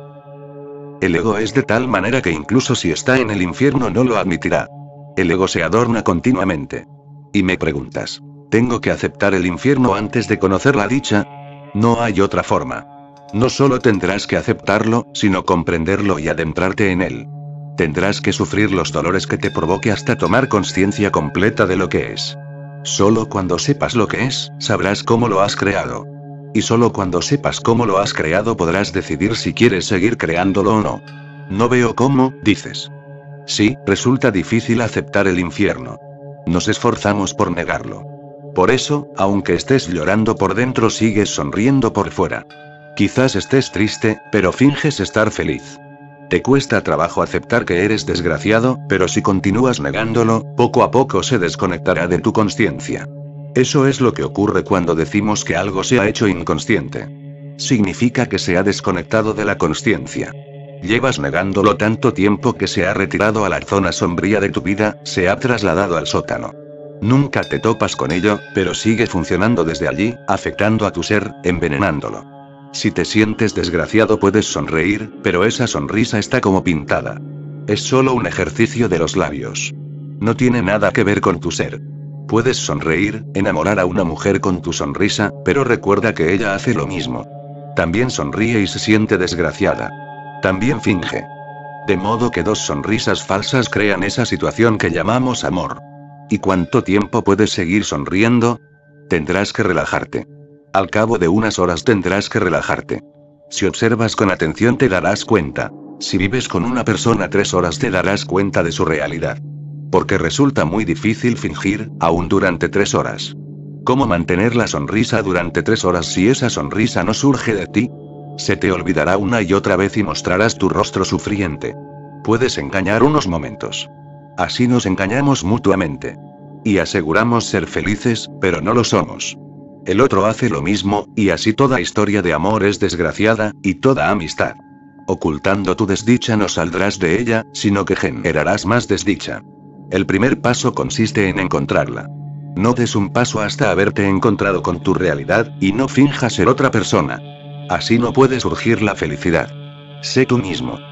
El ego es de tal manera que incluso si está en el infierno no lo admitirá. El ego se adorna continuamente. Y me preguntas, ¿tengo que aceptar el infierno antes de conocer la dicha? No hay otra forma. No solo tendrás que aceptarlo, sino comprenderlo y adentrarte en él. Tendrás que sufrir los dolores que te provoque hasta tomar conciencia completa de lo que es. Solo cuando sepas lo que es, sabrás cómo lo has creado. Y solo cuando sepas cómo lo has creado podrás decidir si quieres seguir creándolo o no. No veo cómo, dices. Sí, resulta difícil aceptar el infierno. Nos esforzamos por negarlo. Por eso, aunque estés llorando por dentro, sigues sonriendo por fuera. Quizás estés triste, pero finges estar feliz. Te cuesta trabajo aceptar que eres desgraciado, pero si continúas negándolo, poco a poco se desconectará de tu consciencia. Eso es lo que ocurre cuando decimos que algo se ha hecho inconsciente. Significa que se ha desconectado de la consciencia. Llevas negándolo tanto tiempo que se ha retirado a la zona sombría de tu vida, se ha trasladado al sótano. Nunca te topas con ello, pero sigue funcionando desde allí, afectando a tu ser, envenenándolo. Si te sientes desgraciado puedes sonreír, pero esa sonrisa está como pintada. Es solo un ejercicio de los labios. No tiene nada que ver con tu ser. Puedes sonreír, enamorar a una mujer con tu sonrisa, pero recuerda que ella hace lo mismo. También sonríe y se siente desgraciada. También finge. De modo que dos sonrisas falsas crean esa situación que llamamos amor. ¿Y cuánto tiempo puedes seguir sonriendo? Tendrás que relajarte. Al cabo de unas horas tendrás que relajarte. Si observas con atención te darás cuenta. Si vives con una persona 3 horas te darás cuenta de su realidad. Porque resulta muy difícil fingir, aún durante 3 horas. ¿Cómo mantener la sonrisa durante 3 horas si esa sonrisa no surge de ti? Se te olvidará una y otra vez y mostrarás tu rostro sufriente. Puedes engañar unos momentos. Así nos engañamos mutuamente. Y aseguramos ser felices, pero no lo somos. El otro hace lo mismo, y así toda historia de amor es desgraciada, y toda amistad. Ocultando tu desdicha no saldrás de ella, sino que generarás más desdicha. El primer paso consiste en encontrarla. No des un paso hasta haberte encontrado con tu realidad, y no finjas ser otra persona. Así no puede surgir la felicidad. Sé tú mismo.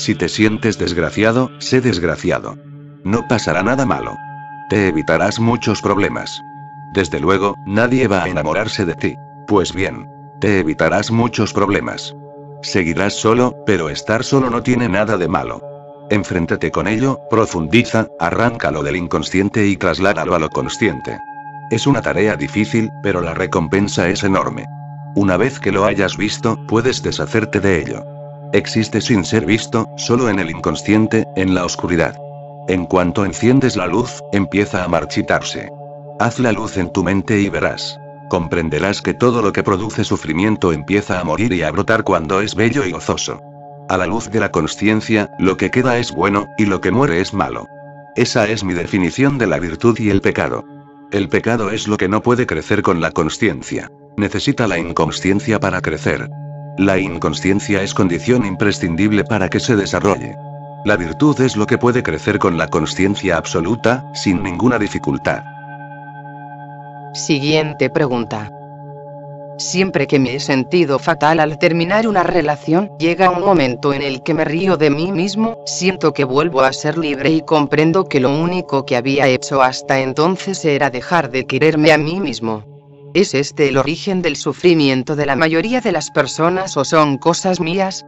Si te sientes desgraciado, sé desgraciado. No pasará nada malo. Te evitarás muchos problemas. Desde luego, nadie va a enamorarse de ti. Pues bien, te evitarás muchos problemas. Seguirás solo, pero estar solo no tiene nada de malo. Enfréntate con ello, profundiza, arráncalo del inconsciente y trasládalo a lo consciente. Es una tarea difícil, pero la recompensa es enorme. Una vez que lo hayas visto, puedes deshacerte de ello. Existe sin ser visto, solo en el inconsciente, en la oscuridad. En cuanto enciendes la luz, empieza a marchitarse. Haz la luz en tu mente y verás. Comprenderás que todo lo que produce sufrimiento empieza a morir y a brotar cuando es bello y gozoso. A la luz de la consciencia, lo que queda es bueno, y lo que muere es malo. Esa es mi definición de la virtud y el pecado. El pecado es lo que no puede crecer con la consciencia. Necesita la inconsciencia para crecer. La inconsciencia es condición imprescindible para que se desarrolle. La virtud es lo que puede crecer con la consciencia absoluta, sin ninguna dificultad. Siguiente pregunta. Siempre que me he sentido fatal al terminar una relación, llega un momento en el que me río de mí mismo, siento que vuelvo a ser libre y comprendo que lo único que había hecho hasta entonces era dejar de quererme a mí mismo. ¿Es este el origen del sufrimiento de la mayoría de las personas o son cosas mías?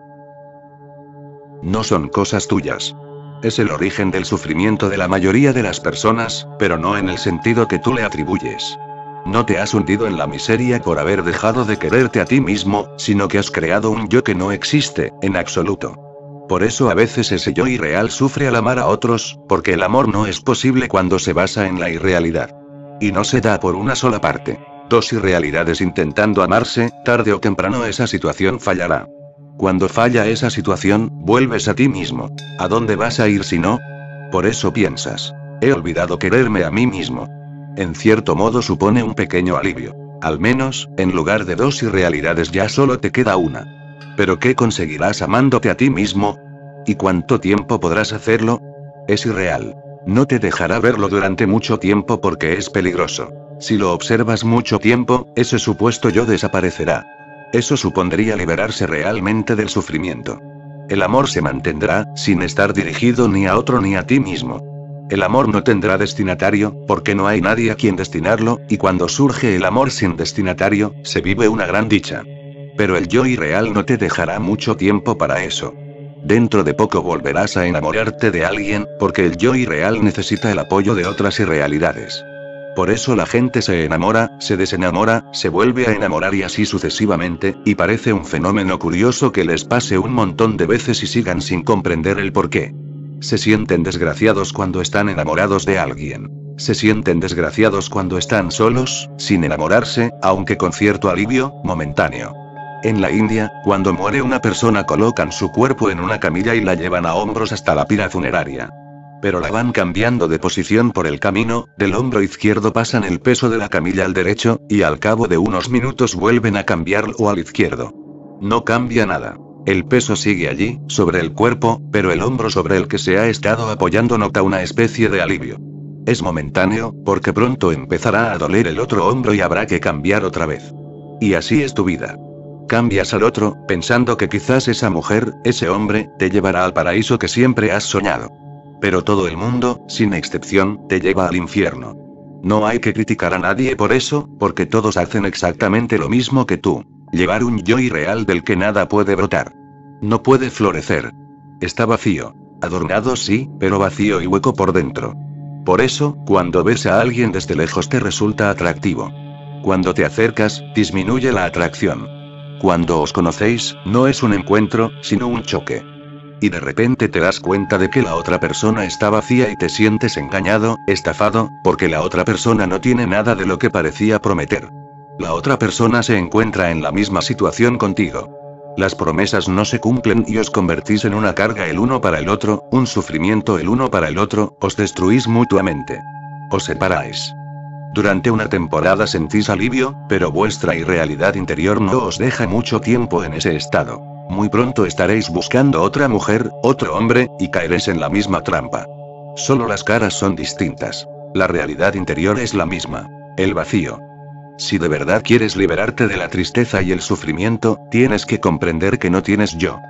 No son cosas tuyas. Es el origen del sufrimiento de la mayoría de las personas, pero no en el sentido que tú le atribuyes. No te has hundido en la miseria por haber dejado de quererte a ti mismo, sino que has creado un yo que no existe, en absoluto. Por eso a veces ese yo irreal sufre al amar a otros, porque el amor no es posible cuando se basa en la irrealidad. Y no se da por una sola parte. Dos irrealidades intentando amarse, tarde o temprano esa situación fallará. Cuando falla esa situación, vuelves a ti mismo. ¿A dónde vas a ir si no? Por eso piensas, he olvidado quererme a mí mismo. En cierto modo supone un pequeño alivio. Al menos, en lugar de dos irrealidades ya solo te queda una. ¿Pero qué conseguirás amándote a ti mismo? ¿Y cuánto tiempo podrás hacerlo? Es irreal. No te dejará verlo durante mucho tiempo porque es peligroso. Si lo observas mucho tiempo, ese supuesto yo desaparecerá. Eso supondría liberarse realmente del sufrimiento. El amor se mantendrá, sin estar dirigido ni a otro ni a ti mismo. El amor no tendrá destinatario, porque no hay nadie a quien destinarlo, y cuando surge el amor sin destinatario, se vive una gran dicha. Pero el yo irreal no te dejará mucho tiempo para eso. Dentro de poco volverás a enamorarte de alguien, porque el yo irreal necesita el apoyo de otras irrealidades. Por eso la gente se enamora, se desenamora, se vuelve a enamorar y así sucesivamente, y parece un fenómeno curioso que les pase un montón de veces y sigan sin comprender el porqué. Se sienten desgraciados cuando están enamorados de alguien. Se sienten desgraciados cuando están solos, sin enamorarse, aunque con cierto alivio, momentáneo. En la India, cuando muere una persona colocan su cuerpo en una camilla y la llevan a hombros hasta la pira funeraria. Pero la van cambiando de posición por el camino, del hombro izquierdo pasan el peso de la camilla al derecho, y al cabo de unos minutos vuelven a cambiarlo al izquierdo. No cambia nada. El peso sigue allí, sobre el cuerpo, pero el hombro sobre el que se ha estado apoyando nota una especie de alivio. Es momentáneo, porque pronto empezará a doler el otro hombro y habrá que cambiar otra vez. Y así es tu vida. Cambias al otro, pensando que quizás esa mujer, ese hombre, te llevará al paraíso que siempre has soñado. Pero todo el mundo, sin excepción, te lleva al infierno. No hay que criticar a nadie por eso, porque todos hacen exactamente lo mismo que tú. Llevar un yo irreal del que nada puede brotar. No puede florecer. Está vacío. Adornado sí, pero vacío y hueco por dentro. Por eso, cuando ves a alguien desde lejos te resulta atractivo. Cuando te acercas, disminuye la atracción. Cuando os conocéis, no es un encuentro, sino un choque. Y de repente te das cuenta de que la otra persona está vacía y te sientes engañado, estafado, porque la otra persona no tiene nada de lo que parecía prometer. La otra persona se encuentra en la misma situación contigo. Las promesas no se cumplen y os convertís en una carga el uno para el otro, un sufrimiento el uno para el otro, os destruís mutuamente. Os separáis. Durante una temporada sentís alivio, pero vuestra irrealidad interior no os deja mucho tiempo en ese estado. Muy pronto estaréis buscando otra mujer, otro hombre, y caeréis en la misma trampa. Solo las caras son distintas. La realidad interior es la misma. El vacío. Si de verdad quieres liberarte de la tristeza y el sufrimiento, tienes que comprender que no tienes yo.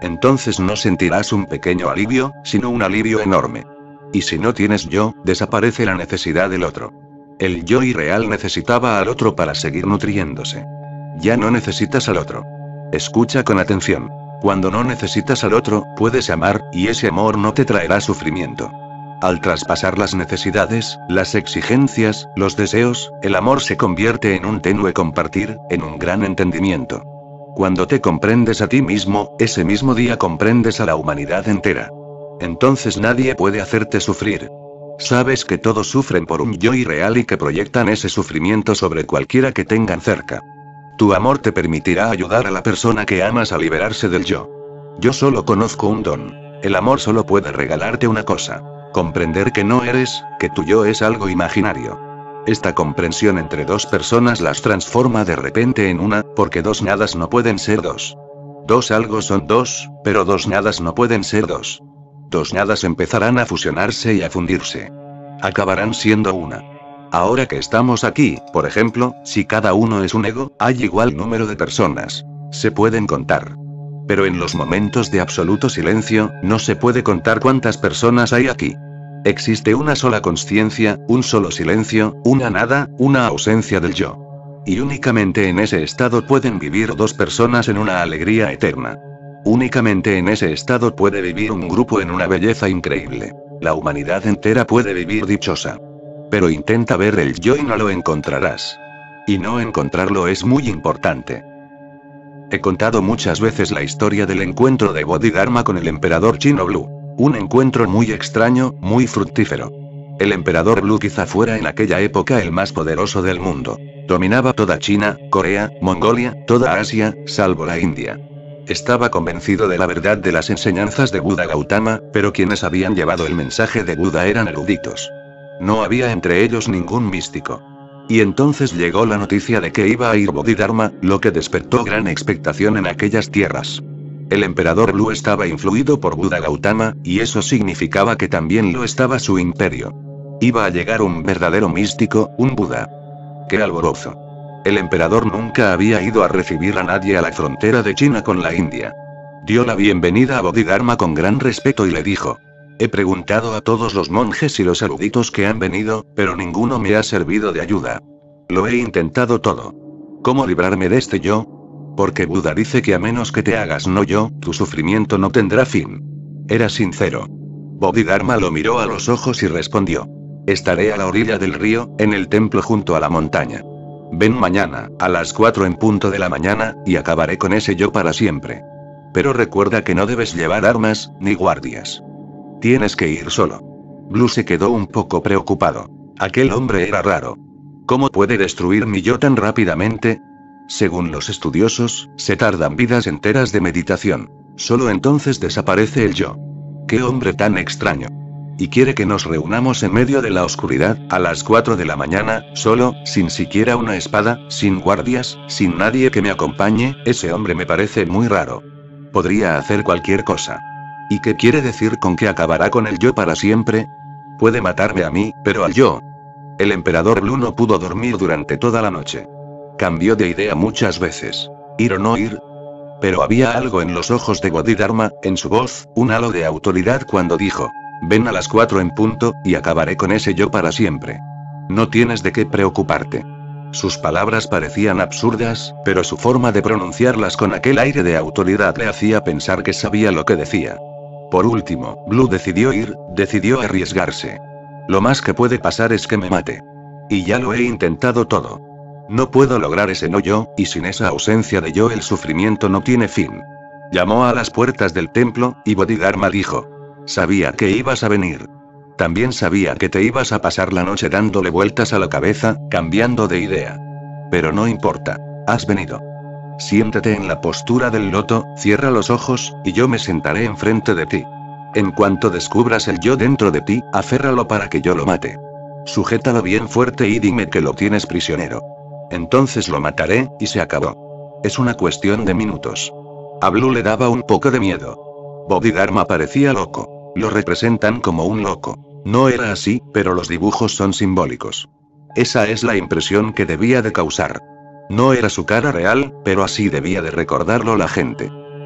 Entonces no sentirás un pequeño alivio, sino un alivio enorme. Y si no tienes yo, desaparece la necesidad del otro. El yo irreal necesitaba al otro para seguir nutriéndose. Ya no necesitas al otro. Escucha con atención. Cuando no necesitas al otro, puedes amar, y ese amor no te traerá sufrimiento. Al traspasar las necesidades, las exigencias, los deseos, el amor se convierte en un tenue compartir, en un gran entendimiento. Cuando te comprendes a ti mismo, ese mismo día comprendes a la humanidad entera. Entonces nadie puede hacerte sufrir. Sabes que todos sufren por un yo irreal y que proyectan ese sufrimiento sobre cualquiera que tengan cerca. Tu amor te permitirá ayudar a la persona que amas a liberarse del yo. Yo solo conozco un don. El amor solo puede regalarte una cosa. Comprender que no eres, que tu yo es algo imaginario. Esta comprensión entre dos personas las transforma de repente en una, porque dos nadas no pueden ser dos. Dos algo son dos, pero dos nadas no pueden ser dos. Dos nadas empezarán a fusionarse y a fundirse. Acabarán siendo una. Ahora que estamos aquí, por ejemplo, si cada uno es un ego, hay igual número de personas. Se pueden contar. Pero en los momentos de absoluto silencio, no se puede contar cuántas personas hay aquí. Existe una sola consciencia, un solo silencio, una nada, una ausencia del yo. Y únicamente en ese estado pueden vivir dos personas en una alegría eterna. Únicamente en ese estado puede vivir un grupo en una belleza increíble. La humanidad entera puede vivir dichosa. Pero intenta ver el yo y no lo encontrarás. Y no encontrarlo es muy importante. He contado muchas veces la historia del encuentro de Bodhidharma con el emperador chino Blue. Un encuentro muy extraño, muy fructífero. El emperador Blue quizá fuera en aquella época el más poderoso del mundo. Dominaba toda China, Corea, Mongolia, toda Asia, salvo la India. Estaba convencido de la verdad de las enseñanzas de Buda Gautama, pero quienes habían llevado el mensaje de Buda eran eruditos. No había entre ellos ningún místico. Y entonces llegó la noticia de que iba a ir Bodhidharma, lo que despertó gran expectación en aquellas tierras. El emperador Blue estaba influido por Buda Gautama, y eso significaba que también lo estaba su imperio. Iba a llegar un verdadero místico, un Buda. ¡Qué alborozo! El emperador nunca había ido a recibir a nadie a la frontera de China con la India. Dio la bienvenida a Bodhidharma con gran respeto y le dijo: he preguntado a todos los monjes y los eruditos que han venido, pero ninguno me ha servido de ayuda. Lo he intentado todo. ¿Cómo librarme de este yo? Porque Buda dice que a menos que te hagas no yo, tu sufrimiento no tendrá fin. Era sincero. Bodhidharma lo miró a los ojos y respondió: estaré a la orilla del río, en el templo junto a la montaña. Ven mañana, a las 4 en punto de la mañana, y acabaré con ese yo para siempre. Pero recuerda que no debes llevar armas, ni guardias. Tienes que ir solo. Blue se quedó un poco preocupado. Aquel hombre era raro. ¿Cómo puede destruir mi yo tan rápidamente? Según los estudiosos, se tardan vidas enteras de meditación. Solo entonces desaparece el yo. ¡Qué hombre tan extraño! Y quiere que nos reunamos en medio de la oscuridad, a las 4 de la mañana, solo, sin siquiera una espada, sin guardias, sin nadie que me acompañe. Ese hombre me parece muy raro. Podría hacer cualquier cosa. ¿Y qué quiere decir con que acabará con el yo para siempre? Puede matarme a mí, pero al yo. El emperador Blue no pudo dormir durante toda la noche. Cambió de idea muchas veces. ¿Ir o no ir? Pero había algo en los ojos de Bodhidharma, en su voz, un halo de autoridad cuando dijo: ven a las 4 en punto, y acabaré con ese yo para siempre. No tienes de qué preocuparte. Sus palabras parecían absurdas, pero su forma de pronunciarlas con aquel aire de autoridad le hacía pensar que sabía lo que decía. Por último, Blue decidió ir, decidió arriesgarse. Lo más que puede pasar es que me mate. Y ya lo he intentado todo. No puedo lograr ese no yo, y sin esa ausencia de yo el sufrimiento no tiene fin. Llamó a las puertas del templo, y Bodhidharma dijo: sabía que ibas a venir. También sabía que te ibas a pasar la noche dándole vueltas a la cabeza, cambiando de idea. Pero no importa. Has venido. Siéntate en la postura del loto, cierra los ojos, y yo me sentaré enfrente de ti. En cuanto descubras el yo dentro de ti, aférralo para que yo lo mate. Sujétalo bien fuerte y dime que lo tienes prisionero. Entonces lo mataré, y se acabó. Es una cuestión de minutos. A Blue le daba un poco de miedo. Bodhidharma parecía loco. Lo representan como un loco. No era así, pero los dibujos son simbólicos. Esa es la impresión que debía de causar. No era su cara real, pero así debía de recordarlo la gente.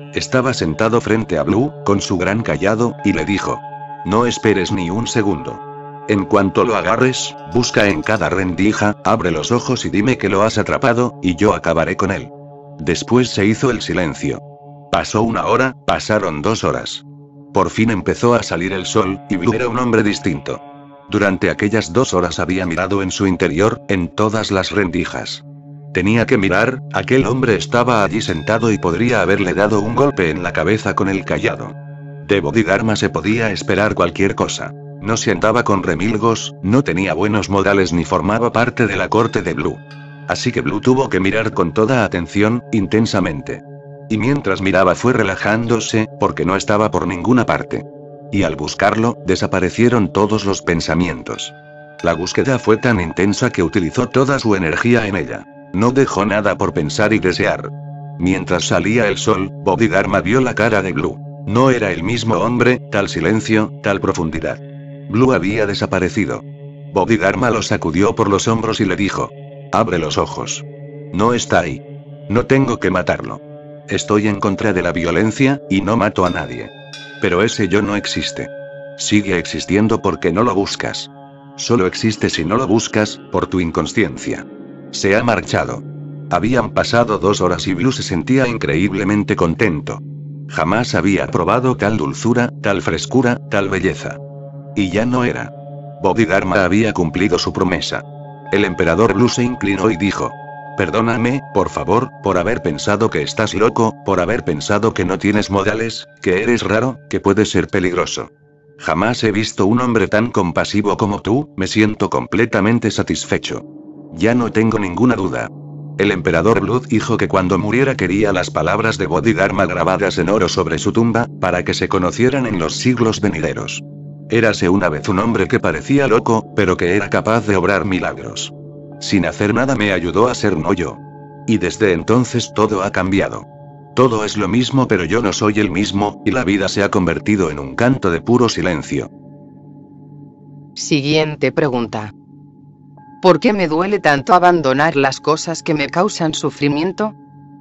Estaba sentado frente a Blue, con su gran cayado, y le dijo: no esperes ni un segundo. En cuanto lo agarres, busca en cada rendija, abre los ojos y dime que lo has atrapado, y yo acabaré con él. Después se hizo el silencio. Pasó 1 hora, pasaron 2 horas. Por fin empezó a salir el sol, y Blue era un hombre distinto. Durante aquellas 2 horas había mirado en su interior, en todas las rendijas. Tenía que mirar, aquel hombre estaba allí sentado y podría haberle dado un golpe en la cabeza con el cayado. De Bodhidharma se podía esperar cualquier cosa. No se andaba con remilgos, no tenía buenos modales ni formaba parte de la corte de Blue. Así que Blue tuvo que mirar con toda atención, intensamente. Y mientras miraba fue relajándose, porque no estaba por ninguna parte. Y al buscarlo, desaparecieron todos los pensamientos. La búsqueda fue tan intensa que utilizó toda su energía en ella. No dejó nada por pensar y desear. Mientras salía el sol, Bodhidharma vio la cara de Blue. No era el mismo hombre, tal silencio, tal profundidad. Blue había desaparecido. Bodhidharma lo sacudió por los hombros y le dijo: abre los ojos. No está ahí. No tengo que matarlo. Estoy en contra de la violencia, y no mato a nadie. Pero ese yo no existe. Sigue existiendo porque no lo buscas. Solo existe si no lo buscas, por tu inconsciencia. Se ha marchado. Habían pasado 2 horas y Blue se sentía increíblemente contento. Jamás había probado tal dulzura, tal frescura, tal belleza. Y ya no era. Bodhidharma había cumplido su promesa. El emperador Blue se inclinó y dijo: perdóname, por favor, por haber pensado que estás loco, por haber pensado que no tienes modales, que eres raro, que puedes ser peligroso. Jamás he visto un hombre tan compasivo como tú, me siento completamente satisfecho. Ya no tengo ninguna duda. El emperador Blue dijo que cuando muriera quería las palabras de Bodhidharma grabadas en oro sobre su tumba, para que se conocieran en los siglos venideros. Érase una vez un hombre que parecía loco, pero que era capaz de obrar milagros. Sin hacer nada me ayudó a ser no yo. Y desde entonces todo ha cambiado. Todo es lo mismo pero yo no soy el mismo, y la vida se ha convertido en un canto de puro silencio. Siguiente pregunta. ¿Por qué me duele tanto abandonar las cosas que me causan sufrimiento?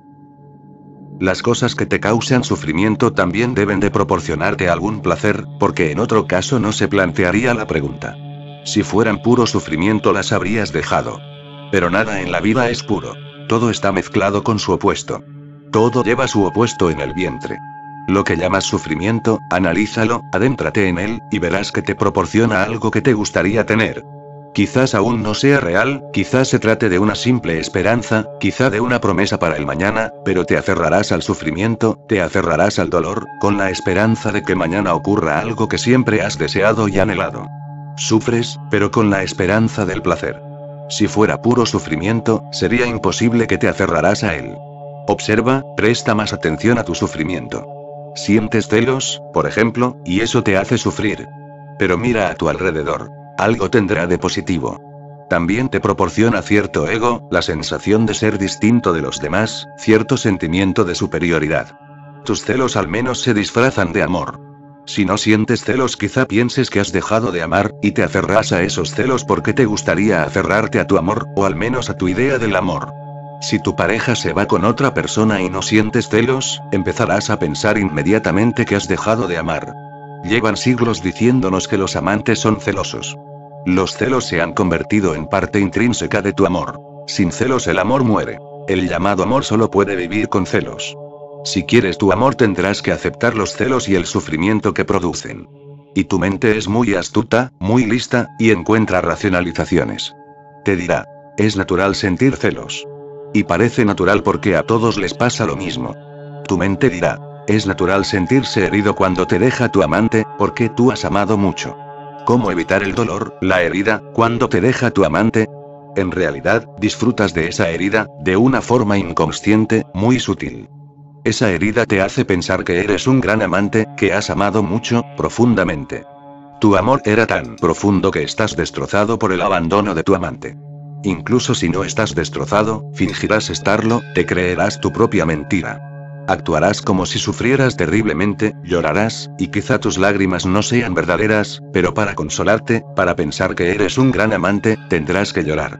Las cosas que te causan sufrimiento también deben de proporcionarte algún placer, porque en otro caso no se plantearía la pregunta. Si fueran puro sufrimiento las habrías dejado. Pero nada en la vida es puro. Todo está mezclado con su opuesto. Todo lleva su opuesto en el vientre. Lo que llamas sufrimiento, analízalo, adéntrate en él, y verás que te proporciona algo que te gustaría tener. Quizás aún no sea real, quizás se trate de una simple esperanza, quizá de una promesa para el mañana, pero te aferrarás al sufrimiento, te aferrarás al dolor, con la esperanza de que mañana ocurra algo que siempre has deseado y anhelado. Sufres, pero con la esperanza del placer. Si fuera puro sufrimiento, sería imposible que te aferrarás a él. Observa, presta más atención a tu sufrimiento. Sientes celos, por ejemplo, y eso te hace sufrir. Pero mira a tu alrededor. Algo tendrá de positivo. También te proporciona cierto ego, la sensación de ser distinto de los demás, cierto sentimiento de superioridad. Tus celos al menos se disfrazan de amor. Si no sientes celos quizá pienses que has dejado de amar, y te aferras a esos celos porque te gustaría aferrarte a tu amor, o al menos a tu idea del amor. Si tu pareja se va con otra persona y no sientes celos, empezarás a pensar inmediatamente que has dejado de amar. Llevan siglos diciéndonos que los amantes son celosos. Los celos se han convertido en parte intrínseca de tu amor. Sin celos el amor muere. El llamado amor solo puede vivir con celos. Si quieres tu amor tendrás que aceptar los celos y el sufrimiento que producen. Y tu mente es muy astuta, muy lista, y encuentra racionalizaciones. Te dirá: es natural sentir celos. Y parece natural porque a todos les pasa lo mismo. Tu mente dirá: es natural sentirse herido cuando te deja tu amante, porque tú has amado mucho. ¿Cómo evitar el dolor, la herida, cuando te deja tu amante? En realidad, disfrutas de esa herida, de una forma inconsciente, muy sutil. Esa herida te hace pensar que eres un gran amante, que has amado mucho, profundamente. Tu amor era tan profundo que estás destrozado por el abandono de tu amante. Incluso si no estás destrozado, fingirás estarlo, te creerás tu propia mentira. Actuarás como si sufrieras terriblemente, llorarás, y quizá tus lágrimas no sean verdaderas, pero para consolarte, para pensar que eres un gran amante, tendrás que llorar.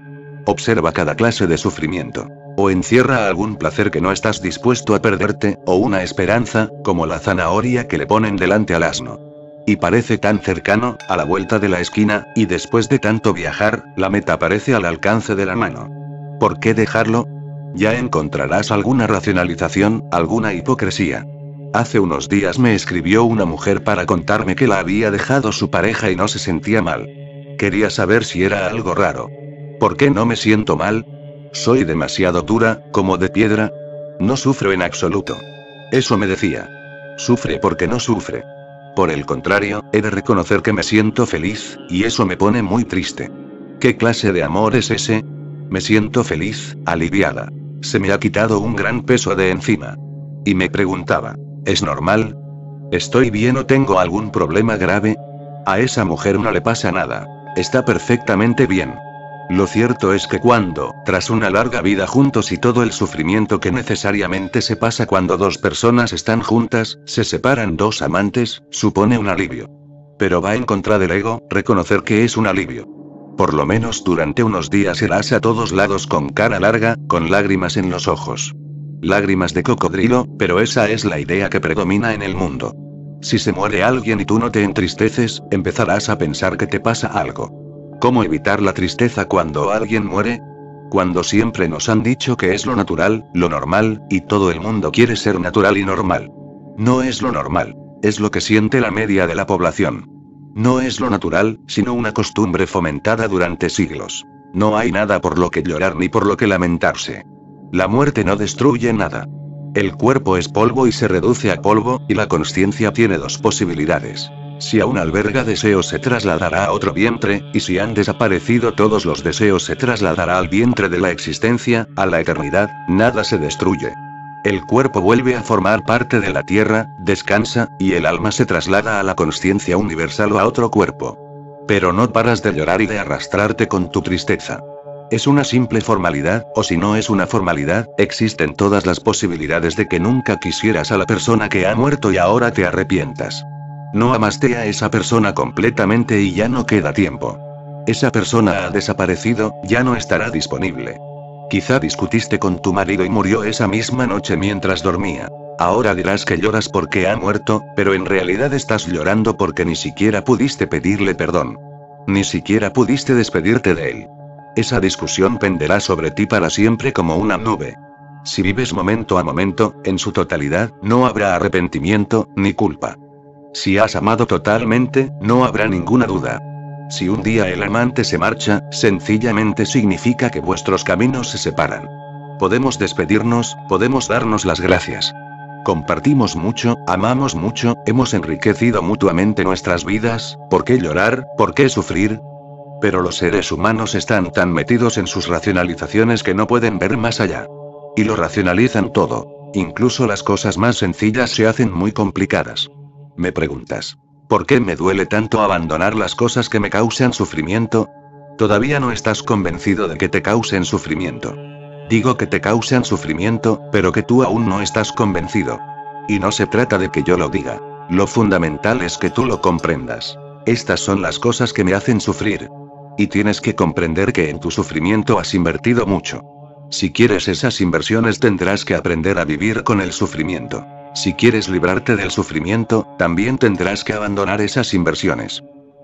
Observa cada clase de sufrimiento. O encierra algún placer que no estás dispuesto a perderte, o una esperanza, como la zanahoria que le ponen delante al asno. Y parece tan cercano, a la vuelta de la esquina, y después de tanto viajar, la meta parece al alcance de la mano. ¿Por qué dejarlo? Ya encontrarás alguna racionalización, alguna hipocresía. Hace unos días me escribió una mujer para contarme que la había dejado su pareja y no se sentía mal. Quería saber si era algo raro. ¿Por qué no me siento mal? ¿Soy demasiado dura, como de piedra? No sufro en absoluto. Eso me decía. Sufre porque no sufre. Por el contrario, he de reconocer que me siento feliz, y eso me pone muy triste. ¿Qué clase de amor es ese? Me siento feliz, aliviada. Se me ha quitado un gran peso de encima. Y me preguntaba, ¿es normal? ¿Estoy bien o tengo algún problema grave? A esa mujer no le pasa nada. Está perfectamente bien. Lo cierto es que cuando, tras una larga vida juntos y todo el sufrimiento que necesariamente se pasa cuando dos personas están juntas, se separan dos amantes, supone un alivio. Pero va en contra del ego, reconocer que es un alivio. Por lo menos durante unos días irás a todos lados con cara larga, con lágrimas en los ojos. Lágrimas de cocodrilo, pero esa es la idea que predomina en el mundo. Si se muere alguien y tú no te entristeces, empezarás a pensar que te pasa algo. ¿Cómo evitar la tristeza cuando alguien muere? Cuando siempre nos han dicho que es lo natural, lo normal, y todo el mundo quiere ser natural y normal. No es lo normal, es lo que siente la media de la población. No es lo natural, sino una costumbre fomentada durante siglos. No hay nada por lo que llorar ni por lo que lamentarse. La muerte no destruye nada. El cuerpo es polvo y se reduce a polvo, y la consciencia tiene dos posibilidades. Si aún alberga deseos se trasladará a otro vientre, y si han desaparecido todos los deseos se trasladará al vientre de la existencia, a la eternidad, nada se destruye. El cuerpo vuelve a formar parte de la tierra, descansa, y el alma se traslada a la consciencia universal o a otro cuerpo. Pero no paras de llorar y de arrastrarte con tu tristeza. ¿Es una simple formalidad, o si no es una formalidad, existen todas las posibilidades de que nunca quisieras a la persona que ha muerto y ahora te arrepientas? No amaste a esa persona completamente y ya no queda tiempo. Esa persona ha desaparecido, ya no estará disponible. Quizá discutiste con tu marido y murió esa misma noche mientras dormía. Ahora dirás que lloras porque ha muerto, pero en realidad estás llorando porque ni siquiera pudiste pedirle perdón. Ni siquiera pudiste despedirte de él. Esa discusión penderá sobre ti para siempre como una nube. Si vives momento a momento, en su totalidad, no habrá arrepentimiento, ni culpa. Si has amado totalmente, no habrá ninguna duda. Si un día el amante se marcha, sencillamente significa que vuestros caminos se separan. Podemos despedirnos, podemos darnos las gracias. Compartimos mucho, amamos mucho, hemos enriquecido mutuamente nuestras vidas, ¿por qué llorar, por qué sufrir? Pero los seres humanos están tan metidos en sus racionalizaciones que no pueden ver más allá. Y lo racionalizan todo. Incluso las cosas más sencillas se hacen muy complicadas. Me preguntas, ¿por qué me duele tanto abandonar las cosas que me causan sufrimiento? Todavía no estás convencido de que te causen sufrimiento. Digo que te causan sufrimiento, pero que tú aún no estás convencido. Y no se trata de que yo lo diga. Lo fundamental es que tú lo comprendas. Estas son las cosas que me hacen sufrir. Y tienes que comprender que en tu sufrimiento has invertido mucho. Si quieres esas inversiones tendrás que aprender a vivir con el sufrimiento. Si quieres librarte del sufrimiento, también tendrás que abandonar esas inversiones.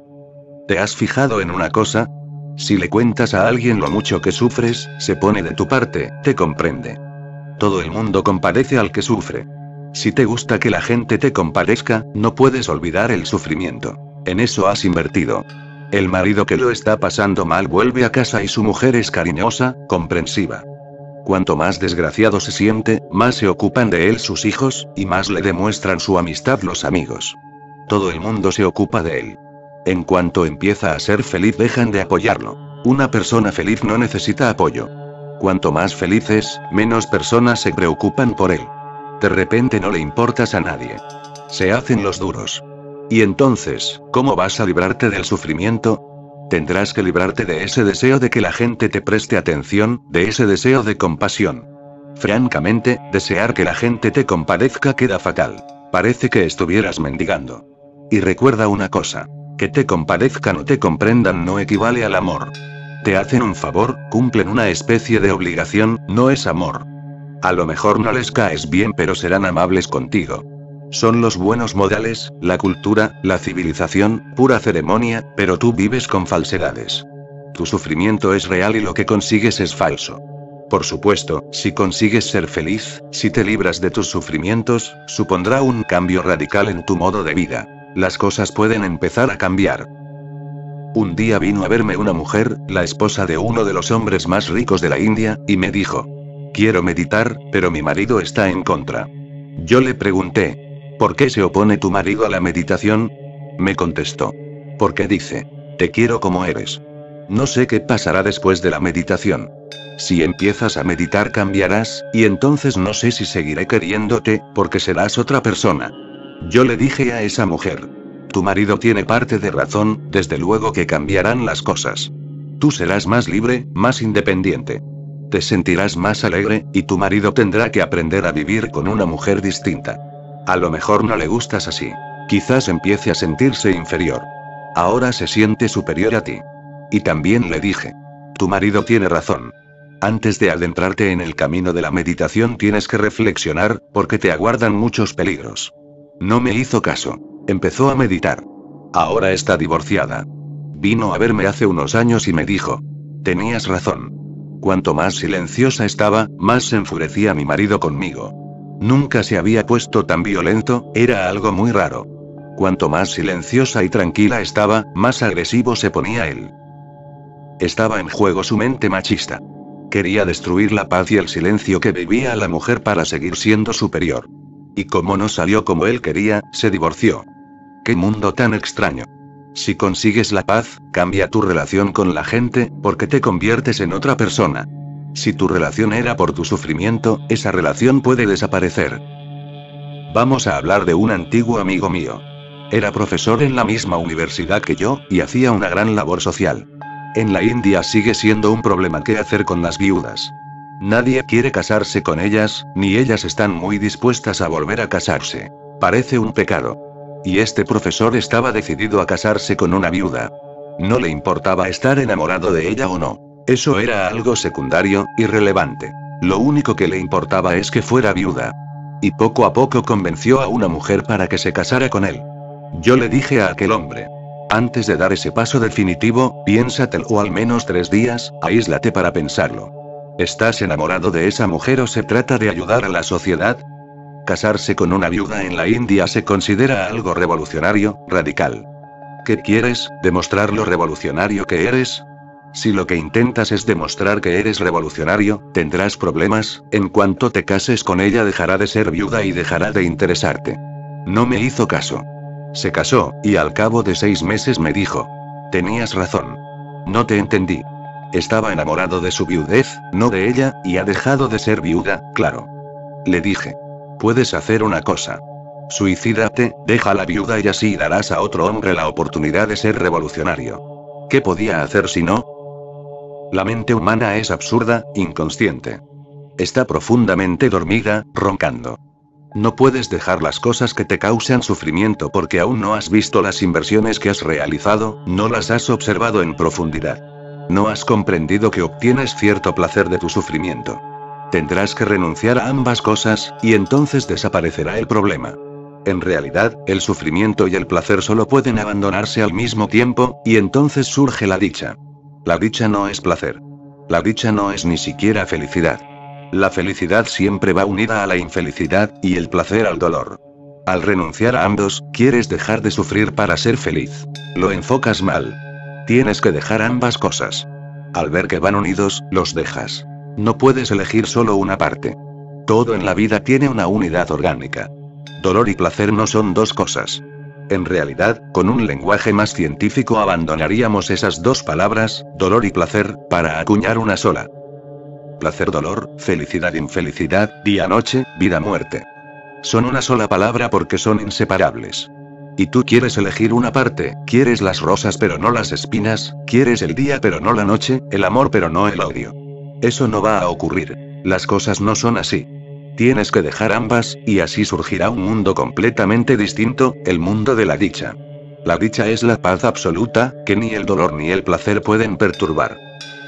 ¿Te has fijado en una cosa? Si le cuentas a alguien lo mucho que sufres, se pone de tu parte, te comprende. Todo el mundo compadece al que sufre. Si te gusta que la gente te compadezca, no puedes olvidar el sufrimiento. En eso has invertido. El marido que lo está pasando mal vuelve a casa y su mujer es cariñosa, comprensiva. Cuanto más desgraciado se siente, más se ocupan de él sus hijos, y más le demuestran su amistad los amigos. Todo el mundo se ocupa de él. En cuanto empieza a ser feliz dejan de apoyarlo. Una persona feliz no necesita apoyo. Cuanto más feliz es, menos personas se preocupan por él. De repente no le importas a nadie. Se hacen los duros. Y entonces, ¿cómo vas a librarte del sufrimiento? Tendrás que librarte de ese deseo de que la gente te preste atención, de ese deseo de compasión. Francamente, desear que la gente te compadezca queda fatal. Parece que estuvieras mendigando. Y recuerda una cosa. Que te compadezcan o te comprendan no equivale al amor. Te hacen un favor, cumplen una especie de obligación, no es amor. A lo mejor no les caes bien, pero serán amables contigo. Son los buenos modales, la cultura, la civilización, pura ceremonia, pero tú vives con falsedades. Tu sufrimiento es real y lo que consigues es falso. Por supuesto, si consigues ser feliz, si te libras de tus sufrimientos, supondrá un cambio radical en tu modo de vida. Las cosas pueden empezar a cambiar. Un día vino a verme una mujer, la esposa de uno de los hombres más ricos de la India, y me dijo: quiero meditar, pero mi marido está en contra. Yo le pregunté: ¿por qué se opone tu marido a la meditación? Me contestó: porque dice, te quiero como eres. No sé qué pasará después de la meditación. Si empiezas a meditar cambiarás, y entonces no sé si seguiré queriéndote, porque serás otra persona. Yo le dije a esa mujer: tu marido tiene parte de razón, desde luego que cambiarán las cosas. Tú serás más libre, más independiente. Te sentirás más alegre, y tu marido tendrá que aprender a vivir con una mujer distinta. A lo mejor no le gustas así. Quizás empiece a sentirse inferior. Ahora se siente superior a ti. Y también le dije: tu marido tiene razón. Antes de adentrarte en el camino de la meditación tienes que reflexionar, porque te aguardan muchos peligros. No me hizo caso. Empezó a meditar. Ahora está divorciada. Vino a verme hace unos años y me dijo: tenías razón. Cuanto más silenciosa estaba, más se enfurecía mi marido conmigo. Nunca se había puesto tan violento, era algo muy raro. Cuanto más silenciosa y tranquila estaba, más agresivo se ponía él. Estaba en juego su mente machista. Quería destruir la paz y el silencio que vivía la mujer para seguir siendo superior. Y como no salió como él quería, se divorció. ¡Qué mundo tan extraño! Si consigues la paz, cambia tu relación con la gente, porque te conviertes en otra persona. Si tu relación era por tu sufrimiento, esa relación puede desaparecer. Vamos a hablar de un antiguo amigo mío. Era profesor en la misma universidad que yo, y hacía una gran labor social. En la India sigue siendo un problema qué hacer con las viudas. Nadie quiere casarse con ellas, ni ellas están muy dispuestas a volver a casarse. Parece un pecado. Y este profesor estaba decidido a casarse con una viuda. No le importaba estar enamorado de ella o no. Eso era algo secundario, irrelevante. Lo único que le importaba es que fuera viuda. Y poco a poco convenció a una mujer para que se casara con él. Yo le dije a aquel hombre: antes de dar ese paso definitivo, piénsatelo, o al menos 3 días, aíslate para pensarlo. ¿Estás enamorado de esa mujer o se trata de ayudar a la sociedad? Casarse con una viuda en la India se considera algo revolucionario, radical. ¿Qué quieres, demostrar lo revolucionario que eres? Si lo que intentas es demostrar que eres revolucionario, tendrás problemas. En cuanto te cases con ella dejará de ser viuda y dejará de interesarte. No me hizo caso. Se casó, y al cabo de 6 meses me dijo: tenías razón. No te entendí. Estaba enamorado de su viudez, no de ella, y ha dejado de ser viuda, claro. Le dije: puedes hacer una cosa. Suicídate, deja a la viuda y así darás a otro hombre la oportunidad de ser revolucionario. ¿Qué podía hacer si no? La mente humana es absurda, inconsciente. Está profundamente dormida, roncando. No puedes dejar las cosas que te causan sufrimiento porque aún no has visto las inversiones que has realizado, no las has observado en profundidad. No has comprendido que obtienes cierto placer de tu sufrimiento. Tendrás que renunciar a ambas cosas, y entonces desaparecerá el problema. En realidad, el sufrimiento y el placer solo pueden abandonarse al mismo tiempo, y entonces surge la dicha. La dicha no es placer. La dicha no es ni siquiera felicidad. La felicidad siempre va unida a la infelicidad, y el placer al dolor. Al renunciar a ambos, quieres dejar de sufrir para ser feliz. Lo enfocas mal. Tienes que dejar ambas cosas. Al ver que van unidos, los dejas. No puedes elegir solo una parte. Todo en la vida tiene una unidad orgánica. Dolor y placer no son dos cosas. En realidad, con un lenguaje más científico abandonaríamos esas dos palabras, dolor y placer, para acuñar una sola. Placer-dolor, felicidad-infelicidad, día-noche, vida-muerte. Son una sola palabra porque son inseparables. Y tú quieres elegir una parte, quieres las rosas pero no las espinas, quieres el día pero no la noche, el amor pero no el odio. Eso no va a ocurrir. Las cosas no son así. Tienes que dejar ambas, y así surgirá un mundo completamente distinto, el mundo de la dicha. La dicha es la paz absoluta, que ni el dolor ni el placer pueden perturbar.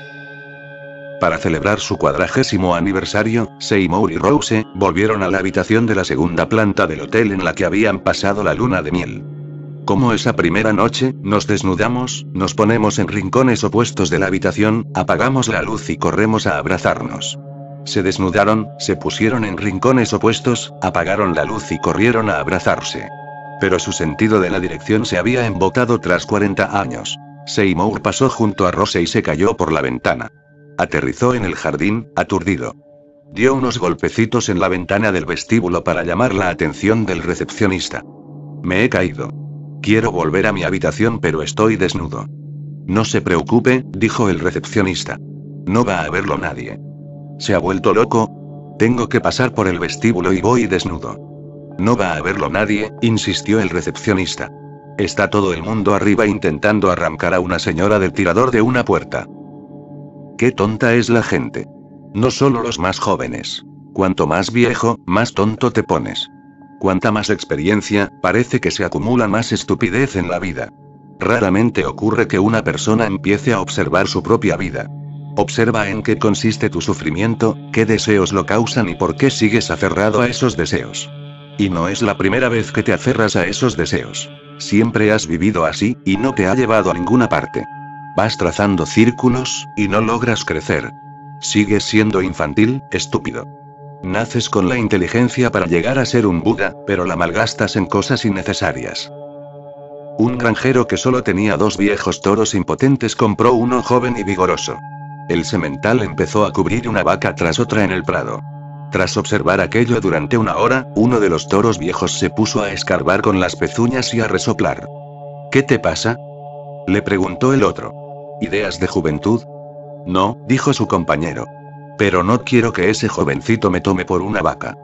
Para celebrar su 40º aniversario, Seymour y Rose volvieron a la habitación de la segunda planta del hotel en la que habían pasado la luna de miel. Como esa primera noche, nos desnudamos, nos ponemos en rincones opuestos de la habitación, apagamos la luz y corremos a abrazarnos. Se desnudaron, se pusieron en rincones opuestos, apagaron la luz y corrieron a abrazarse. Pero su sentido de la dirección se había embotado tras 40 años. Seymour pasó junto a Rose y se cayó por la ventana. Aterrizó en el jardín, aturdido. Dio unos golpecitos en la ventana del vestíbulo para llamar la atención del recepcionista. Me he caído. Quiero volver a mi habitación pero estoy desnudo. No se preocupe, dijo el recepcionista. No va a verlo nadie. ¿Se ha vuelto loco? Tengo que pasar por el vestíbulo y voy desnudo. No va a verlo nadie, insistió el recepcionista. Está todo el mundo arriba intentando arrancar a una señora del tirador de una puerta. Qué tonta es la gente. No solo los más jóvenes. Cuanto más viejo, más tonto te pones. Cuanta más experiencia, parece que se acumula más estupidez en la vida. Raramente ocurre que una persona empiece a observar su propia vida. Observa en qué consiste tu sufrimiento, qué deseos lo causan y por qué sigues aferrado a esos deseos. Y no es la primera vez que te aferras a esos deseos. Siempre has vivido así, y no te ha llevado a ninguna parte. Vas trazando círculos, y no logras crecer. Sigues siendo infantil, estúpido. Naces con la inteligencia para llegar a ser un Buda, pero la malgastas en cosas innecesarias. Un granjero que solo tenía 2 viejos toros impotentes compró uno joven y vigoroso. El semental empezó a cubrir una vaca tras otra en el prado. Tras observar aquello durante 1 hora, uno de los toros viejos se puso a escarbar con las pezuñas y a resoplar. ¿Qué te pasa?, le preguntó el otro. ¿Ideas de juventud? No, dijo su compañero. Pero no quiero que ese jovencito me tome por una vaca.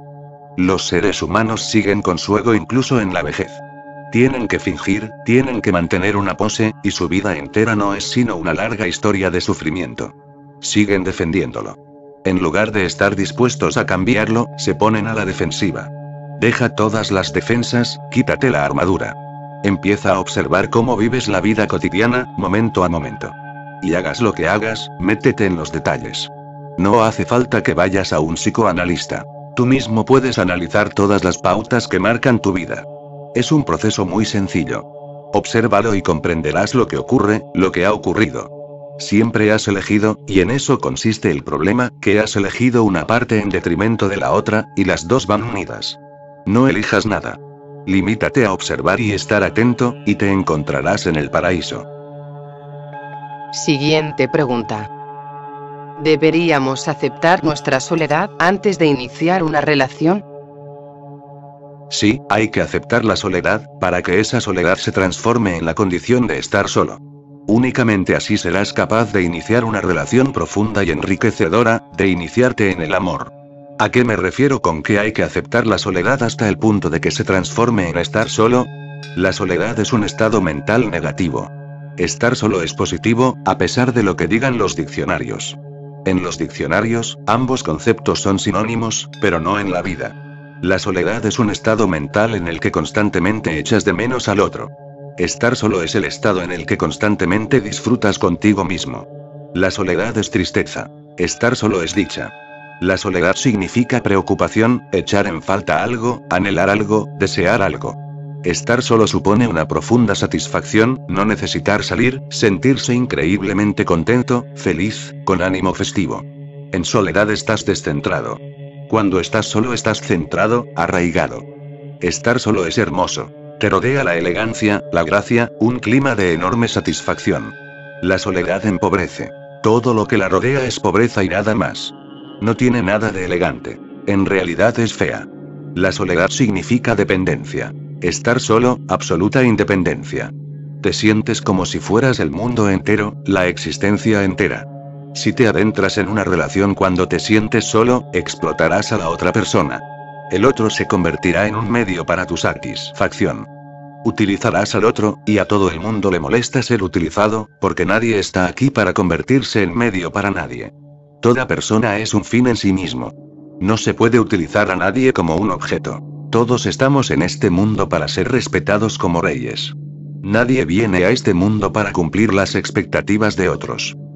Los seres humanos siguen con su ego incluso en la vejez. Tienen que fingir, tienen que mantener una pose, y su vida entera no es sino una larga historia de sufrimiento. Siguen defendiéndolo. En lugar de estar dispuestos a cambiarlo, se ponen a la defensiva. Deja todas las defensas, quítate la armadura. Empieza a observar cómo vives la vida cotidiana, momento a momento. Y hagas lo que hagas, métete en los detalles. No hace falta que vayas a un psicoanalista. Tú mismo puedes analizar todas las pautas que marcan tu vida. Es un proceso muy sencillo. Obsérvalo y comprenderás lo que ocurre, lo que ha ocurrido. Siempre has elegido, y en eso consiste el problema, que has elegido una parte en detrimento de la otra, y las dos van unidas. No elijas nada. Limítate a observar y estar atento, y te encontrarás en el paraíso. Siguiente pregunta. ¿Deberíamos aceptar nuestra soledad antes de iniciar una relación? Sí, hay que aceptar la soledad, para que esa soledad se transforme en la condición de estar solo. Únicamente así serás capaz de iniciar una relación profunda y enriquecedora, de iniciarte en el amor. ¿A qué me refiero con que hay que aceptar la soledad hasta el punto de que se transforme en estar solo? La soledad es un estado mental negativo. Estar solo es positivo, a pesar de lo que digan los diccionarios. En los diccionarios, ambos conceptos son sinónimos, pero no en la vida. La soledad es un estado mental en el que constantemente echas de menos al otro. Estar solo es el estado en el que constantemente disfrutas contigo mismo. La soledad es tristeza. Estar solo es dicha. La soledad significa preocupación, echar en falta algo, anhelar algo, desear algo. Estar solo supone una profunda satisfacción, no necesitar salir, sentirse increíblemente contento, feliz, con ánimo festivo. En soledad estás descentrado. Cuando estás solo estás centrado, arraigado. Estar solo es hermoso. Te rodea la elegancia, la gracia, un clima de enorme satisfacción. La soledad empobrece. Todo lo que la rodea es pobreza y nada más. No tiene nada de elegante. En realidad es fea. La soledad significa dependencia. Estar solo, absoluta independencia. Te sientes como si fueras el mundo entero, la existencia entera. Si te adentras en una relación cuando te sientes solo, explotarás a la otra persona. El otro se convertirá en un medio para tu satisfacción. Utilizarás al otro, y a todo el mundo le molesta ser utilizado, porque nadie está aquí para convertirse en medio para nadie. Toda persona es un fin en sí mismo. No se puede utilizar a nadie como un objeto. Todos estamos en este mundo para ser respetados como reyes. Nadie viene a este mundo para cumplir las expectativas de otros.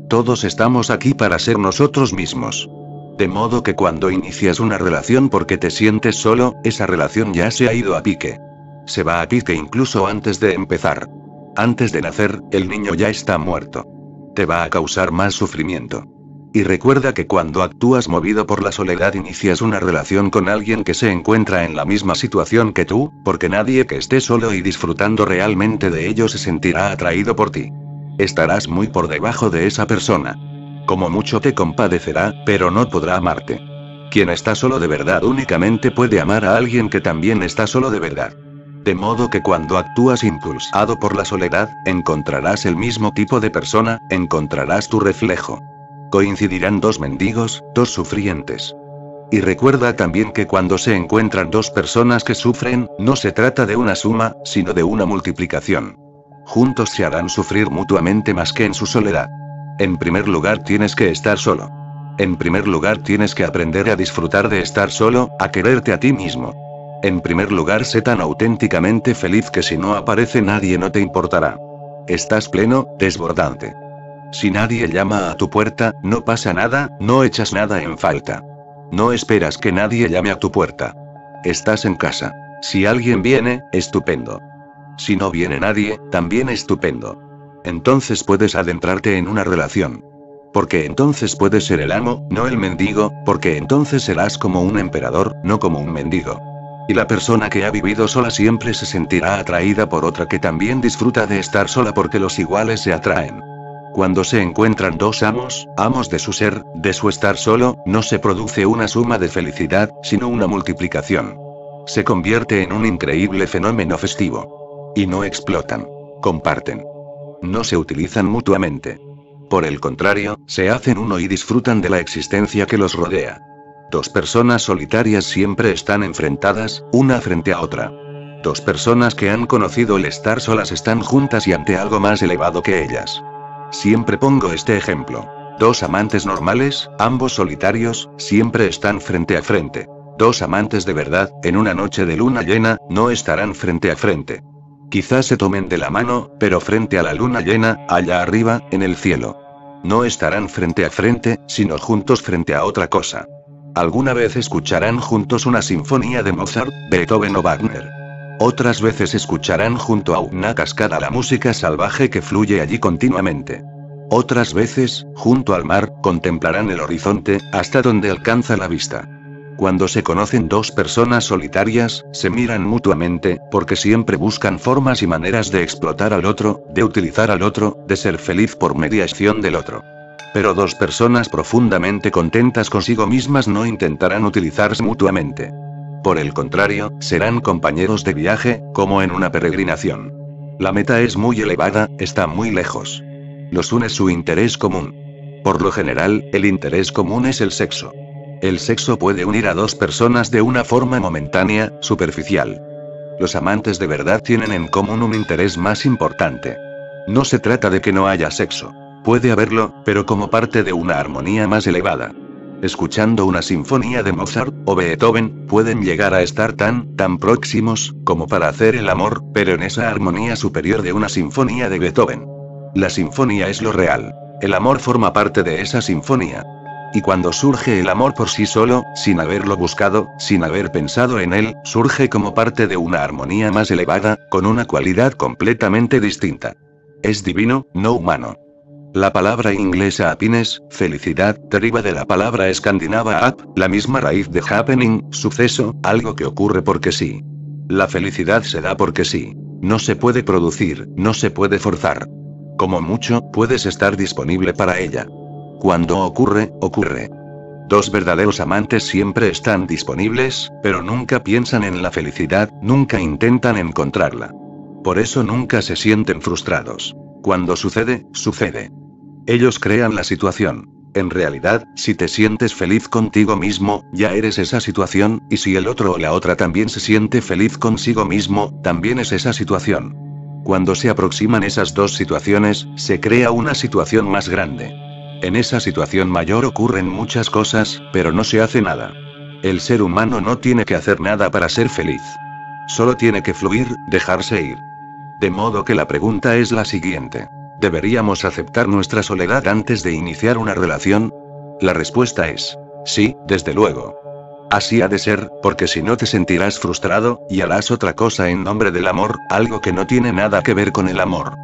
Todos estamos aquí para ser nosotros mismos. De modo que cuando inicias una relación porque te sientes solo, esa relación ya se ha ido a pique. Se va a pique incluso antes de empezar. Antes de nacer, el niño ya está muerto. Te va a causar más sufrimiento. Y recuerda que cuando actúas movido por la soledad inicias una relación con alguien que se encuentra en la misma situación que tú, porque nadie que esté solo y disfrutando realmente de ello se sentirá atraído por ti. Estarás muy por debajo de esa persona. Como mucho te compadecerá, pero no podrá amarte. Quien está solo de verdad únicamente puede amar a alguien que también está solo de verdad. De modo que cuando actúas impulsado por la soledad, encontrarás el mismo tipo de persona, encontrarás tu reflejo. Coincidirán dos mendigos, dos sufrientes. Y recuerda también que cuando se encuentran dos personas que sufren, no se trata de una suma, sino de una multiplicación. Juntos se harán sufrir mutuamente más que en su soledad. En primer lugar tienes que estar solo. En primer lugar tienes que aprender a disfrutar de estar solo, a quererte a ti mismo. En primer lugar sé tan auténticamente feliz que si no aparece nadie no te importará. Estás pleno, desbordante. Si nadie llama a tu puerta, no pasa nada, no echas nada en falta. No esperas que nadie llame a tu puerta. Estás en casa. Si alguien viene, estupendo. Si no viene nadie, también estupendo. Entonces puedes adentrarte en una relación. Porque entonces puedes ser el amo, no el mendigo, porque entonces serás como un emperador, no como un mendigo. Y la persona que ha vivido sola siempre se sentirá atraída por otra que también disfruta de estar sola porque los iguales se atraen. Cuando se encuentran dos amos, amos de su ser, de su estar solo, no se produce una suma de felicidad, sino una multiplicación. Se convierte en un increíble fenómeno festivo. Y no explotan. Comparten. No se utilizan mutuamente. Por el contrario, se hacen uno y disfrutan de la existencia que los rodea. Dos personas solitarias siempre están enfrentadas, una frente a otra. Dos personas que han conocido el estar solas están juntas y ante algo más elevado que ellas. Siempre pongo este ejemplo. Dos amantes normales, ambos solitarios, siempre están frente a frente. Dos amantes de verdad, en una noche de luna llena, no estarán frente a frente. Quizás se tomen de la mano, pero frente a la luna llena, allá arriba, en el cielo. No estarán frente a frente, sino juntos frente a otra cosa. Alguna vez escucharán juntos una sinfonía de Mozart, Beethoven o Wagner. Otras veces escucharán junto a una cascada la música salvaje que fluye allí continuamente. Otras veces, junto al mar, contemplarán el horizonte, hasta donde alcanza la vista. Cuando se conocen dos personas solitarias, se miran mutuamente, porque siempre buscan formas y maneras de explotar al otro, de utilizar al otro, de ser feliz por mediación del otro. Pero dos personas profundamente contentas consigo mismas no intentarán utilizarse mutuamente. Por el contrario, serán compañeros de viaje, como en una peregrinación. La meta es muy elevada, está muy lejos. Los une su interés común. Por lo general, el interés común es el sexo. El sexo puede unir a dos personas de una forma momentánea, superficial. Los amantes de verdad tienen en común un interés más importante. No se trata de que no haya sexo. Puede haberlo, pero como parte de una armonía más elevada. Escuchando una sinfonía de Mozart o Beethoven, pueden llegar a estar tan próximos, como para hacer el amor, pero en esa armonía superior de una sinfonía de Beethoven. La sinfonía es lo real. El amor forma parte de esa sinfonía. Y cuando surge el amor por sí solo, sin haberlo buscado, sin haber pensado en él, surge como parte de una armonía más elevada, con una cualidad completamente distinta. Es divino, no humano. La palabra inglesa happiness, felicidad, deriva de la palabra escandinava ap, la misma raíz de happening, suceso, algo que ocurre porque sí. La felicidad se da porque sí. No se puede producir, no se puede forzar. Como mucho, puedes estar disponible para ella. Cuando ocurre, ocurre. Dos verdaderos amantes siempre están disponibles, pero nunca piensan en la felicidad, nunca intentan encontrarla. Por eso nunca se sienten frustrados. Cuando sucede, sucede. Ellos crean la situación. En realidad, si te sientes feliz contigo mismo, ya eres esa situación, y si el otro o la otra también se siente feliz consigo mismo, también es esa situación. Cuando se aproximan esas dos situaciones, se crea una situación más grande. En esa situación mayor ocurren muchas cosas, pero no se hace nada. El ser humano no tiene que hacer nada para ser feliz. Solo tiene que fluir, dejarse ir. De modo que la pregunta es la siguiente. ¿Deberíamos aceptar nuestra soledad antes de iniciar una relación? La respuesta es sí, desde luego. Así ha de ser, porque si no te sentirás frustrado, y harás otra cosa en nombre del amor, algo que no tiene nada que ver con el amor.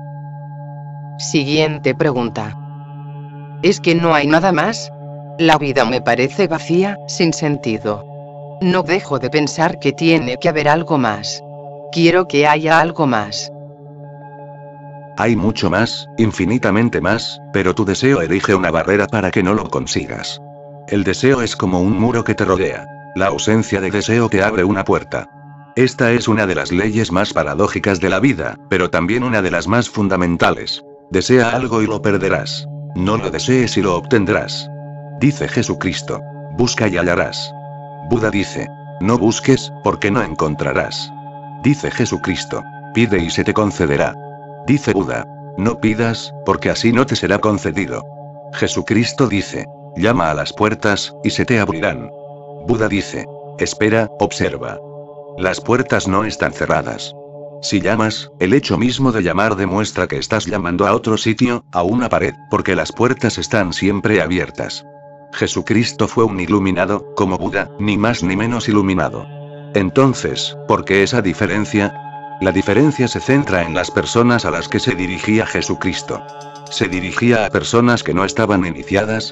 Siguiente pregunta. ¿Es que no hay nada más? La vida me parece vacía, sin sentido. No dejo de pensar que tiene que haber algo más. Quiero que haya algo más. Hay mucho más, infinitamente más, pero tu deseo erige una barrera para que no lo consigas. El deseo es como un muro que te rodea. La ausencia de deseo te abre una puerta. Esta es una de las leyes más paradójicas de la vida, pero también una de las más fundamentales. Desea algo y lo perderás. No lo desees y lo obtendrás. Dice Jesucristo. Busca y hallarás. Buda dice. No busques, porque no encontrarás. Dice Jesucristo. Pide y se te concederá. Dice Buda. No pidas, porque así no te será concedido. Jesucristo dice. Llama a las puertas, y se te abrirán. Buda dice. Espera, observa. Las puertas no están cerradas. Si llamas, el hecho mismo de llamar demuestra que estás llamando a otro sitio, a una pared, porque las puertas están siempre abiertas. Jesucristo fue un iluminado, como Buda, ni más ni menos iluminado. Entonces, ¿por qué esa diferencia? La diferencia se centra en las personas a las que se dirigía Jesucristo. Se dirigía a personas que no estaban iniciadas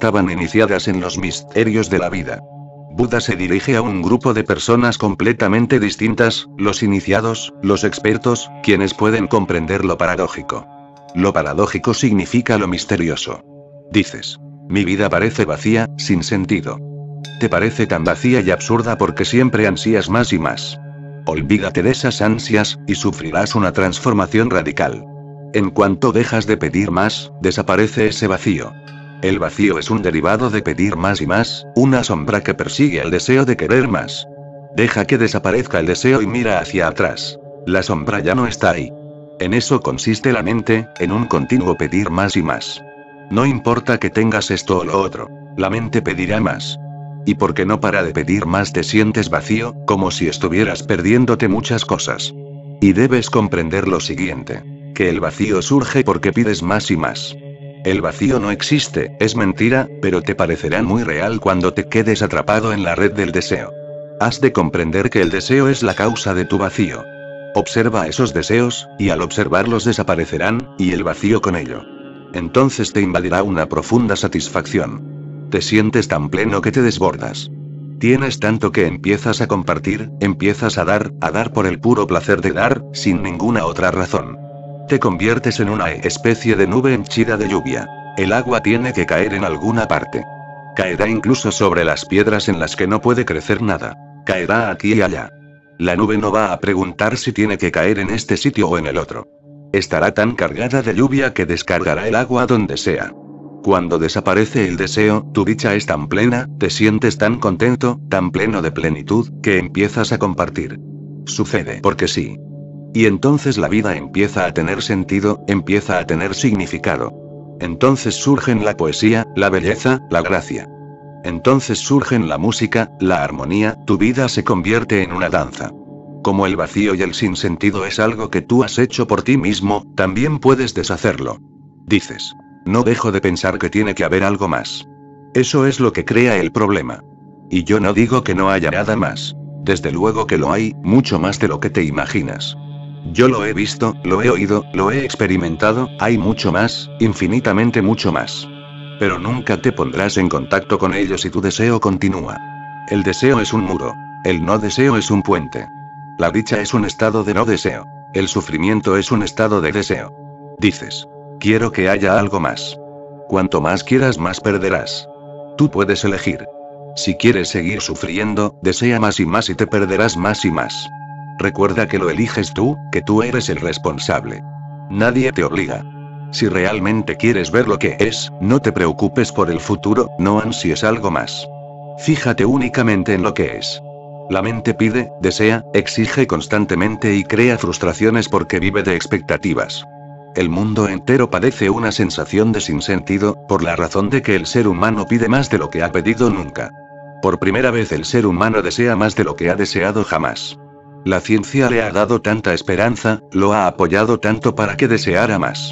en los misterios de la vida. Buda se dirige a un grupo de personas completamente distintas, los iniciados, los expertos, quienes pueden comprender lo paradójico. Lo paradójico significa lo misterioso. Dices, mi vida parece vacía, sin sentido. Te parece tan vacía y absurda porque siempre ansías más y más. Olvídate de esas ansias, y sufrirás una transformación radical. En cuanto dejas de pedir más, desaparece ese vacío. El vacío es un derivado de pedir más y más, una sombra que persigue el deseo de querer más. Deja que desaparezca el deseo y mira hacia atrás. La sombra ya no está ahí. En eso consiste la mente, en un continuo pedir más y más. No importa que tengas esto o lo otro, la mente pedirá más. Y porque no para de pedir más te sientes vacío, como si estuvieras perdiéndote muchas cosas. Y debes comprender lo siguiente. Que el vacío surge porque pides más y más. El vacío no existe, es mentira, pero te parecerá muy real cuando te quedes atrapado en la red del deseo. Has de comprender que el deseo es la causa de tu vacío. Observa esos deseos, y al observarlos desaparecerán, y el vacío con ello. Entonces te invadirá una profunda satisfacción. Te sientes tan pleno que te desbordas. Tienes tanto que empiezas a compartir, empiezas a dar por el puro placer de dar, sin ninguna otra razón. Te conviertes en una especie de nube henchida de lluvia. El agua tiene que caer en alguna parte. Caerá incluso sobre las piedras en las que no puede crecer nada. Caerá aquí y allá. La nube no va a preguntar si tiene que caer en este sitio o en el otro. Estará tan cargada de lluvia que descargará el agua donde sea. Cuando desaparece el deseo, tu dicha es tan plena, te sientes tan contento, tan pleno de plenitud, que empiezas a compartir. Sucede porque sí. Y entonces la vida empieza a tener sentido, empieza a tener significado. Entonces surgen la poesía, la belleza, la gracia. Entonces surgen la música, la armonía, tu vida se convierte en una danza. Como el vacío y el sinsentido es algo que tú has hecho por ti mismo, también puedes deshacerlo. Dices, no dejo de pensar que tiene que haber algo más. Eso es lo que crea el problema. Y yo no digo que no haya nada más. Desde luego que lo hay, mucho más de lo que te imaginas. Yo lo he visto, lo he oído, lo he experimentado, hay mucho más, infinitamente mucho más. Pero nunca te pondrás en contacto con ellos si tu deseo continúa. El deseo es un muro. El no deseo es un puente. La dicha es un estado de no deseo. El sufrimiento es un estado de deseo. Dices, quiero que haya algo más. Cuanto más quieras, más perderás. Tú puedes elegir. Si quieres seguir sufriendo, desea más y te perderás más y más. Recuerda que lo eliges tú, que tú eres el responsable. Nadie te obliga. Si realmente quieres ver lo que es, no te preocupes por el futuro, no ansies algo más. Fíjate únicamente en lo que es. La mente pide, desea, exige constantemente y crea frustraciones porque vive de expectativas. El mundo entero padece una sensación de sinsentido, por la razón de que el ser humano pide más de lo que ha pedido nunca. Por primera vez el ser humano desea más de lo que ha deseado jamás. La ciencia le ha dado tanta esperanza, lo ha apoyado tanto para que deseara más.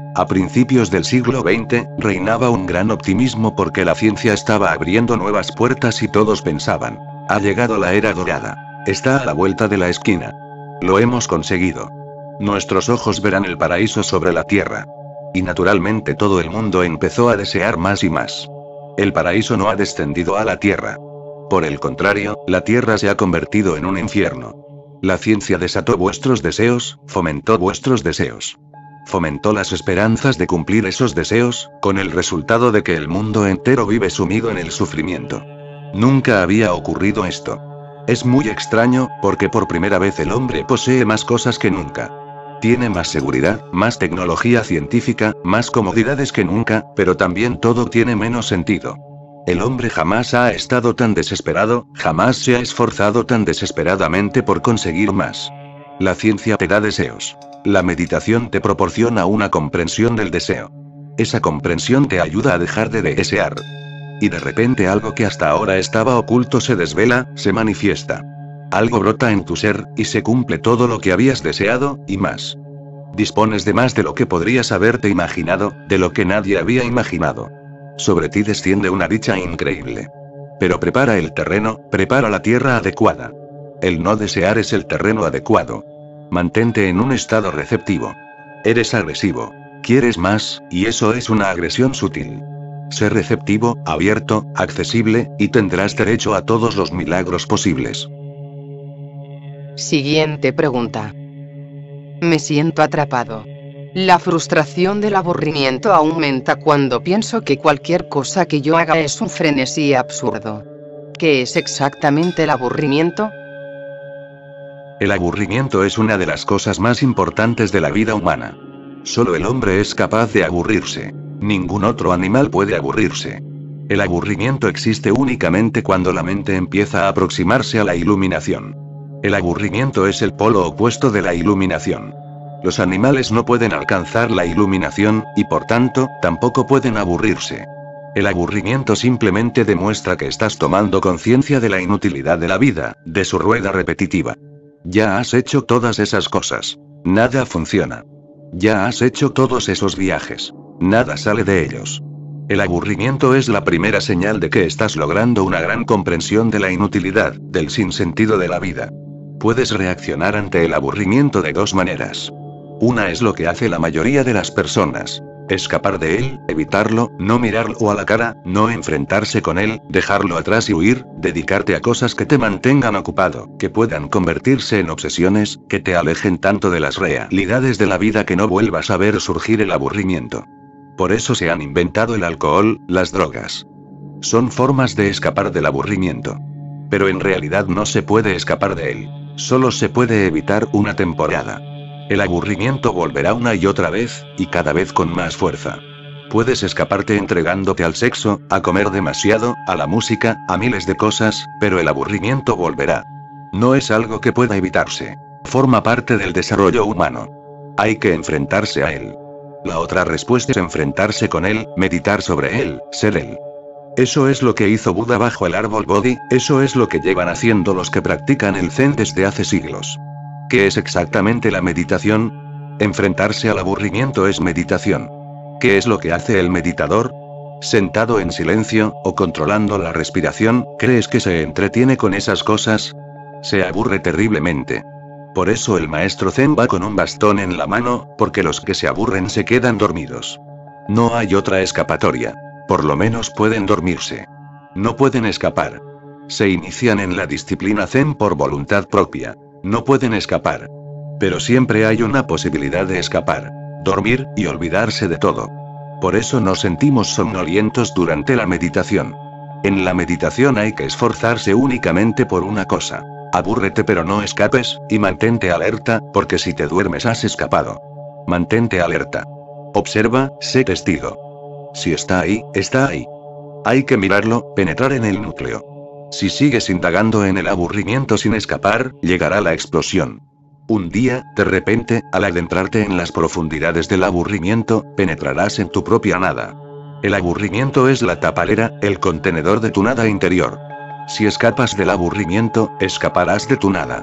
A principios del siglo XX, reinaba un gran optimismo porque la ciencia estaba abriendo nuevas puertas y todos pensaban: ha llegado la era dorada. Está a la vuelta de la esquina. Lo hemos conseguido. Nuestros ojos verán el paraíso sobre la tierra. Y naturalmente todo el mundo empezó a desear más y más. El paraíso no ha descendido a la tierra. Por el contrario, la tierra se ha convertido en un infierno. La ciencia desató vuestros deseos, fomentó vuestros deseos. Fomentó las esperanzas de cumplir esos deseos, con el resultado de que el mundo entero vive sumido en el sufrimiento. Nunca había ocurrido esto. Es muy extraño, porque por primera vez el hombre posee más cosas que nunca. Tiene más seguridad, más tecnología científica, más comodidades que nunca, pero también todo tiene menos sentido. El hombre jamás ha estado tan desesperado, jamás se ha esforzado tan desesperadamente por conseguir más. La ciencia te da deseos. La meditación te proporciona una comprensión del deseo. Esa comprensión te ayuda a dejar de desear. Y de repente algo que hasta ahora estaba oculto se desvela, se manifiesta. Algo brota en tu ser, y se cumple todo lo que habías deseado, y más. Dispones de más de lo que podrías haberte imaginado, de lo que nadie había imaginado. Sobre ti desciende una dicha increíble. Pero prepara el terreno, prepara la tierra adecuada. El no desear es el terreno adecuado. Mantente en un estado receptivo. Eres agresivo. Quieres más, y eso es una agresión sutil. Sé receptivo, abierto, accesible, y tendrás derecho a todos los milagros posibles. Siguiente pregunta. Me siento atrapado. La frustración del aburrimiento aumenta cuando pienso que cualquier cosa que yo haga es un frenesí absurdo. ¿Qué es exactamente el aburrimiento? El aburrimiento es una de las cosas más importantes de la vida humana. Solo el hombre es capaz de aburrirse. Ningún otro animal puede aburrirse. El aburrimiento existe únicamente cuando la mente empieza a aproximarse a la iluminación. El aburrimiento es el polo opuesto de la iluminación. Los animales no pueden alcanzar la iluminación, y por tanto, tampoco pueden aburrirse. El aburrimiento simplemente demuestra que estás tomando conciencia de la inutilidad de la vida, de su rueda repetitiva. Ya has hecho todas esas cosas. Nada funciona. Ya has hecho todos esos viajes. Nada sale de ellos. El aburrimiento es la primera señal de que estás logrando una gran comprensión de la inutilidad, del sinsentido de la vida. Puedes reaccionar ante el aburrimiento de dos maneras. Una es lo que hace la mayoría de las personas. Escapar de él, evitarlo, no mirarlo a la cara, no enfrentarse con él, dejarlo atrás y huir, dedicarte a cosas que te mantengan ocupado, que puedan convertirse en obsesiones, que te alejen tanto de las realidades de la vida que no vuelvas a ver surgir el aburrimiento. Por eso se han inventado el alcohol, las drogas. Son formas de escapar del aburrimiento. Pero en realidad no se puede escapar de él. Solo se puede evitar una temporada. El aburrimiento volverá una y otra vez, y cada vez con más fuerza. Puedes escaparte entregándote al sexo, a comer demasiado, a la música, a miles de cosas, pero el aburrimiento volverá. No es algo que pueda evitarse. Forma parte del desarrollo humano. Hay que enfrentarse a él. La otra respuesta es enfrentarse con él, meditar sobre él, ser él. Eso es lo que hizo Buda bajo el árbol Bodhi, eso es lo que llevan haciendo los que practican el Zen desde hace siglos. ¿Qué es exactamente la meditación? Enfrentarse al aburrimiento es meditación. ¿Qué es lo que hace el meditador? Sentado en silencio, o controlando la respiración, ¿crees que se entretiene con esas cosas? Se aburre terriblemente. Por eso el maestro Zen va con un bastón en la mano, porque los que se aburren se quedan dormidos. No hay otra escapatoria. Por lo menos pueden dormirse. No pueden escapar. Se inician en la disciplina Zen por voluntad propia. No pueden escapar. Pero siempre hay una posibilidad de escapar. Dormir, y olvidarse de todo. Por eso nos sentimos somnolientos durante la meditación. En la meditación hay que esforzarse únicamente por una cosa. Abúrrete pero no escapes, y mantente alerta, porque si te duermes has escapado. Mantente alerta. Observa, sé testigo. Si está ahí, está ahí. Hay que mirarlo, penetrar en el núcleo. Si sigues indagando en el aburrimiento sin escapar, llegará la explosión. Un día, de repente, al adentrarte en las profundidades del aburrimiento, penetrarás en tu propia nada. El aburrimiento es la tapalera, el contenedor de tu nada interior. Si escapas del aburrimiento, escaparás de tu nada.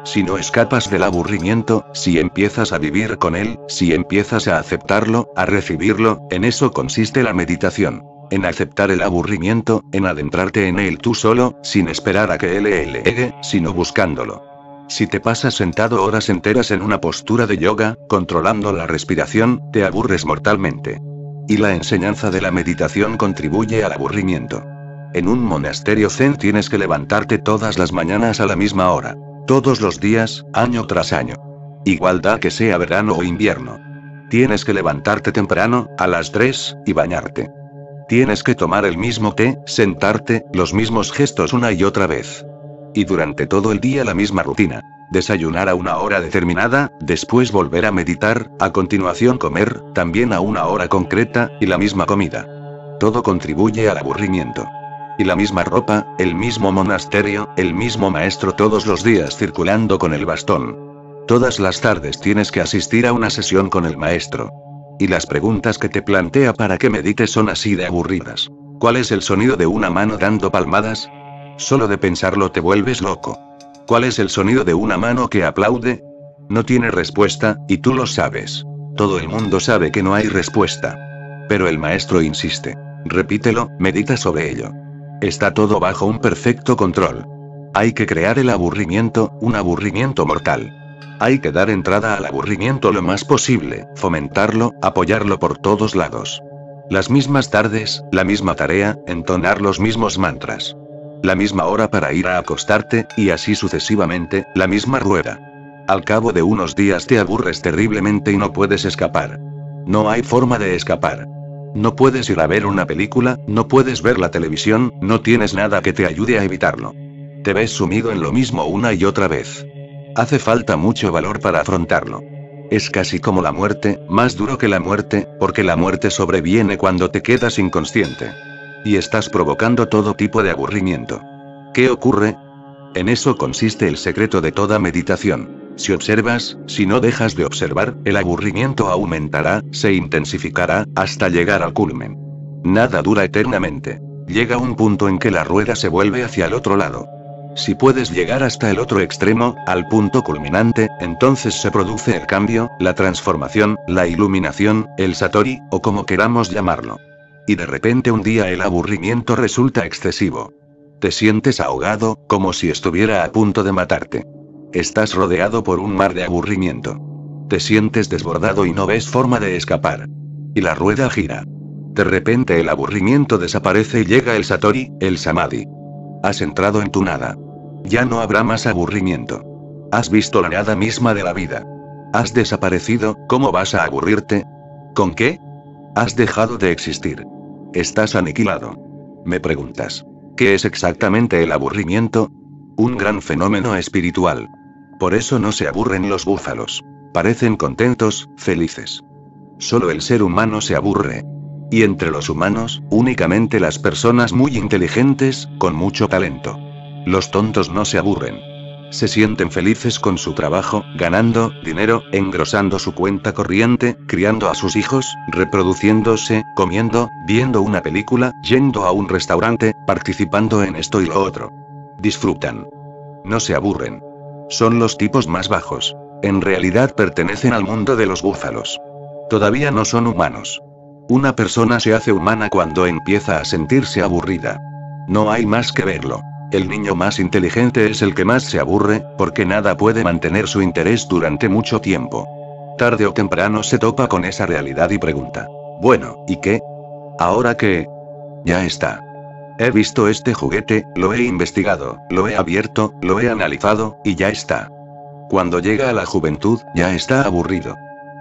Si no escapas del aburrimiento, si empiezas a vivir con él, si empiezas a aceptarlo, a recibirlo, en eso consiste la meditación. En aceptar el aburrimiento, en adentrarte en él tú solo, sin esperar a que él llegue, sino buscándolo. Si te pasas sentado horas enteras en una postura de yoga, controlando la respiración, te aburres mortalmente. Y la enseñanza de la meditación contribuye al aburrimiento. En un monasterio zen tienes que levantarte todas las mañanas a la misma hora. Todos los días, año tras año. Igualdad que sea verano o invierno. Tienes que levantarte temprano, a las 3, y bañarte. Tienes que tomar el mismo té, sentarte, los mismos gestos una y otra vez. Y durante todo el día la misma rutina. Desayunar a una hora determinada, después volver a meditar, a continuación comer, también a una hora concreta, y la misma comida. Todo contribuye al aburrimiento. Y la misma ropa, el mismo monasterio, el mismo maestro todos los días circulando con el bastón. Todas las tardes tienes que asistir a una sesión con el maestro. Y las preguntas que te plantea para que medites son así de aburridas. ¿Cuál es el sonido de una mano dando palmadas? Solo de pensarlo te vuelves loco. ¿Cuál es el sonido de una mano que aplaude? No tiene respuesta, y tú lo sabes. Todo el mundo sabe que no hay respuesta. Pero el maestro insiste. Repítelo, medita sobre ello. Está todo bajo un perfecto control. Hay que crear el aburrimiento, un aburrimiento mortal. Hay que dar entrada al aburrimiento lo más posible, fomentarlo, apoyarlo por todos lados. Las mismas tardes, la misma tarea, entonar los mismos mantras. La misma hora para ir a acostarte, y así sucesivamente, la misma rueda. Al cabo de unos días te aburres terriblemente y no puedes escapar. No hay forma de escapar. No puedes ir a ver una película, no puedes ver la televisión, no tienes nada que te ayude a evitarlo. Te ves sumido en lo mismo una y otra vez. Hace falta mucho valor para afrontarlo. Es casi como la muerte, más duro que la muerte, porque la muerte sobreviene cuando te quedas inconsciente. Y estás provocando todo tipo de aburrimiento. ¿Qué ocurre? En eso consiste el secreto de toda meditación. Si observas, si no dejas de observar, el aburrimiento aumentará, se intensificará, hasta llegar al culmen. Nada dura eternamente. Llega un punto en que la rueda se vuelve hacia el otro lado. Si puedes llegar hasta el otro extremo, al punto culminante, entonces se produce el cambio, la transformación, la iluminación, el satori, o como queramos llamarlo. Y de repente un día el aburrimiento resulta excesivo. Te sientes ahogado, como si estuviera a punto de matarte. Estás rodeado por un mar de aburrimiento. Te sientes desbordado y no ves forma de escapar. Y la rueda gira. De repente el aburrimiento desaparece y llega el satori, el samadhi. Has entrado en tu nada. Ya no habrá más aburrimiento. Has visto la nada misma de la vida. Has desaparecido, ¿cómo vas a aburrirte? ¿Con qué? Has dejado de existir. Estás aniquilado. Me preguntas, ¿qué es exactamente el aburrimiento? Un gran fenómeno espiritual. Por eso no se aburren los búfalos. Parecen contentos, felices. Solo el ser humano se aburre. Y entre los humanos, únicamente las personas muy inteligentes, con mucho talento. Los tontos no se aburren. Se sienten felices con su trabajo, ganando dinero, engrosando su cuenta corriente, criando a sus hijos, reproduciéndose, comiendo, viendo una película, yendo a un restaurante, participando en esto y lo otro. Disfrutan. No se aburren. Son los tipos más bajos. En realidad pertenecen al mundo de los búfalos. Todavía no son humanos. Una persona se hace humana cuando empieza a sentirse aburrida. No hay más que verlo. El niño más inteligente es el que más se aburre, porque nada puede mantener su interés durante mucho tiempo. Tarde o temprano se topa con esa realidad y pregunta: bueno, ¿y qué? ¿Ahora qué? Ya está. He visto este juguete, lo he investigado, lo he abierto, lo he analizado, y ya está. Cuando llega a la juventud, ya está aburrido.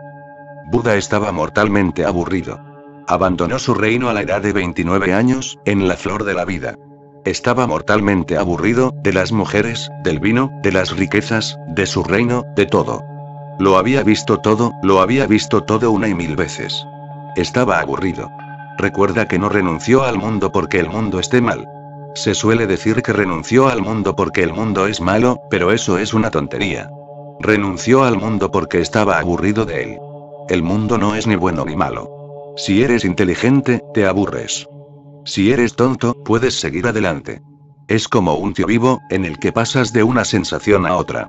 Buda estaba mortalmente aburrido. Abandonó su reino a la edad de 29 años, en la flor de la vida. Estaba mortalmente aburrido, de las mujeres, del vino, de las riquezas, de su reino, de todo. Lo había visto todo una y mil veces. Estaba aburrido. Recuerda que no renunció al mundo porque el mundo esté mal. Se suele decir que renunció al mundo porque el mundo es malo, pero eso es una tontería. Renunció al mundo porque estaba aburrido de él. El mundo no es ni bueno ni malo. Si eres inteligente, te aburres. Si eres tonto, puedes seguir adelante. Es como un tío vivo, en el que pasas de una sensación a otra.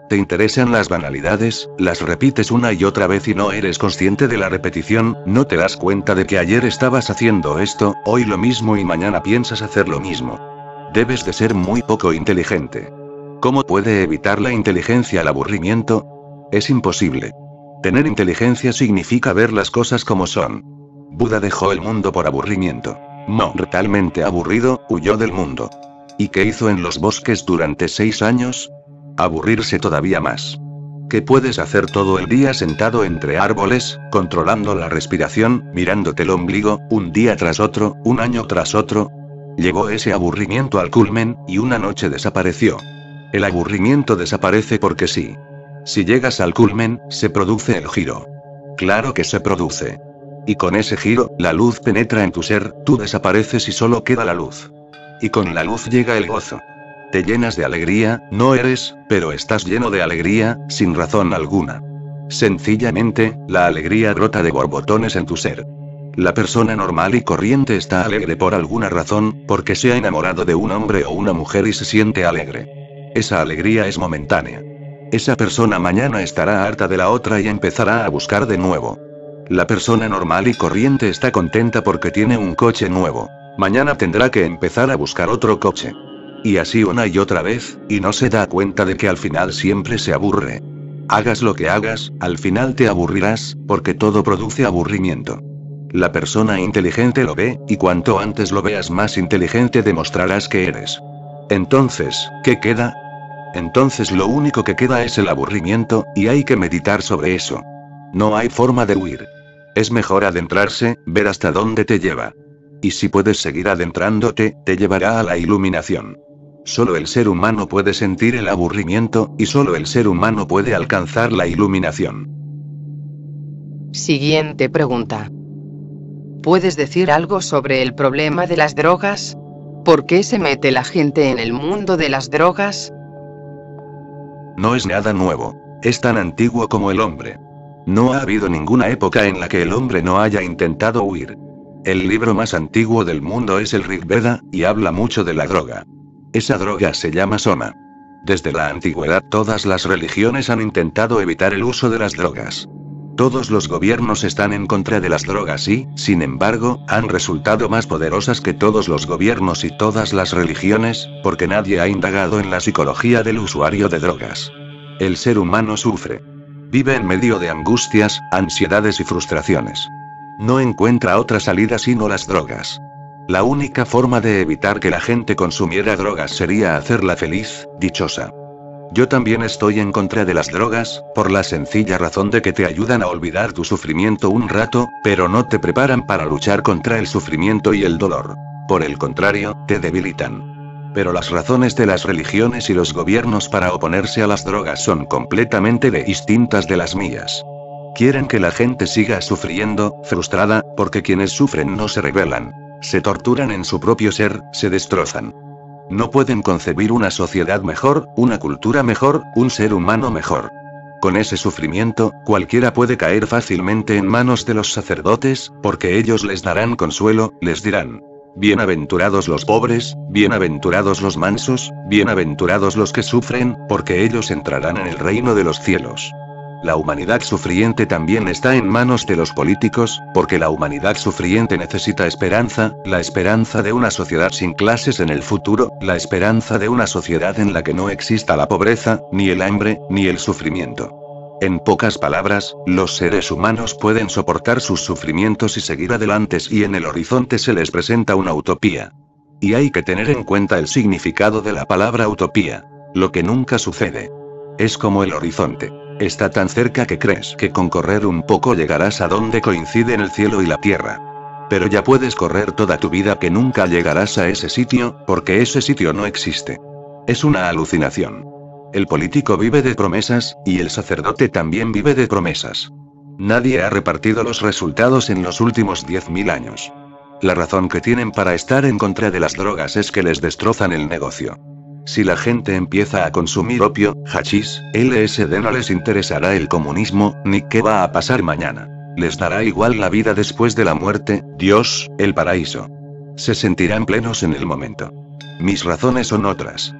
Te interesan las banalidades, las repites una y otra vez y no eres consciente de la repetición, no te das cuenta de que ayer estabas haciendo esto, hoy lo mismo y mañana piensas hacer lo mismo. Debes de ser muy poco inteligente. ¿Cómo puede evitar la inteligencia el aburrimiento? Es imposible. Tener inteligencia significa ver las cosas como son. Buda dejó el mundo por aburrimiento. Mortalmente aburrido, huyó del mundo. ¿Y qué hizo en los bosques durante 6 años? Aburrirse todavía más. ¿Qué puedes hacer todo el día sentado entre árboles, controlando la respiración, mirándote el ombligo, un día tras otro, un año tras otro? Llegó ese aburrimiento al culmen, y una noche desapareció. El aburrimiento desaparece porque sí. Si llegas al culmen, se produce el giro. Claro que se produce. Y con ese giro, la luz penetra en tu ser, tú desapareces y solo queda la luz. Y con la luz llega el gozo. Te llenas de alegría, no eres, pero estás lleno de alegría, sin razón alguna. Sencillamente, la alegría brota de borbotones en tu ser. La persona normal y corriente está alegre por alguna razón, porque se ha enamorado de un hombre o una mujer y se siente alegre. Esa alegría es momentánea. Esa persona mañana estará harta de la otra y empezará a buscar de nuevo. La persona normal y corriente está contenta porque tiene un coche nuevo. Mañana tendrá que empezar a buscar otro coche. Y así una y otra vez, y no se da cuenta de que al final siempre se aburre. Hagas lo que hagas, al final te aburrirás, porque todo produce aburrimiento. La persona inteligente lo ve, y cuanto antes lo veas más inteligente demostrarás que eres. Entonces, ¿qué queda? Entonces lo único que queda es el aburrimiento, y hay que meditar sobre eso. No hay forma de huir. Es mejor adentrarse, ver hasta dónde te lleva. Y si puedes seguir adentrándote, te llevará a la iluminación. Solo el ser humano puede sentir el aburrimiento, y solo el ser humano puede alcanzar la iluminación. Siguiente pregunta. ¿Puedes decir algo sobre el problema de las drogas? ¿Por qué se mete la gente en el mundo de las drogas? No es nada nuevo. Es tan antiguo como el hombre. No ha habido ninguna época en la que el hombre no haya intentado huir. El libro más antiguo del mundo es el Rig Veda, y habla mucho de la droga. Esa droga se llama soma. Desde la antigüedad todas las religiones han intentado evitar el uso de las drogas. Todos los gobiernos están en contra de las drogas y, sin embargo, han resultado más poderosas que todos los gobiernos y todas las religiones, porque nadie ha indagado en la psicología del usuario de drogas. El ser humano sufre. Vive en medio de angustias, ansiedades y frustraciones. No encuentra otra salida sino las drogas. La única forma de evitar que la gente consumiera drogas sería hacerla feliz, dichosa. Yo también estoy en contra de las drogas, por la sencilla razón de que te ayudan a olvidar tu sufrimiento un rato, pero no te preparan para luchar contra el sufrimiento y el dolor. Por el contrario, te debilitan. Pero las razones de las religiones y los gobiernos para oponerse a las drogas son completamente distintas de las mías. Quieren que la gente siga sufriendo, frustrada, porque quienes sufren no se rebelan. Se torturan en su propio ser, se destrozan. No pueden concebir una sociedad mejor, una cultura mejor, un ser humano mejor. Con ese sufrimiento, cualquiera puede caer fácilmente en manos de los sacerdotes, porque ellos les darán consuelo, les dirán: bienaventurados los pobres, bienaventurados los mansos, bienaventurados los que sufren, porque ellos entrarán en el reino de los cielos. La humanidad sufriente también está en manos de los políticos, porque la humanidad sufriente necesita esperanza, la esperanza de una sociedad sin clases en el futuro, la esperanza de una sociedad en la que no exista la pobreza, ni el hambre, ni el sufrimiento. En pocas palabras, los seres humanos pueden soportar sus sufrimientos y seguir adelante y en el horizonte se les presenta una utopía. Y hay que tener en cuenta el significado de la palabra utopía. Lo que nunca sucede. Es como el horizonte. Está tan cerca que crees que con correr un poco llegarás a donde coinciden el cielo y la tierra. Pero ya puedes correr toda tu vida que nunca llegarás a ese sitio, porque ese sitio no existe. Es una alucinación. El político vive de promesas, y el sacerdote también vive de promesas. Nadie ha repartido los resultados en los últimos 10.000 años. La razón que tienen para estar en contra de las drogas es que les destrozan el negocio. Si la gente empieza a consumir opio, hachís, LSD, no les interesará el comunismo, ni qué va a pasar mañana. Les dará igual la vida después de la muerte, Dios, el paraíso. Se sentirán plenos en el momento. Mis razones son otras.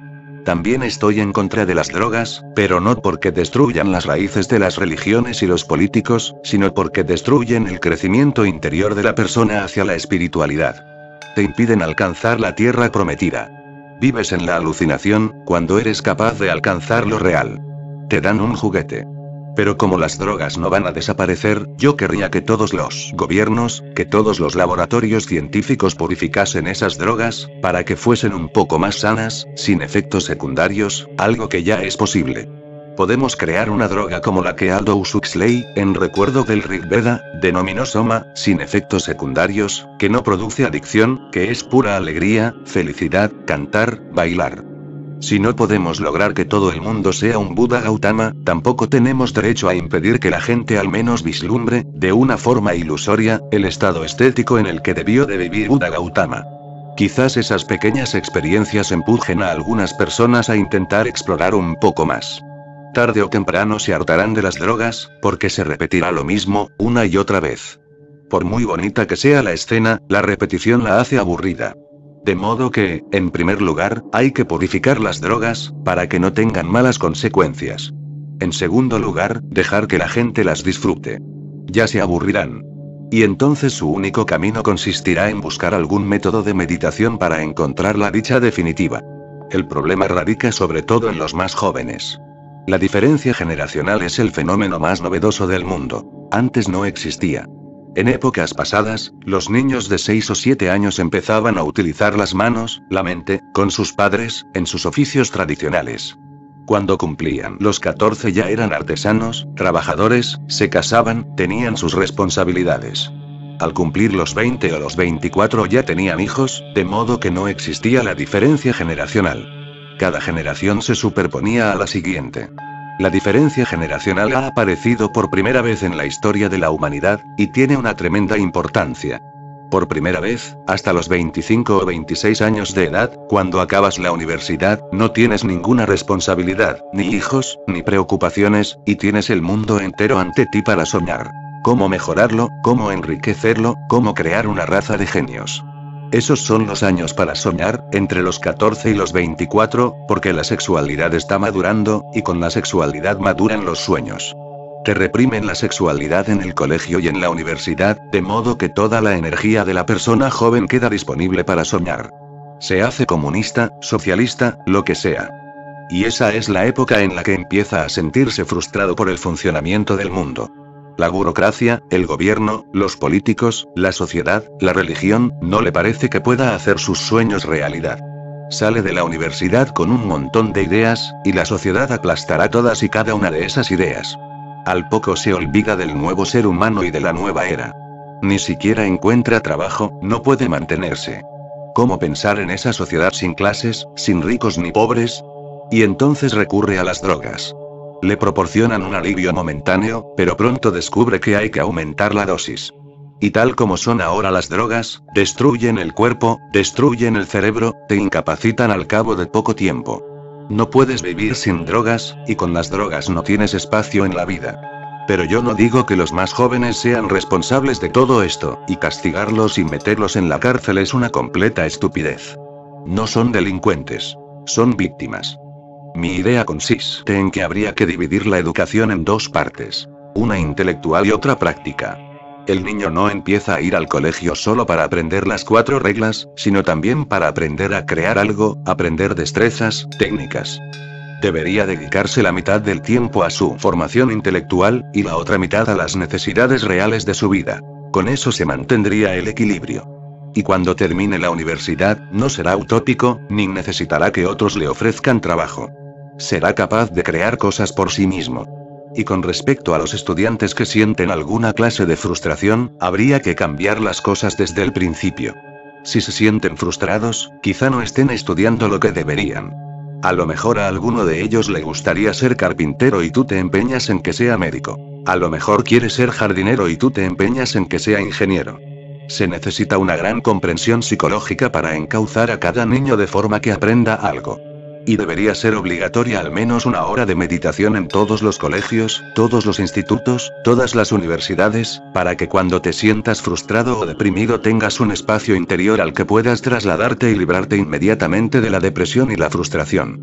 También estoy en contra de las drogas, pero no porque destruyan las raíces de las religiones y los políticos, sino porque destruyen el crecimiento interior de la persona hacia la espiritualidad. Te impiden alcanzar la tierra prometida. Vives en la alucinación, cuando eres capaz de alcanzar lo real. Te dan un juguete. Pero como las drogas no van a desaparecer, yo querría que todos los gobiernos, que todos los laboratorios científicos purificasen esas drogas, para que fuesen un poco más sanas, sin efectos secundarios, algo que ya es posible. Podemos crear una droga como la que Aldous Huxley, en recuerdo del Rig Veda, denominó Soma, sin efectos secundarios, que no produce adicción, que es pura alegría, felicidad, cantar, bailar. Si no podemos lograr que todo el mundo sea un Buda Gautama, tampoco tenemos derecho a impedir que la gente al menos vislumbre, de una forma ilusoria, el estado estético en el que debió de vivir Buda Gautama. Quizás esas pequeñas experiencias empujen a algunas personas a intentar explorar un poco más. Tarde o temprano se hartarán de las drogas, porque se repetirá lo mismo, una y otra vez. Por muy bonita que sea la escena, la repetición la hace aburrida. De modo que, en primer lugar, hay que purificar las drogas, para que no tengan malas consecuencias. En segundo lugar, dejar que la gente las disfrute. Ya se aburrirán. Y entonces su único camino consistirá en buscar algún método de meditación para encontrar la dicha definitiva. El problema radica sobre todo en los más jóvenes. La diferencia generacional es el fenómeno más novedoso del mundo. Antes no existía. En épocas pasadas, los niños de 6 o 7 años empezaban a utilizar las manos, la mente, con sus padres, en sus oficios tradicionales. Cuando cumplían los 14 ya eran artesanos, trabajadores, se casaban, tenían sus responsabilidades. Al cumplir los 20 o los 24 ya tenían hijos, de modo que no existía la diferencia generacional. Cada generación se superponía a la siguiente. La diferencia generacional ha aparecido por primera vez en la historia de la humanidad, y tiene una tremenda importancia. Por primera vez, hasta los 25 o 26 años de edad, cuando acabas la universidad, no tienes ninguna responsabilidad, ni hijos, ni preocupaciones, y tienes el mundo entero ante ti para soñar. Cómo mejorarlo, cómo enriquecerlo, cómo crear una raza de genios. Esos son los años para soñar, entre los 14 y los 24, porque la sexualidad está madurando, y con la sexualidad maduran los sueños. Te reprimen la sexualidad en el colegio y en la universidad, de modo que toda la energía de la persona joven queda disponible para soñar. Se hace comunista, socialista, lo que sea. Y esa es la época en la que empieza a sentirse frustrado por el funcionamiento del mundo. La burocracia, el gobierno, los políticos, la sociedad, la religión, no le parece que pueda hacer sus sueños realidad. Sale de la universidad con un montón de ideas, y la sociedad aplastará todas y cada una de esas ideas. Al poco se olvida del nuevo ser humano y de la nueva era. Ni siquiera encuentra trabajo, no puede mantenerse. ¿Cómo pensar en esa sociedad sin clases, sin ricos ni pobres? Y entonces recurre a las drogas. Le proporcionan un alivio momentáneo, pero pronto descubre que hay que aumentar la dosis. Y tal como son ahora las drogas, destruyen el cuerpo, destruyen el cerebro, te incapacitan al cabo de poco tiempo. No puedes vivir sin drogas, y con las drogas no tienes espacio en la vida. Pero yo no digo que los más jóvenes sean responsables de todo esto, y castigarlos y meterlos en la cárcel es una completa estupidez. No son delincuentes. Son víctimas. Mi idea consiste en que habría que dividir la educación en dos partes. Una intelectual y otra práctica. El niño no empieza a ir al colegio solo para aprender las 4 reglas, sino también para aprender a crear algo, aprender destrezas, técnicas. Debería dedicarse la mitad del tiempo a su formación intelectual, y la otra mitad a las necesidades reales de su vida. Con eso se mantendría el equilibrio. Y cuando termine la universidad, no será utópico, ni necesitará que otros le ofrezcan trabajo. Será capaz de crear cosas por sí mismo. Y con respecto a los estudiantes que sienten alguna clase de frustración, habría que cambiar las cosas desde el principio. Si se sienten frustrados, quizá no estén estudiando lo que deberían. A lo mejor a alguno de ellos le gustaría ser carpintero y tú te empeñas en que sea médico. A lo mejor quiere ser jardinero y tú te empeñas en que sea ingeniero. Se necesita una gran comprensión psicológica para encauzar a cada niño de forma que aprenda algo. Y debería ser obligatoria al menos 1 hora de meditación en todos los colegios, todos los institutos, todas las universidades, para que cuando te sientas frustrado o deprimido tengas un espacio interior al que puedas trasladarte y librarte inmediatamente de la depresión y la frustración.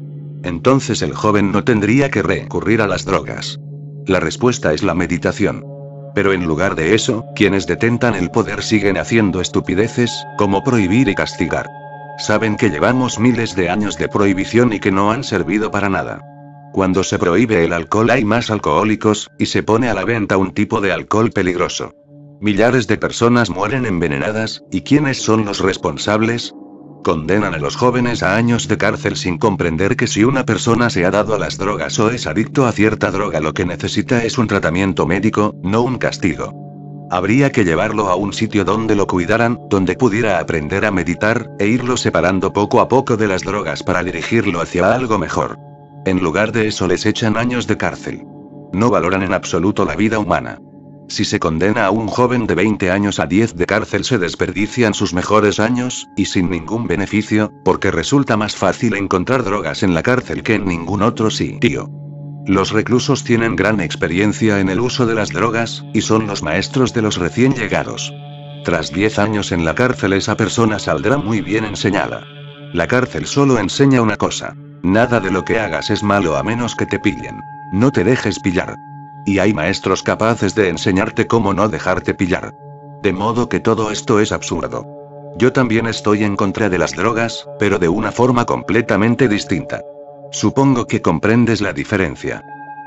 entonces el joven no tendría que recurrir a las drogas. La respuesta es la meditación. Pero en lugar de eso, quienes detentan el poder siguen haciendo estupideces, como prohibir y castigar. Saben que llevamos miles de años de prohibición y que no han servido para nada. Cuando se prohíbe el alcohol hay más alcohólicos, y se pone a la venta un tipo de alcohol peligroso. Millares de personas mueren envenenadas, ¿y quiénes son los responsables? Condenan a los jóvenes a años de cárcel sin comprender que si una persona se ha dado a las drogas o es adicto a cierta droga, lo que necesita es un tratamiento médico, no un castigo. Habría que llevarlo a un sitio donde lo cuidaran, donde pudiera aprender a meditar, e irlo separando poco a poco de las drogas para dirigirlo hacia algo mejor. En lugar de eso les echan años de cárcel. No valoran en absoluto la vida humana. Si se condena a un joven de 20 años a 10 de cárcel, se desperdician sus mejores años, y sin ningún beneficio, porque resulta más fácil encontrar drogas en la cárcel que en ningún otro sitio. Los reclusos tienen gran experiencia en el uso de las drogas, y son los maestros de los recién llegados. Tras 10 años en la cárcel, esa persona saldrá muy bien enseñada. La cárcel solo enseña una cosa: nada de lo que hagas es malo a menos que te pillen. No te dejes pillar. Y hay maestros capaces de enseñarte cómo no dejarte pillar. De modo que todo esto es absurdo. Yo también estoy en contra de las drogas, pero de una forma completamente distinta. Supongo que comprendes la diferencia.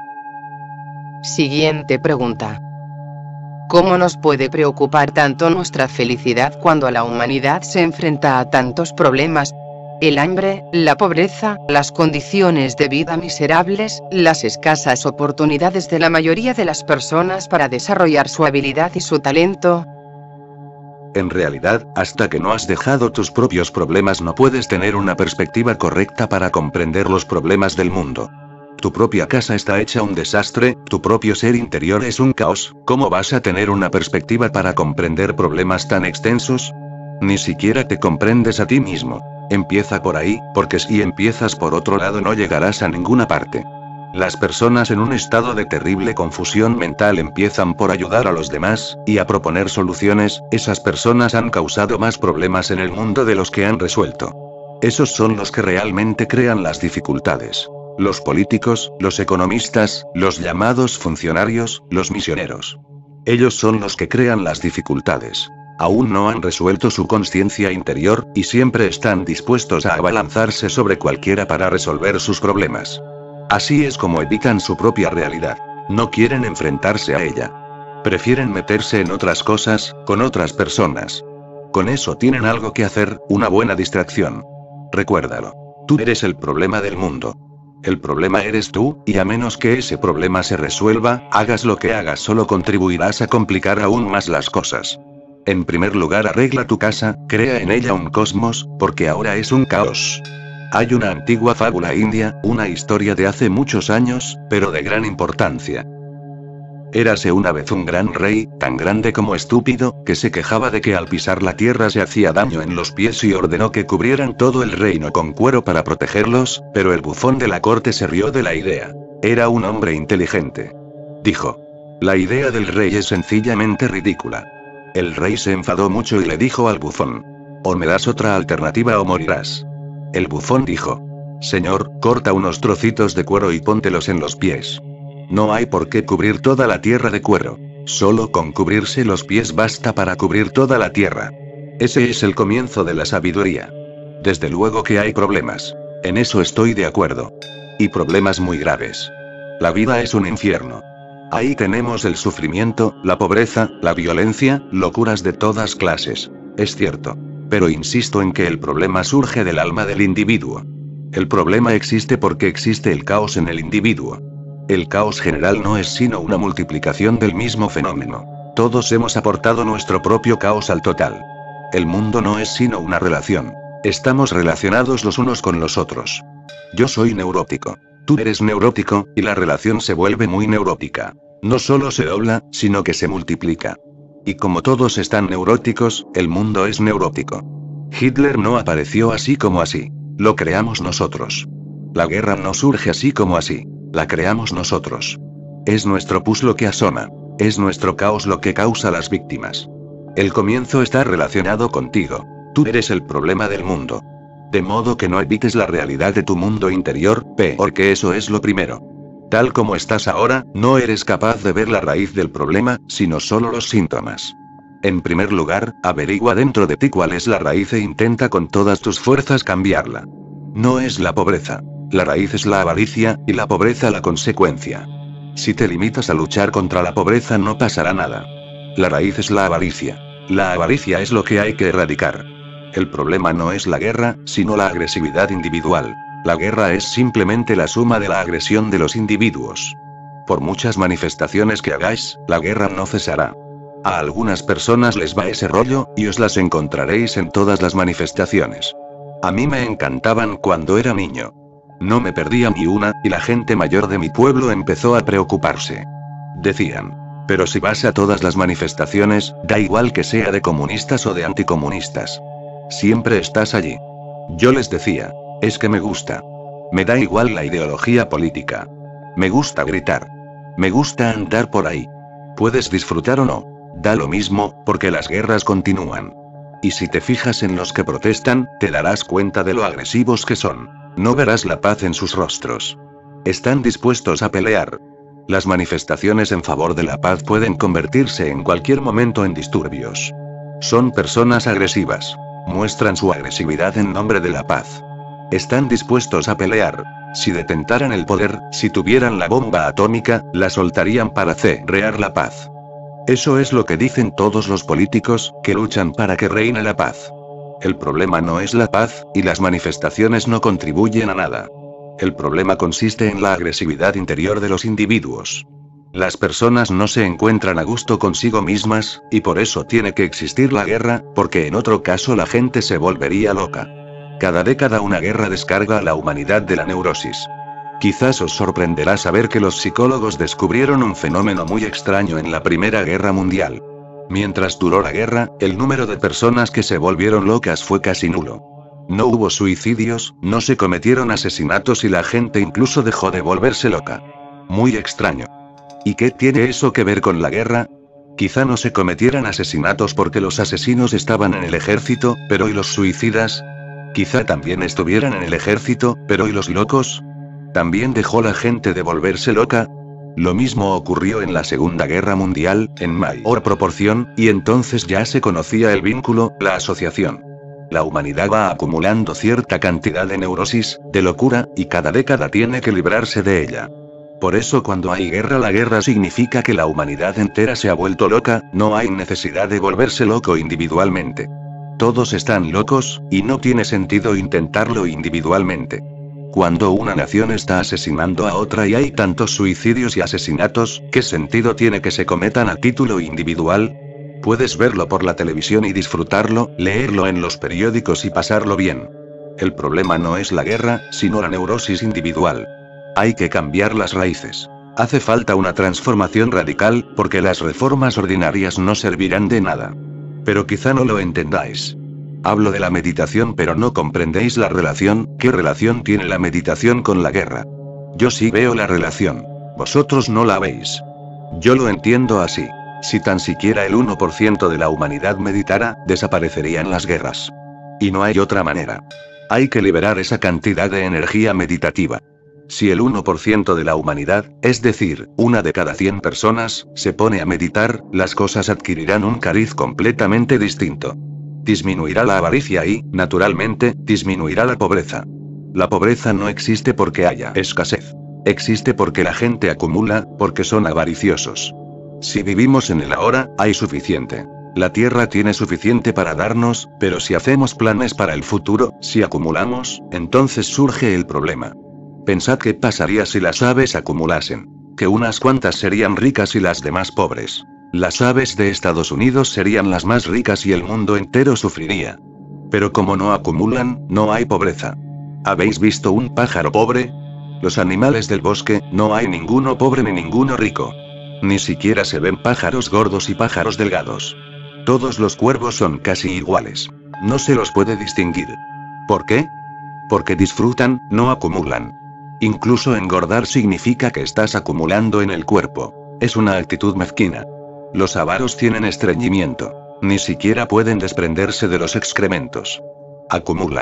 Siguiente pregunta. ¿Cómo nos puede preocupar tanto nuestra felicidad cuando la humanidad se enfrenta a tantos problemas? El hambre, la pobreza, las condiciones de vida miserables, las escasas oportunidades de la mayoría de las personas para desarrollar su habilidad y su talento. En realidad, hasta que no has dejado tus propios problemas no puedes tener una perspectiva correcta para comprender los problemas del mundo. Tu propia casa está hecha un desastre, tu propio ser interior es un caos, ¿cómo vas a tener una perspectiva para comprender problemas tan extensos? Ni siquiera te comprendes a ti mismo. Empieza por ahí, porque si empiezas por otro lado no llegarás a ninguna parte. Las personas en un estado de terrible confusión mental empiezan por ayudar a los demás, y a proponer soluciones. Esas personas han causado más problemas en el mundo de los que han resuelto. Esos son los que realmente crean las dificultades. Los políticos, los economistas, los llamados funcionarios, los misioneros. Ellos son los que crean las dificultades. Aún no han resuelto su conciencia interior, y siempre están dispuestos a abalanzarse sobre cualquiera para resolver sus problemas. Así es como evitan su propia realidad. No quieren enfrentarse a ella. Prefieren meterse en otras cosas, con otras personas. Con eso tienen algo que hacer, una buena distracción. Recuérdalo. Tú eres el problema del mundo. El problema eres tú, y a menos que ese problema se resuelva, hagas lo que hagas solo contribuirás a complicar aún más las cosas. En primer lugar, arregla tu casa, crea en ella un cosmos, porque ahora es un caos. Hay una antigua fábula india, una historia de hace muchos años, pero de gran importancia. Érase una vez un gran rey, tan grande como estúpido, que se quejaba de que al pisar la tierra se hacía daño en los pies y ordenó que cubrieran todo el reino con cuero para protegerlos, pero el bufón de la corte se rió de la idea. Era un hombre inteligente. Dijo: la idea del rey es sencillamente ridícula. El rey se enfadó mucho y le dijo al bufón: o me das otra alternativa o morirás. El bufón dijo: señor, corta unos trocitos de cuero y póntelos en los pies. No hay por qué cubrir toda la tierra de cuero. Solo con cubrirse los pies basta para cubrir toda la tierra. Ese es el comienzo de la sabiduría. Desde luego que hay problemas. En eso estoy de acuerdo. Y problemas muy graves. La vida es un infierno. Ahí tenemos el sufrimiento, la pobreza, la violencia, locuras de todas clases. Es cierto. Pero insisto en que el problema surge del alma del individuo. El problema existe porque existe el caos en el individuo. El caos general no es sino una multiplicación del mismo fenómeno. Todos hemos aportado nuestro propio caos al total. El mundo no es sino una relación. Estamos relacionados los unos con los otros. Yo soy neurótico. Tú eres neurótico, y la relación se vuelve muy neurótica. No solo se dobla, sino que se multiplica. Y como todos están neuróticos, el mundo es neurótico. Hitler no apareció así como así. Lo creamos nosotros. La guerra no surge así como así. La creamos nosotros. Es nuestro pus lo que asoma. Es nuestro caos lo que causa las víctimas. El comienzo está relacionado contigo. Tú eres el problema del mundo. De modo que no evites la realidad de tu mundo interior, porque eso es lo primero. Tal como estás ahora, no eres capaz de ver la raíz del problema, sino solo los síntomas. En primer lugar, averigua dentro de ti cuál es la raíz e intenta con todas tus fuerzas cambiarla. No es la pobreza. La raíz es la avaricia, y la pobreza la consecuencia. Si te limitas a luchar contra la pobreza no pasará nada. La raíz es la avaricia. La avaricia es lo que hay que erradicar. El problema no es la guerra, sino la agresividad individual. La guerra es simplemente la suma de la agresión de los individuos. Por muchas manifestaciones que hagáis, la guerra no cesará. A algunas personas les va ese rollo, y os las encontraréis en todas las manifestaciones. A mí me encantaban cuando era niño. No me perdía ni una, y la gente mayor de mi pueblo empezó a preocuparse. Decían: pero si vas a todas las manifestaciones, da igual que sea de comunistas o de anticomunistas. Siempre estás allí. Yo les decía: es que me gusta. Me da igual la ideología política. Me gusta gritar. Me gusta andar por ahí. Puedes disfrutar o no. Da lo mismo, porque las guerras continúan. Y si te fijas en los que protestan, te darás cuenta de lo agresivos que son. No verás la paz en sus rostros. Están dispuestos a pelear. Las manifestaciones en favor de la paz pueden convertirse en cualquier momento en disturbios. Son personas agresivas. Muestran su agresividad en nombre de la paz. Están dispuestos a pelear. Si detentaran el poder, si tuvieran la bomba atómica, la soltarían para crear la paz. Eso es lo que dicen todos los políticos, que luchan para que reine la paz. El problema no es la paz, y las manifestaciones no contribuyen a nada. El problema consiste en la agresividad interior de los individuos. Las personas no se encuentran a gusto consigo mismas, y por eso tiene que existir la guerra, porque en otro caso la gente se volvería loca. Cada década una guerra descarga a la humanidad de la neurosis. Quizás os sorprenderá saber que los psicólogos descubrieron un fenómeno muy extraño en la Primera Guerra Mundial. Mientras duró la guerra, el número de personas que se volvieron locas fue casi nulo. No hubo suicidios, no se cometieron asesinatos y la gente incluso dejó de volverse loca. Muy extraño. ¿Y qué tiene eso que ver con la guerra? Quizá no se cometieran asesinatos porque los asesinos estaban en el ejército, pero ¿y los suicidas? Quizá también estuvieran en el ejército, pero ¿y los locos? ¿También dejó la gente de volverse loca? Lo mismo ocurrió en la Segunda Guerra Mundial, en mayor proporción, y entonces ya se conocía el vínculo, la asociación. La humanidad va acumulando cierta cantidad de neurosis, de locura, y cada década tiene que librarse de ella. Por eso cuando hay guerra, la guerra significa que la humanidad entera se ha vuelto loca, no hay necesidad de volverse loco individualmente. Todos están locos, y no tiene sentido intentarlo individualmente. Cuando una nación está asesinando a otra y hay tantos suicidios y asesinatos, ¿qué sentido tiene que se cometan a título individual? Puedes verlo por la televisión y disfrutarlo, leerlo en los periódicos y pasarlo bien. El problema no es la guerra, sino la neurosis individual. Hay que cambiar las raíces. Hace falta una transformación radical, porque las reformas ordinarias no servirán de nada. Pero quizá no lo entendáis. Hablo de la meditación, pero no comprendéis la relación. ¿Qué relación tiene la meditación con la guerra? Yo sí veo la relación. Vosotros no la veis. Yo lo entiendo así. Si tan siquiera el 1% de la humanidad meditara, desaparecerían las guerras. Y no hay otra manera. Hay que liberar esa cantidad de energía meditativa. Si el 1% de la humanidad, es decir, 1 de cada 100 personas, se pone a meditar, las cosas adquirirán un cariz completamente distinto. Disminuirá la avaricia y, naturalmente, disminuirá la pobreza. La pobreza no existe porque haya escasez. Existe porque la gente acumula, porque son avariciosos. Si vivimos en el ahora, hay suficiente. La tierra tiene suficiente para darnos, pero si hacemos planes para el futuro, si acumulamos, entonces surge el problema. Pensad qué pasaría si las aves acumulasen. Que unas cuantas serían ricas y las demás pobres. Las aves de Estados Unidos serían las más ricas y el mundo entero sufriría. Pero como no acumulan, no hay pobreza. ¿Habéis visto un pájaro pobre? Los animales del bosque, no hay ninguno pobre ni ninguno rico. Ni siquiera se ven pájaros gordos y pájaros delgados. Todos los cuervos son casi iguales. No se los puede distinguir. ¿Por qué? Porque disfrutan, no acumulan. Incluso engordar significa que estás acumulando en el cuerpo. Es una actitud mezquina. Los avaros tienen estreñimiento. Ni siquiera pueden desprenderse de los excrementos. Acumulan.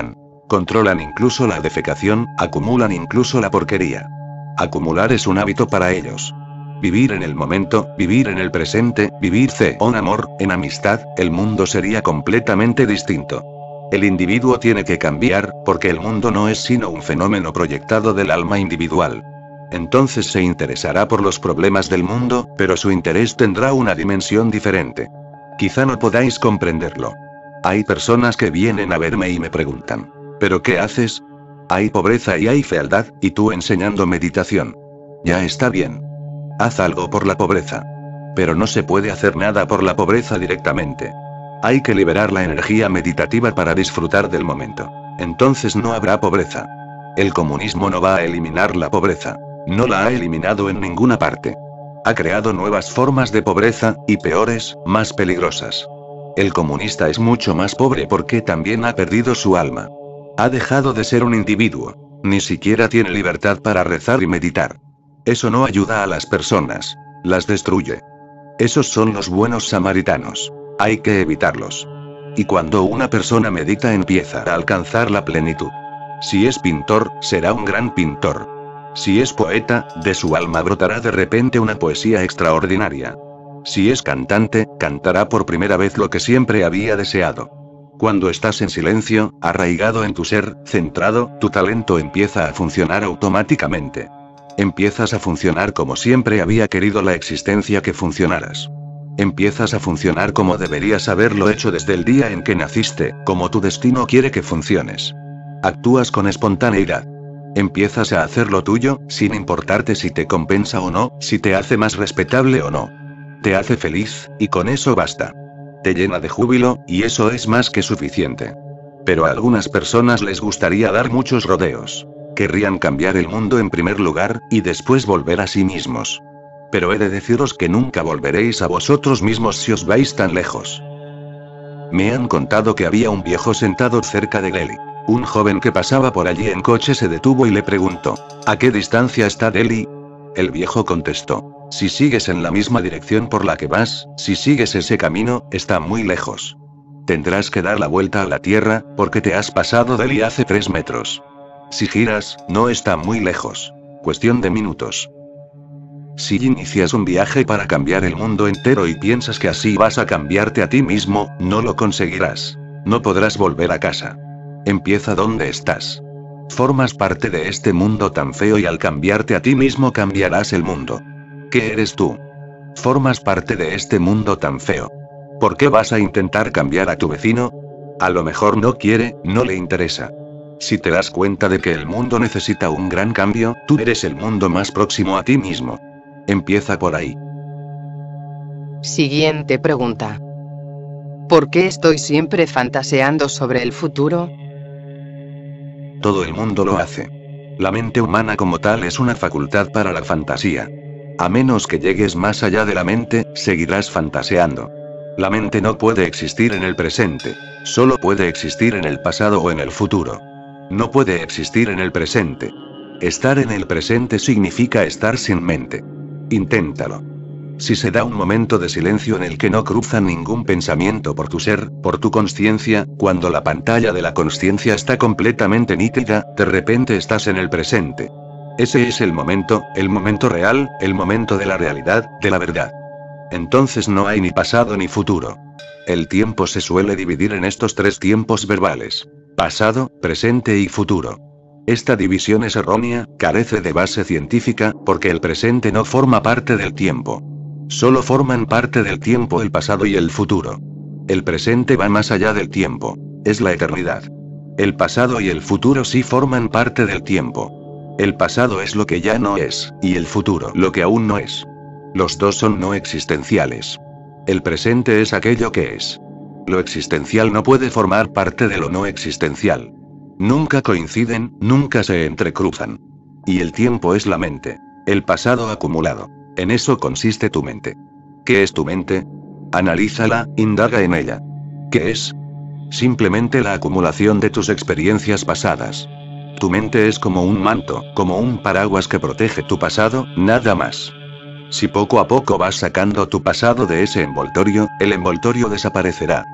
Controlan incluso la defecación, acumulan incluso la porquería. Acumular es un hábito para ellos. Vivir en el momento, vivir en el presente, vivir con amor, en amistad, el mundo sería completamente distinto. El individuo tiene que cambiar, porque el mundo no es sino un fenómeno proyectado del alma individual. Entonces se interesará por los problemas del mundo, pero su interés tendrá una dimensión diferente. Quizá no podáis comprenderlo. Hay personas que vienen a verme y me preguntan, ¿pero qué haces? Hay pobreza y hay fealdad, y tú enseñando meditación. Ya está bien. Haz algo por la pobreza. Pero no se puede hacer nada por la pobreza directamente. Hay que liberar la energía meditativa para disfrutar del momento. Entonces no habrá pobreza. El comunismo no va a eliminar la pobreza. No la ha eliminado en ninguna parte. Ha creado nuevas formas de pobreza, y peores, más peligrosas. El comunista es mucho más pobre porque también ha perdido su alma. Ha dejado de ser un individuo. Ni siquiera tiene libertad para rezar y meditar. Eso no ayuda a las personas. Las destruye. Esos son los buenos samaritanos. Hay que evitarlos. Y cuando una persona medita empieza a alcanzar la plenitud. Si es pintor, será un gran pintor. Si es poeta, de su alma brotará de repente una poesía extraordinaria. Si es cantante, cantará por primera vez lo que siempre había deseado. Cuando estás en silencio, arraigado en tu ser, centrado, tu talento empieza a funcionar automáticamente. Empiezas a funcionar como siempre había querido la existencia que funcionaras. Empiezas a funcionar como deberías haberlo hecho desde el día en que naciste, como tu destino quiere que funciones. Actúas con espontaneidad. Empiezas a hacer lo tuyo, sin importarte si te compensa o no, si te hace más respetable o no. Te hace feliz, y con eso basta. Te llena de júbilo, y eso es más que suficiente. Pero a algunas personas les gustaría dar muchos rodeos. Querrían cambiar el mundo en primer lugar, y después volver a sí mismos. Pero he de deciros que nunca volveréis a vosotros mismos si os vais tan lejos. Me han contado que había un viejo sentado cerca de Delhi. Un joven que pasaba por allí en coche se detuvo y le preguntó, ¿a qué distancia está Delhi? El viejo contestó, si sigues en la misma dirección por la que vas, si sigues ese camino, está muy lejos. Tendrás que dar la vuelta a la tierra, porque te has pasado Delhi hace 3 metros. Si giras, no está muy lejos. Cuestión de minutos. Si inicias un viaje para cambiar el mundo entero y piensas que así vas a cambiarte a ti mismo, no lo conseguirás. No podrás volver a casa. Empieza donde estás. Formas parte de este mundo tan feo y al cambiarte a ti mismo cambiarás el mundo. ¿Qué eres tú? Formas parte de este mundo tan feo. ¿Por qué vas a intentar cambiar a tu vecino? A lo mejor no quiere, no le interesa. Si te das cuenta de que el mundo necesita un gran cambio, tú eres el mundo más próximo a ti mismo. Empieza por ahí. Siguiente pregunta. ¿Por qué estoy siempre fantaseando sobre el futuro? Todo el mundo lo hace. La mente humana como tal es una facultad para la fantasía. A menos que llegues más allá de la mente, seguirás fantaseando. La mente no puede existir en el presente. Solo puede existir en el pasado o en el futuro. No puede existir en el presente. Estar en el presente significa estar sin mente. Inténtalo. Si se da un momento de silencio en el que no cruza ningún pensamiento por tu ser, por tu consciencia, cuando la pantalla de la consciencia está completamente nítida, de repente estás en el presente. Ese es el momento real, el momento de la realidad, de la verdad. Entonces no hay ni pasado ni futuro. El tiempo se suele dividir en estos 3 tiempos verbales: pasado, presente y futuro. Esta división es errónea, carece de base científica, porque el presente no forma parte del tiempo. Solo forman parte del tiempo el pasado y el futuro. El presente va más allá del tiempo. Es la eternidad. El pasado y el futuro sí forman parte del tiempo. El pasado es lo que ya no es, y el futuro lo que aún no es. Los dos son no existenciales. El presente es aquello que es. Lo existencial no puede formar parte de lo no existencial. Nunca coinciden, nunca se entrecruzan. Y el tiempo es la mente. El pasado acumulado. En eso consiste tu mente. ¿Qué es tu mente? Analízala, indaga en ella. ¿Qué es? Simplemente la acumulación de tus experiencias pasadas. Tu mente es como un manto, como un paraguas que protege tu pasado, nada más. Si poco a poco vas sacando tu pasado de ese envoltorio, el envoltorio desaparecerá.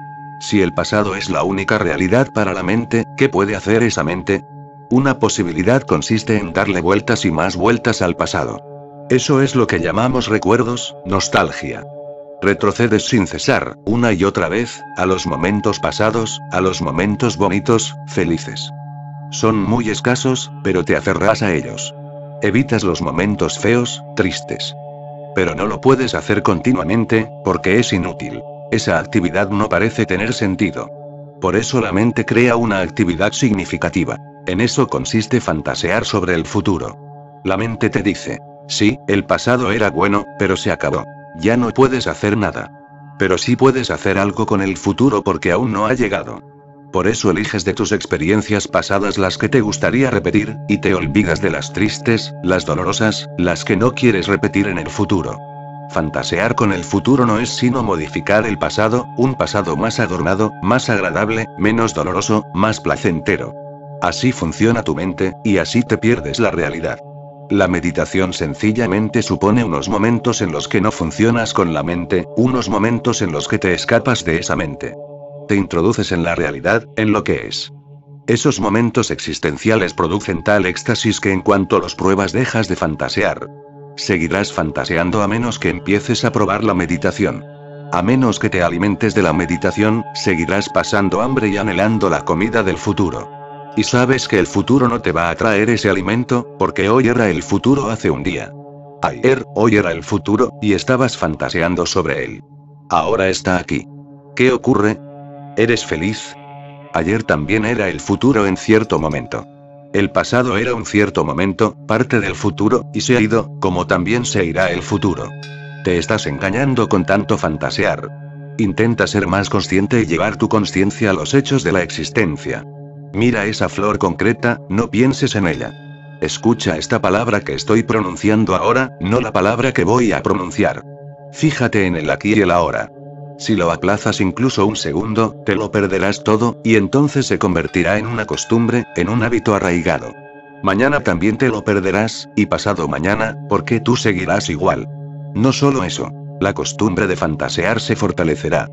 Si el pasado es la única realidad para la mente, ¿qué puede hacer esa mente? Una posibilidad consiste en darle vueltas y más vueltas al pasado. Eso es lo que llamamos recuerdos, nostalgia. Retrocedes sin cesar, una y otra vez, a los momentos pasados, a los momentos bonitos, felices. Son muy escasos, pero te aferras a ellos. Evitas los momentos feos, tristes. Pero no lo puedes hacer continuamente, porque es inútil. Esa actividad no parece tener sentido. Por eso la mente crea una actividad significativa. En eso consiste fantasear sobre el futuro. La mente te dice, sí, el pasado era bueno, pero se acabó. Ya no puedes hacer nada. Pero sí puedes hacer algo con el futuro porque aún no ha llegado. Por eso eliges de tus experiencias pasadas las que te gustaría repetir, y te olvidas de las tristes, las dolorosas, las que no quieres repetir en el futuro. Fantasear con el futuro no es sino modificar el pasado, un pasado más adornado, más agradable, menos doloroso, más placentero. Así funciona tu mente, y así te pierdes la realidad. La meditación sencillamente supone unos momentos en los que no funcionas con la mente, unos momentos en los que te escapas de esa mente. Te introduces en la realidad, en lo que es. Esos momentos existenciales producen tal éxtasis que en cuanto los pruebas dejas de fantasear. Seguirás fantaseando a menos que empieces a probar la meditación. A menos que te alimentes de la meditación, seguirás pasando hambre y anhelando la comida del futuro. Y sabes que el futuro no te va a traer ese alimento, porque hoy era el futuro hace un día. Ayer, hoy era el futuro, y estabas fantaseando sobre él. Ahora está aquí. ¿Qué ocurre? ¿Eres feliz? Ayer también era el futuro en cierto momento. El pasado era un cierto momento, parte del futuro, y se ha ido, como también se irá el futuro. Te estás engañando con tanto fantasear. Intenta ser más consciente y llevar tu conciencia a los hechos de la existencia. Mira esa flor concreta, no pienses en ella. Escucha esta palabra que estoy pronunciando ahora, no la palabra que voy a pronunciar. Fíjate en el aquí y el ahora. Si lo aplazas incluso un segundo, te lo perderás todo, y entonces se convertirá en una costumbre, en un hábito arraigado. Mañana también te lo perderás, y pasado mañana, porque tú seguirás igual. No solo eso, la costumbre de fantasear se fortalecerá.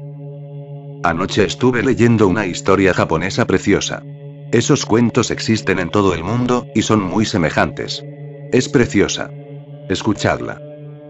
Anoche estuve leyendo una historia japonesa preciosa. Esos cuentos existen en todo el mundo, y son muy semejantes. Es preciosa. Escuchadla.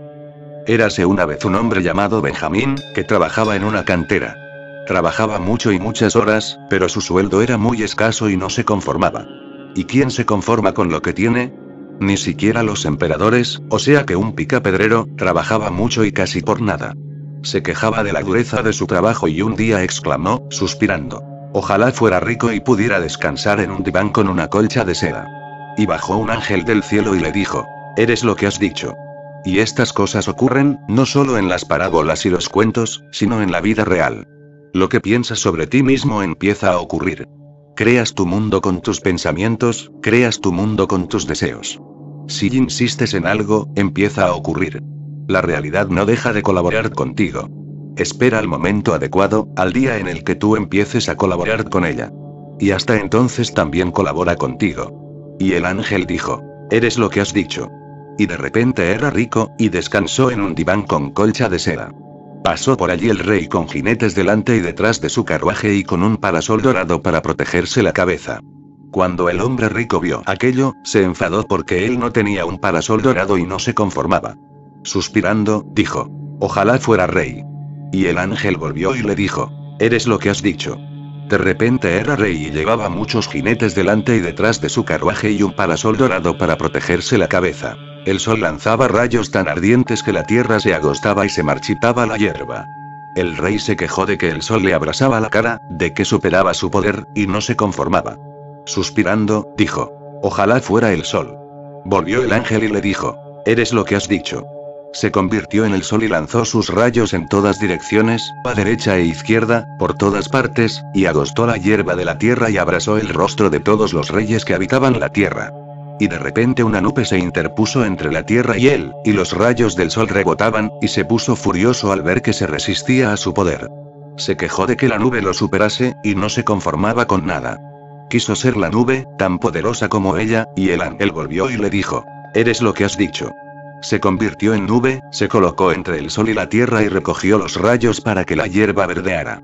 Érase una vez un hombre llamado Benjamín, que trabajaba en una cantera. Trabajaba mucho y muchas horas, pero su sueldo era muy escaso y no se conformaba. ¿Y quién se conforma con lo que tiene? Ni siquiera los emperadores, o sea que un picapedrero, trabajaba mucho y casi por nada. Se quejaba de la dureza de su trabajo y un día exclamó, suspirando: ojalá fuera rico y pudiera descansar en un diván con una colcha de seda. Y bajó un ángel del cielo y le dijo: eres lo que has dicho. Y estas cosas ocurren, no solo en las parábolas y los cuentos, sino en la vida real. Lo que piensas sobre ti mismo empieza a ocurrir. Creas tu mundo con tus pensamientos, creas tu mundo con tus deseos. Si insistes en algo, empieza a ocurrir. La realidad no deja de colaborar contigo. Espera el momento adecuado, al día en el que tú empieces a colaborar con ella. Y hasta entonces también colabora contigo. Y el ángel dijo: eres lo que has dicho. Y de repente era rico, y descansó en un diván con colcha de seda. Pasó por allí el rey con jinetes delante y detrás de su carruaje y con un parasol dorado para protegerse la cabeza. Cuando el hombre rico vio aquello, se enfadó porque él no tenía un parasol dorado y no se conformaba. Suspirando, dijo: ojalá fuera rey. Y el ángel volvió y le dijo: eres lo que has dicho. De repente era rey y llevaba muchos jinetes delante y detrás de su carruaje y un parasol dorado para protegerse la cabeza. El sol lanzaba rayos tan ardientes que la tierra se agostaba y se marchitaba la hierba. El rey se quejó de que el sol le abrasaba la cara, de que superaba su poder, y no se conformaba. Suspirando, dijo: ojalá fuera el sol. Volvió el ángel y le dijo: eres lo que has dicho. Se convirtió en el sol y lanzó sus rayos en todas direcciones, a derecha e izquierda, por todas partes, y agostó la hierba de la tierra y abrasó el rostro de todos los reyes que habitaban la tierra. Y de repente una nube se interpuso entre la tierra y él, y los rayos del sol rebotaban, y se puso furioso al ver que se resistía a su poder. Se quejó de que la nube lo superase, y no se conformaba con nada. Quiso ser la nube, tan poderosa como ella, y el ángel volvió y le dijo: eres lo que has dicho. Se convirtió en nube, se colocó entre el sol y la tierra y recogió los rayos para que la hierba verdeara.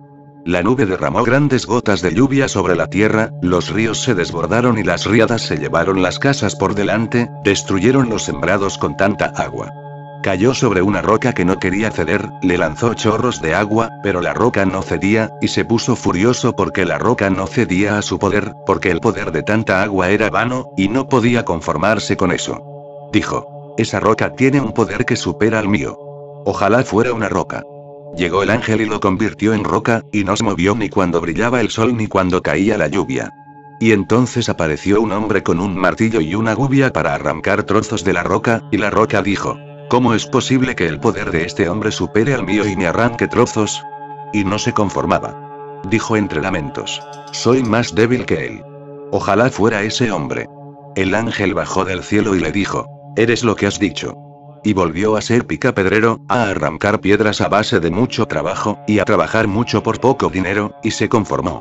La nube derramó grandes gotas de lluvia sobre la tierra, los ríos se desbordaron y las riadas se llevaron las casas por delante, destruyeron los sembrados con tanta agua. Cayó sobre una roca que no quería ceder, le lanzó chorros de agua, pero la roca no cedía, y se puso furioso porque la roca no cedía a su poder, porque el poder de tanta agua era vano, y no podía conformarse con eso. Dijo: esa roca tiene un poder que supera al mío. Ojalá fuera una roca. Llegó el ángel y lo convirtió en roca, y no se movió ni cuando brillaba el sol ni cuando caía la lluvia. Y entonces apareció un hombre con un martillo y una gubia para arrancar trozos de la roca, y la roca dijo: ¿cómo es posible que el poder de este hombre supere al mío y me arranque trozos? Y no se conformaba. Dijo entre lamentos: soy más débil que él. Ojalá fuera ese hombre. El ángel bajó del cielo y le dijo: eres lo que has dicho. Y volvió a ser picapedrero, a arrancar piedras a base de mucho trabajo, y a trabajar mucho por poco dinero, y se conformó.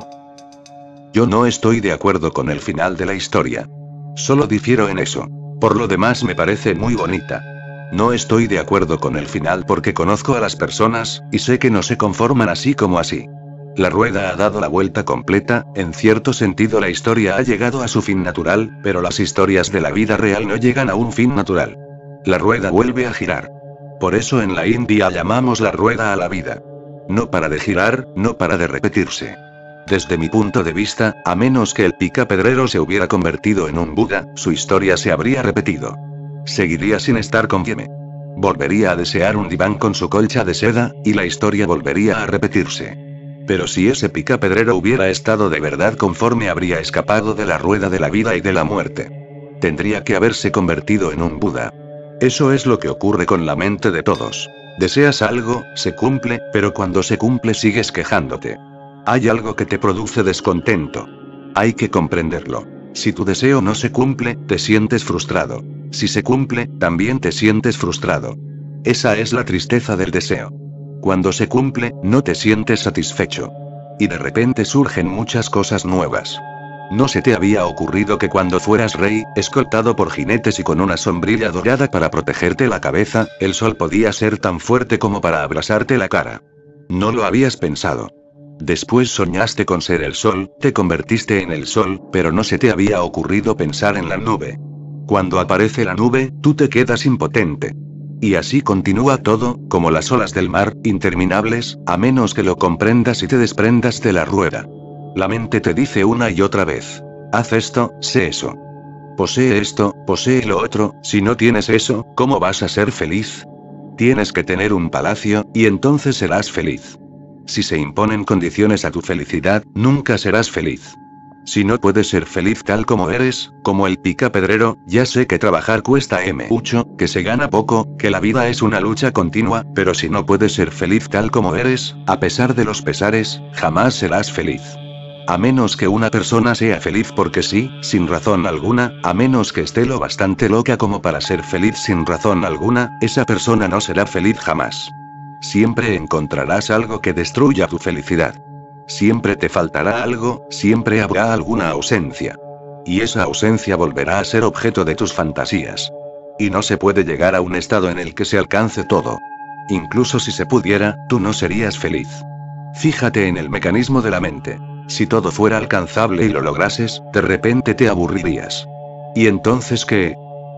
Yo no estoy de acuerdo con el final de la historia. Solo difiero en eso. Por lo demás me parece muy bonita. No estoy de acuerdo con el final porque conozco a las personas, y sé que no se conforman así como así. La rueda ha dado la vuelta completa, en cierto sentido la historia ha llegado a su fin natural, pero las historias de la vida real no llegan a un fin natural. La rueda vuelve a girar. Por eso en la India llamamos la rueda a la vida. No para de girar, no para de repetirse. Desde mi punto de vista, a menos que el picapedrero se hubiera convertido en un Buda, su historia se habría repetido. Seguiría sin estar conforme. Volvería a desear un diván con su colcha de seda, y la historia volvería a repetirse. Pero si ese picapedrero hubiera estado de verdad conforme, habría escapado de la rueda de la vida y de la muerte. Tendría que haberse convertido en un Buda. Eso es lo que ocurre con la mente de todos. Deseas algo, se cumple, pero cuando se cumple sigues quejándote. Hay algo que te produce descontento. Hay que comprenderlo. Si tu deseo no se cumple, te sientes frustrado. Si se cumple, también te sientes frustrado. Esa es la tristeza del deseo. Cuando se cumple, no te sientes satisfecho. Y de repente surgen muchas cosas nuevas. ¿No se te había ocurrido que cuando fueras rey, escoltado por jinetes y con una sombrilla dorada para protegerte la cabeza, el sol podía ser tan fuerte como para abrasarte la cara? No lo habías pensado. Después soñaste con ser el sol, te convertiste en el sol, pero no se te había ocurrido pensar en la nube. Cuando aparece la nube, tú te quedas impotente. Y así continúa todo, como las olas del mar, interminables, a menos que lo comprendas y te desprendas de la rueda. La mente te dice una y otra vez: haz esto, sé eso. Posee esto, posee lo otro, si no tienes eso, ¿cómo vas a ser feliz? Tienes que tener un palacio, y entonces serás feliz. Si se imponen condiciones a tu felicidad, nunca serás feliz. Si no puedes ser feliz tal como eres, como el picapedrero, ya sé que trabajar cuesta mucho, que se gana poco, que la vida es una lucha continua, pero si no puedes ser feliz tal como eres, a pesar de los pesares, jamás serás feliz. A menos que una persona sea feliz porque sí, sin razón alguna, a menos que esté lo bastante loca como para ser feliz sin razón alguna, esa persona no será feliz jamás. Siempre encontrarás algo que destruya tu felicidad. Siempre te faltará algo, siempre habrá alguna ausencia. Y esa ausencia volverá a ser objeto de tus fantasías. Y no se puede llegar a un estado en el que se alcance todo. Incluso si se pudiera, tú no serías feliz. Fíjate en el mecanismo de la mente. Si todo fuera alcanzable y lo lograses, de repente te aburrirías. ¿Y entonces qué?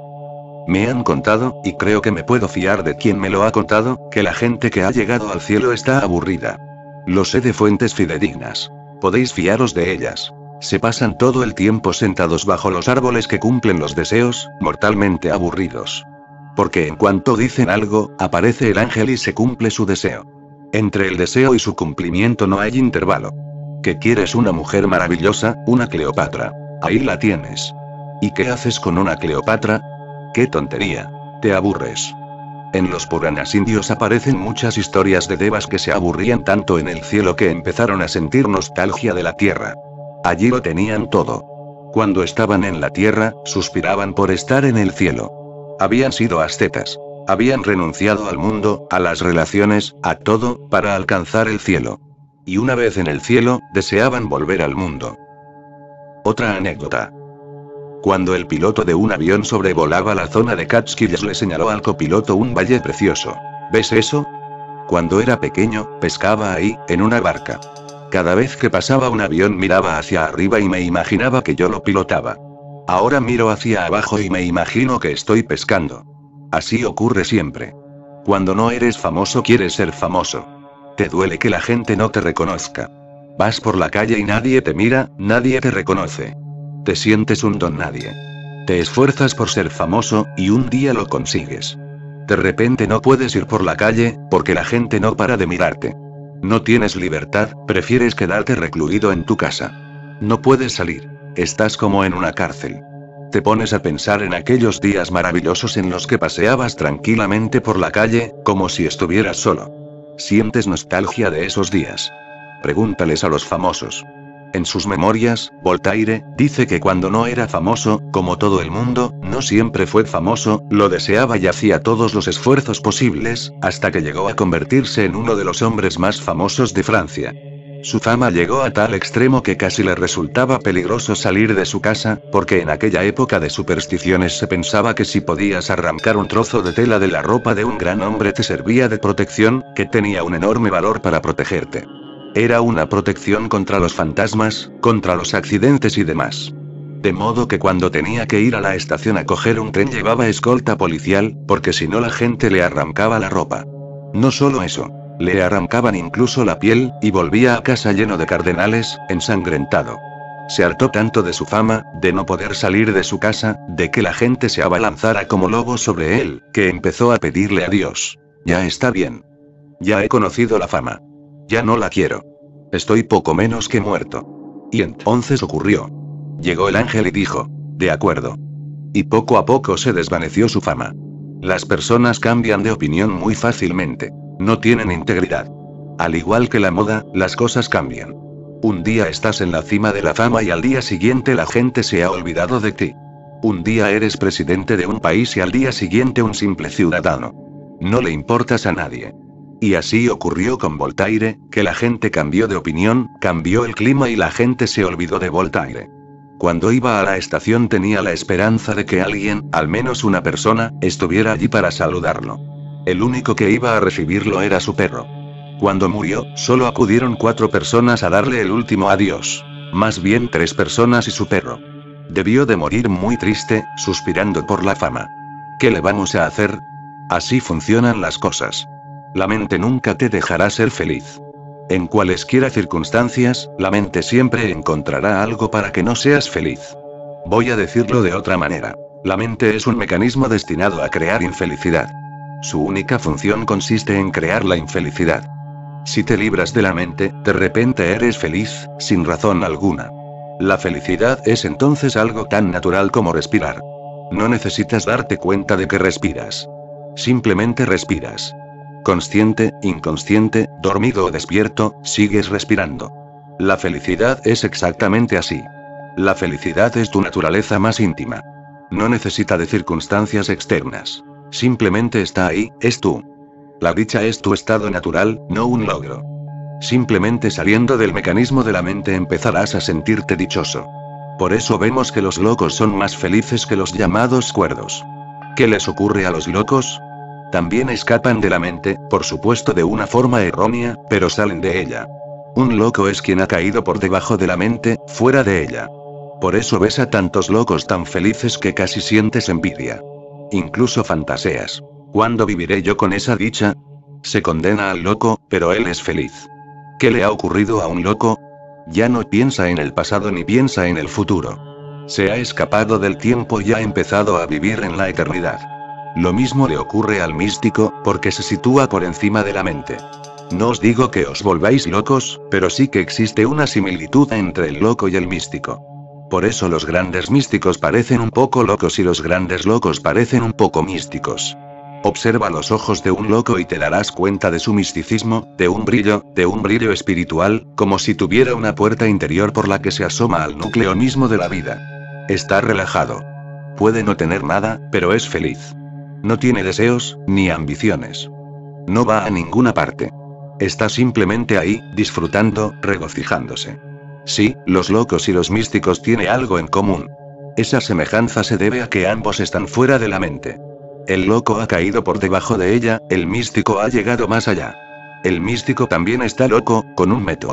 Me han contado, y creo que me puedo fiar de quien me lo ha contado, que la gente que ha llegado al cielo está aburrida. Lo sé de fuentes fidedignas. Podéis fiaros de ellas. Se pasan todo el tiempo sentados bajo los árboles que cumplen los deseos, mortalmente aburridos. Porque en cuanto dicen algo, aparece el ángel y se cumple su deseo. Entre el deseo y su cumplimiento no hay intervalo. ¿Que quieres una mujer maravillosa, una Cleopatra? Ahí la tienes. ¿Y qué haces con una Cleopatra? ¡Qué tontería! Te aburres. En los Puranas indios aparecen muchas historias de devas que se aburrían tanto en el cielo que empezaron a sentir nostalgia de la tierra. Allí lo tenían todo. Cuando estaban en la tierra, suspiraban por estar en el cielo. Habían sido ascetas. Habían renunciado al mundo, a las relaciones, a todo, para alcanzar el cielo. Y una vez en el cielo, deseaban volver al mundo. Otra anécdota. Cuando el piloto de un avión sobrevolaba la zona de Catskills le señaló al copiloto un valle precioso. ¿Ves eso? Cuando era pequeño, pescaba ahí, en una barca. Cada vez que pasaba un avión miraba hacia arriba y me imaginaba que yo lo pilotaba. Ahora miro hacia abajo y me imagino que estoy pescando. Así ocurre siempre. Cuando no eres famoso quieres ser famoso. Te duele que la gente no te reconozca. Vas por la calle y nadie te mira, nadie te reconoce. Te sientes un don nadie. Te esfuerzas por ser famoso, y un día lo consigues. De repente no puedes ir por la calle, porque la gente no para de mirarte. No tienes libertad, prefieres quedarte recluido en tu casa. No puedes salir. Estás como en una cárcel. Te pones a pensar en aquellos días maravillosos en los que paseabas tranquilamente por la calle, como si estuvieras solo. Sientes nostalgia de esos días. Pregúntales a los famosos. En sus memorias, Voltaire dice que cuando no era famoso, como todo el mundo, no siempre fue famoso, lo deseaba y hacía todos los esfuerzos posibles, hasta que llegó a convertirse en uno de los hombres más famosos de Francia. Su fama llegó a tal extremo que casi le resultaba peligroso salir de su casa, porque en aquella época de supersticiones se pensaba que si podías arrancar un trozo de tela de la ropa de un gran hombre te servía de protección, que tenía un enorme valor para protegerte. Era una protección contra los fantasmas, contra los accidentes y demás. De modo que cuando tenía que ir a la estación a coger un tren llevaba escolta policial, porque si no la gente le arrancaba la ropa. No solo eso. Le arrancaban incluso la piel, y volvía a casa lleno de cardenales, ensangrentado. Se hartó tanto de su fama, de no poder salir de su casa, de que la gente se abalanzara como lobos sobre él, que empezó a pedirle a Dios: ya está bien. Ya he conocido la fama. Ya no la quiero. Estoy poco menos que muerto. Y entonces ocurrió. Llegó el ángel y dijo: de acuerdo. Y poco a poco se desvaneció su fama. Las personas cambian de opinión muy fácilmente. No tienen integridad. Al igual que la moda, las cosas cambian. Un día estás en la cima de la fama y al día siguiente la gente se ha olvidado de ti. Un día eres presidente de un país y al día siguiente un simple ciudadano. No le importas a nadie. Y así ocurrió con Voltaire, que la gente cambió de opinión, cambió el clima y la gente se olvidó de Voltaire. Cuando iba a la estación tenía la esperanza de que alguien, al menos una persona, estuviera allí para saludarlo. El único que iba a recibirlo era su perro. Cuando murió, solo acudieron 4 personas a darle el último adiós. Más bien 3 personas y su perro. Debió de morir muy triste, suspirando por la fama. ¿Qué le vamos a hacer? Así funcionan las cosas. La mente nunca te dejará ser feliz. En cualesquiera circunstancias, la mente siempre encontrará algo para que no seas feliz. Voy a decirlo de otra manera. La mente es un mecanismo destinado a crear infelicidad. Su única función consiste en crear la infelicidad. Si te libras de la mente, de repente eres feliz, sin razón alguna. La felicidad es entonces algo tan natural como respirar. No necesitas darte cuenta de que respiras. Simplemente respiras. Consciente, inconsciente, dormido o despierto, sigues respirando. La felicidad es exactamente así. La felicidad es tu naturaleza más íntima. No necesita de circunstancias externas. Simplemente está ahí, es tú. La dicha es tu estado natural, no un logro. Simplemente saliendo del mecanismo de la mente empezarás a sentirte dichoso. Por eso vemos que los locos son más felices que los llamados cuerdos. ¿Qué les ocurre a los locos? También escapan de la mente, por supuesto de una forma errónea, pero salen de ella. Un loco es quien ha caído por debajo de la mente, fuera de ella. Por eso ves a tantos locos tan felices que casi sientes envidia. Incluso fantaseas. ¿Cuándo viviré yo con esa dicha? Se condena al loco, pero él es feliz. ¿Qué le ha ocurrido a un loco? Ya no piensa en el pasado ni piensa en el futuro. Se ha escapado del tiempo y ha empezado a vivir en la eternidad. Lo mismo le ocurre al místico, porque se sitúa por encima de la mente. No os digo que os volváis locos, pero sí que existe una similitud entre el loco y el místico. Por eso los grandes místicos parecen un poco locos y los grandes locos parecen un poco místicos. Observa los ojos de un loco y te darás cuenta de su misticismo, de un brillo espiritual, como si tuviera una puerta interior por la que se asoma al núcleo mismo de la vida. Está relajado. Puede no tener nada, pero es feliz. No tiene deseos, ni ambiciones. No va a ninguna parte. Está simplemente ahí, disfrutando, regocijándose. Sí, los locos y los místicos tienen algo en común. Esa semejanza se debe a que ambos están fuera de la mente. El loco ha caído por debajo de ella, el místico ha llegado más allá. El místico también está loco, con un método.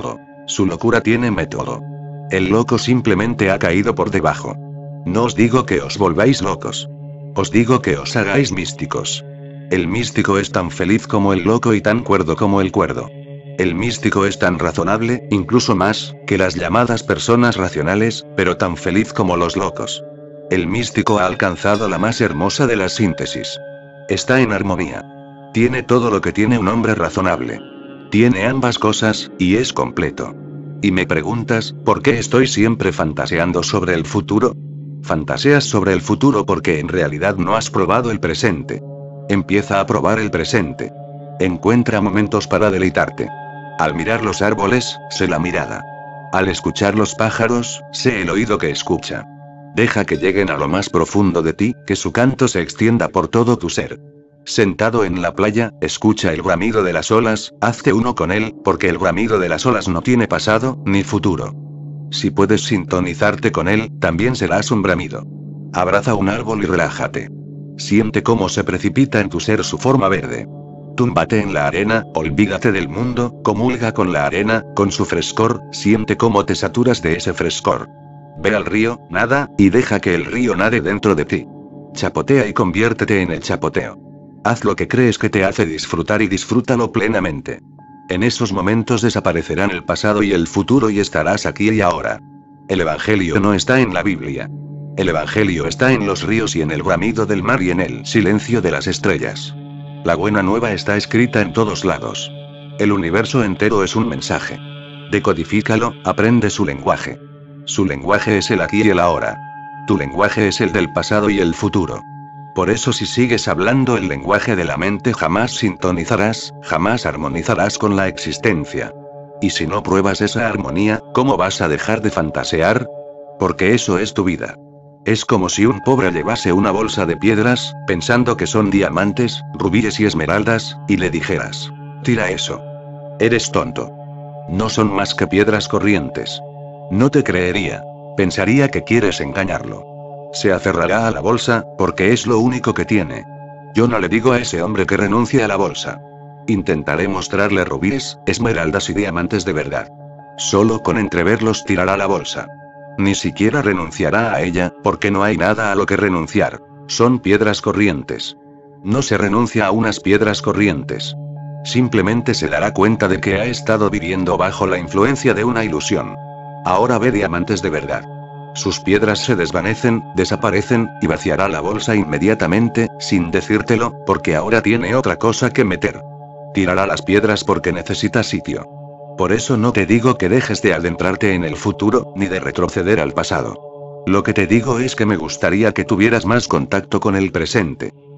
Su locura tiene método. El loco simplemente ha caído por debajo. No os digo que os volváis locos. Os digo que os hagáis místicos. El místico es tan feliz como el loco y tan cuerdo como el cuerdo. El místico es tan razonable, incluso más, que las llamadas personas racionales, pero tan feliz como los locos. El místico ha alcanzado la más hermosa de las síntesis. Está en armonía. Tiene todo lo que tiene un hombre razonable. Tiene ambas cosas, y es completo. Y me preguntas, ¿por qué estoy siempre fantaseando sobre el futuro? Fantaseas sobre el futuro porque en realidad no has probado el presente. Empieza a probar el presente. Encuentra momentos para deleitarte. Al mirar los árboles, sé la mirada. Al escuchar los pájaros, sé el oído que escucha. Deja que lleguen a lo más profundo de ti, que su canto se extienda por todo tu ser. Sentado en la playa, escucha el bramido de las olas, hazte uno con él, porque el bramido de las olas no tiene pasado, ni futuro. Si puedes sintonizarte con él, también serás un bramido. Abraza un árbol y relájate. Siente cómo se precipita en tu ser su forma verde. Túmbate en la arena, olvídate del mundo, comulga con la arena, con su frescor, siente cómo te saturas de ese frescor. Ve al río, nada, y deja que el río nade dentro de ti. Chapotea y conviértete en el chapoteo. Haz lo que crees que te hace disfrutar y disfrútalo plenamente. En esos momentos desaparecerán el pasado y el futuro y estarás aquí y ahora. El Evangelio no está en la Biblia. El Evangelio está en los ríos y en el bramido del mar y en el silencio de las estrellas. La buena nueva está escrita en todos lados. El universo entero es un mensaje. Decodifícalo, aprende su lenguaje. Su lenguaje es el aquí y el ahora. Tu lenguaje es el del pasado y el futuro. Por eso si sigues hablando el lenguaje de la mente jamás sintonizarás, jamás armonizarás con la existencia. Y si no pruebas esa armonía, ¿cómo vas a dejar de fantasear? Porque eso es tu vida. Es como si un pobre llevase una bolsa de piedras, pensando que son diamantes, rubíes y esmeraldas, y le dijeras: tira eso. Eres tonto. No son más que piedras corrientes. No te creería. Pensaría que quieres engañarlo. Se aferrará a la bolsa, porque es lo único que tiene. Yo no le digo a ese hombre que renuncie a la bolsa. Intentaré mostrarle rubíes, esmeraldas y diamantes de verdad. Solo con entreverlos tirará la bolsa. Ni siquiera renunciará a ella, porque no hay nada a lo que renunciar. Son piedras corrientes. No se renuncia a unas piedras corrientes. Simplemente se dará cuenta de que ha estado viviendo bajo la influencia de una ilusión. Ahora ve diamantes de verdad. Sus piedras se desvanecen, desaparecen, y vaciará la bolsa inmediatamente, sin decírtelo, porque ahora tiene otra cosa que meter. Tirará las piedras porque necesita sitio. Por eso no te digo que dejes de adentrarte en el futuro, ni de retroceder al pasado. Lo que te digo es que me gustaría que tuvieras más contacto con el presente.